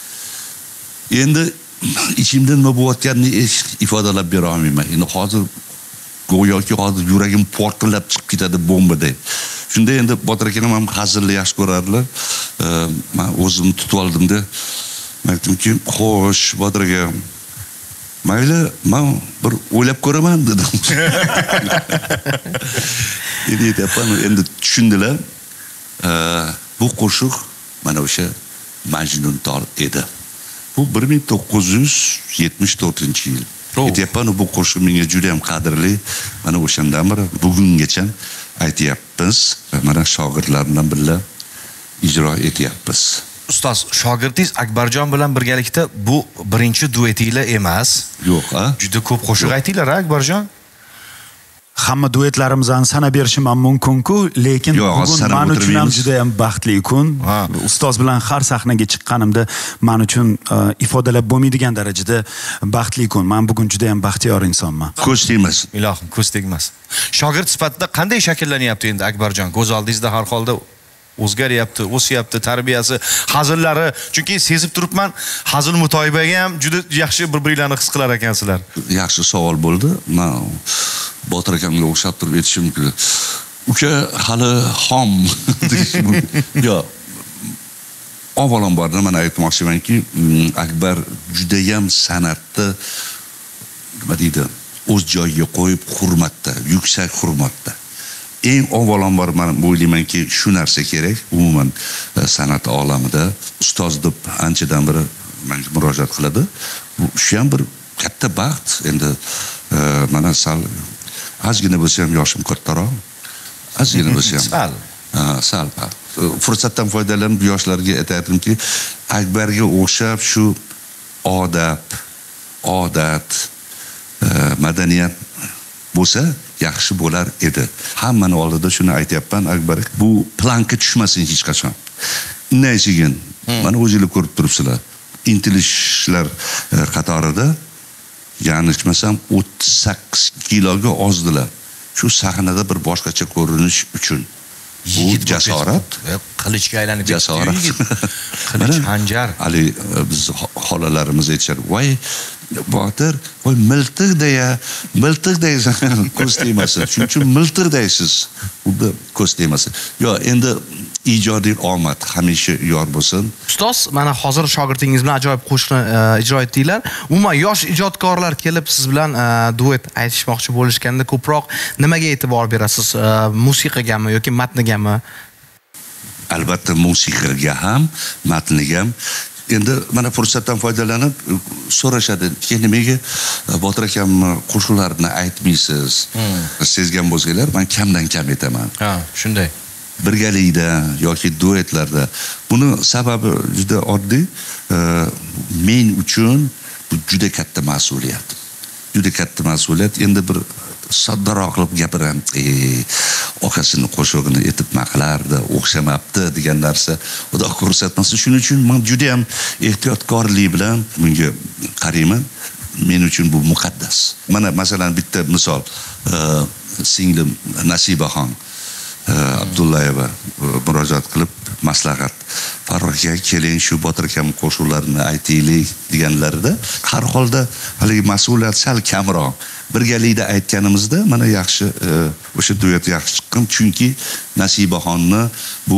Endi ichimda nima bo'layotganini ifodalab bera olmayman. Endi hozir go'yoki hozir yuragim portlab chiqib ketadi bombaday. Shunda endi Botir akam ham hazilni yaxshi ko'rardilar. Men o'zimni tutib oldimda, men aytdimki, "Xo'sh, Botir akam, mayli, men bir o'ylab ko'raman" dedim. Endi aytapman, endi tushundilar. Bu qo'shiq mana o'sha Majnun tol edi. Bu bir ming to'qqiz yuz yetmish to'rtinchi yil. Aytyapman, bu qo'shiq menga juda ham qadrli. Mana o'shandan beri bugungacha aytyapmiz. Mana shogirdlar bilan birga ijro etyapmiz. Ustoz, shogirdingiz Akbarjon bilan birgalikda bu birinchi duetinglar emas. Yo'q, a? Juda ko'p qo'shiq aytinglar, Akbarjon. hamma duetlarimizni sanab berishim ham mumkin-ku, lekin bugun men uchun ham juda ham baxtli kun. Ustoz bilan har sahnaga chiqqanimda men uchun ifodalab bo'lmaydigan darajada baxtli kun. Men bugun juda ham baxtiyor insonman. Ko'z tegmas. Ilohim, ko'z tegmas. Shogird sifatida qanday shakllanyapti endi Akbarjon? Ko'z oldingizda har holda o'zgaryapti, o'syapti, tarbiyasi, hazillari. Chunki sezib turibman, hazil mutoyibaga ham juda yaxshi bir-birlarini his qilar ekansizlar. Yaxshi savol bo'ldi. Men Botir akamga o'xshab turib aytishim mumkin. Uka hali xom deyishim mumkin. Yo'q. Avvalambor men aytmoqchimanki, Akbar juda ham san'atni nima deydi, o'z joyiga qo'yib hurmatda, yuksak hurmatda. Eng avvalambor men o'ylaymanki, shu narsa kerak. Umuman san'at olamida ustoz deb anchadan beri menga murojaat qiladi. Bu shu ham bir katta baxt. Endi mana sal ozgina bo'lsa ham yoshim kattaroq. Ozgina bo'lsa ham. Sal. Ha, sal. Fursatdan foydalanib yoshlarga aytadimki, Akbarga o'xshab shu odab, odat, madaniyat bo'lsa yaxshi bo'lar edi. Hammani oldida shuni aytayapman, Akbar, bu planka tushmasin hech qachon. Naysigin, mana o'zingizlar ko'rib turibsizlar. Intilishlar qatorida yanglishmasam o'ttiz sakkiz kiloga ozdilar. Shu sahnada bir boshqacha ko'rinish uchun. Bu jasorat, qilichga aylanib jasorat. Qilich hanjar. Ali biz xolalarimiz aytishar, "Voy, Botir, voy miltiqda-ya, miltiqdaysan, ko'z tegmasin. Shuning uchun miltiqdaysiz." Unda ko'z tegmasin. Yo, endi ijodiy omad hamisha yor bo'lsin. Ustoz, mana hozir shogirdingiz bilan ajoyib qo'shiqni ijro etdinglar. Umuman yosh ijodkorlar kelib siz bilan duet aytishmoqchi bo'lishganda ko'proq nimaga e'tibor berasiz? Musiqagami yoki matnigami? Albatta musiqaga ham, matniga ham. Endi mana fursatdan foydalanib so'rashadi, "Keyin nimaga Botir akam qo'shiqlarini aytmaysiz?" Sezgan bo'lsanglar, men kamdan kam aytaman. Ha, shunday. Birgalikda yoki duetlarda. Buni sababi juda oddiy. Men uchun bu juda katta mas'uliyat. Juda katta mas'uliyat. Endi bir soddaroq qilib gapiram, "Ey, okasini qo'shig'ini etib maqlardi, o'xshamabdi" degan narsa Xudo ko'rsatmasin. Shuning uchun men juda ham ehtiyotkorlik bilan bunga qarayman. Men uchun bu muqaddas. Mana masalan bitta misol, singlim Nasibaxon Abdullayeva murojaat qilib maslahat, "Farruh aka, keling shu Botir akam qo'shiqlarini aytaylik" deganlarida, har holda haligi mas'uliyat sal kamroq. Birgalikda aytganimizda mana yaxshi o'sha duet yaxshi chiqqan, chunki Nasibaxonni bu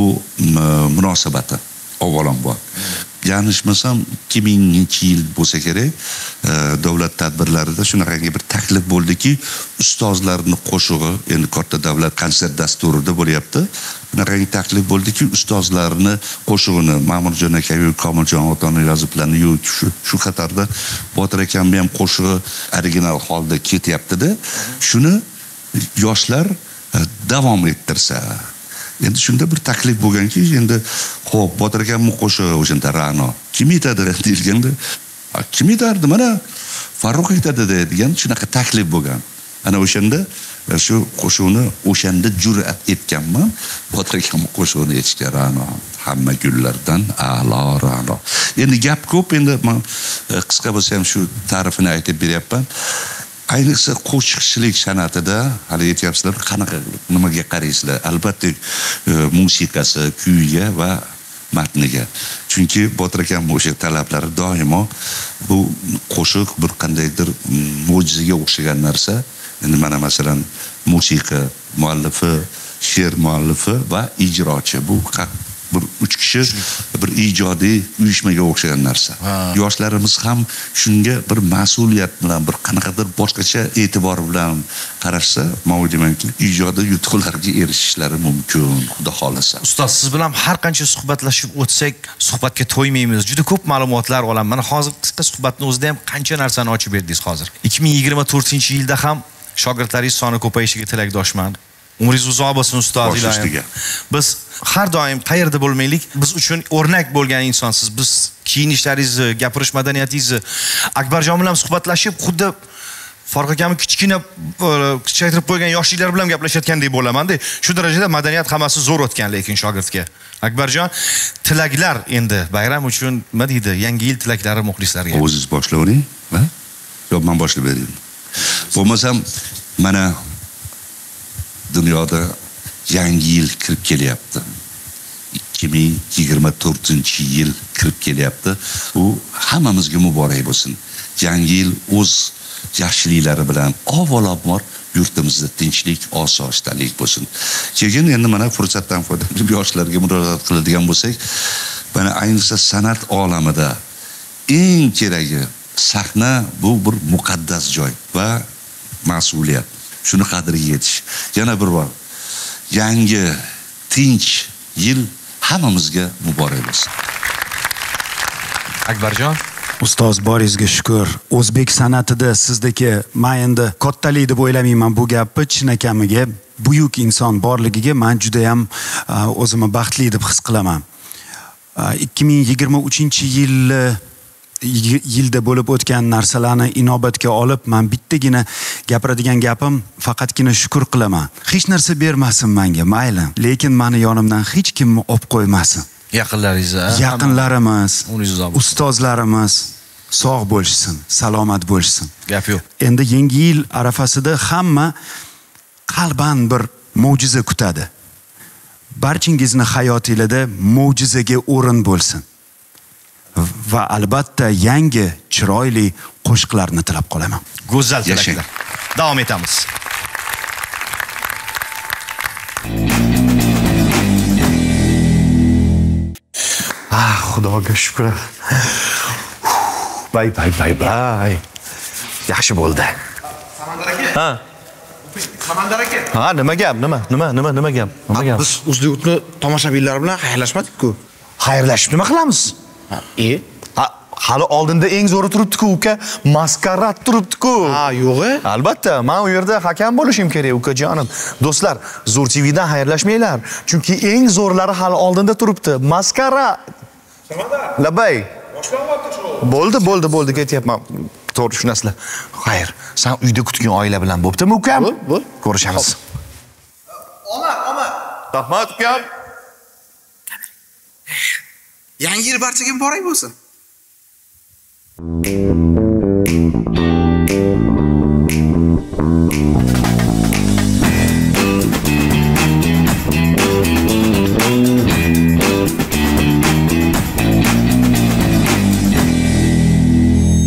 munosabati avvalambor. Yanlishmasam ikki minginchi yil bo'lsa kerak, davlat tadbirlarida shunaqangi bir taklif bo'ldiki, ustozlarning qo'shig'i, endi katta davlat konsert dasturida bo'lyapti. Shunaqangi taklif bo'ldiki, ustozlarning qo'shig'ini Ma'murjon aka va Komiljon otani yoziblarni yo'q shu shu qatorda Botir akamning ham qo'shig'i original holda ketyapti-da. Shuni yoshlar davom ettirsa. Endi shunda bir taklif bo'lganki, endi xo'p, Botir akamning qo'shig'i o'shanda Ra'no. Kim aytadi deyilganda, kim aytardi? Mana Farruh aytadi degan shunaqa taklif bo'lgan. Ana o'shanda shu qo'shiqni o'shanda jur'at etganman. Botir akamning qo'shig'ini aytishga Ra'no hamma gullardan a'lo Ra'no. Endi gap ko'p, endi men qisqa bo'lsa ham shu ta'rifini aytib beryapman. Ayniqsa qo'shiqchilik san'atida hali aytyapsizlar, qanaqa nimaga qaraysizlar? Albatta musiqasi, kuyiga va matniga. Chunki Botir akam o'sha talablari doimo bu qo'shiq bir qandaydir mo'jizaga o'xshagan narsa. Endi mana masalan musiqa muallifi, she'r muallifi va ijrochi, bu bir uch kishi bir ijodiy uyushmaga o'xshagan narsa. Yoshlarimiz ham shunga bir mas'uliyat bilan, bir qanaqadir boshqacha e'tibor bilan qarashsa, men o'ylaymanki, ijodiy yutuqlarga erishishlari mumkin, Xudo xolasa. Ustoz, siz bilan har qancha suhbatlashib o'tsak, suhbatga to'ymaymiz. Juda ko'p ma'lumotlar olaman. Mana hozir qisqa suhbatning o'zida ham qancha narsani ochib berdingiz hozir. ikki ming yigirma to'rtinchi yilda ham shogirdlaringiz soni ko'payishiga tilakdoshman. Umringiz uzoq bo'lsin ustoz, ilohim. Biz har doim qayerda bo'lmaylik, biz uchun o'rnak bo'lgan insonsiz. Biz kiyinishlaringizni, gapirish madaniyatingizni Akbarjon bilan suhbatlashib, xuddi Farq akam kichkina kichaytirib qo'ygan yoshliklar bilan gaplashayotgandek bo'laman-da. Shu darajada madaniyat hammasi zo'r o'tgan lekin shogirdga. Akbarjon, tilaklar endi bayram uchun nima deydi? Yangi yil tilaklari muxlislarga. O'zingiz boshlavering, va? Yo, men boshlab berayin. Bo'lmasam mana dunyoda yangi yil kirib kelyapti. ikki ming yigirma to'rtinchi yil kirib kelyapti. U hammamizga muborak bo'lsin. Yangi yil o'z yaxshiliklari bilan avvalambor yurtimizda tinchlik, osoyishtalik bo'lsin. Keyin endi mana fursatdan foydalanib yoshlarga murojaat qiladigan bo'lsak, mana ayniqsa san'at olamida eng keragi sahna bu bir muqaddas joy va mas'uliyat. Shuni qadriga yetish. Yana bir bor yangi tinch yil hammamizga muborak bo'lsin. Akbarjon, ustoz boringizga shukr. O'zbek san'atida sizdagi men endi kattalik deb o'ylamayman bu gapni, chinakamiga buyuk inson borligiga men juda ham o'zimni baxtli deb his qilaman. ikki ming yigirma uchinchi yil yilda bo'lib o'tgan narsalarni inobatga olib, men bittagina gapiradigan gapim faqatgina shukr qilaman. Hech narsa bermasin menga, mayli, lekin meni yonimdan hech kimni olib qo'ymasin. Yaqinlaringiz, yaqinlarimiz, ustozlarimiz sog' bo'lishsin, salomat bo'lishsin. Gap yo'q. Endi yangi yil arafasida hamma qalban bir mo'jiza kutadi. Barchangizni hayotingizda mo'jizaga o'rin bo'lsin. Va albatta yangi chiroyli qo'shiqlarni tilab qolaman. Go'zal tilaklar. Davom etamiz. Ah, Xudoga shukr. Bay bay bay bay. Yaxshi bo'ldi. Samandar aka. Ha. Samandar aka. Ha, nima gap? Nima? Nima? Nima? Nima gap? Nima gap? Biz Uzduyurtni tomoshabinlar bilan xayrlashmadik-ku. Xayrlashib nima qilamiz? Ha, e? Ha, hali oldinda eng zo'ri turibdi-ku, uka. Maskarat turibdi-ku. Ha, yo'g'i? Albatta, men u yerda hakam bo'lishim kerak, ukajonim. Do'stlar, Zo'r T V'dan xayrlashmanglar, chunki eng zo'rlari hali oldinda turibdi. Maskara. Labay. Bo'ldi, bo'ldi, bo'ldi, ketyapman. To'g'ri tushunasizlar. Xayr, sen uyda kutgan oila bilan bo'ptimi, ukam? Bo'l, ko'rishamiz. Omar, Omar. Rahmat, ukam. Yangi yil barchaga muborak bo'lsin.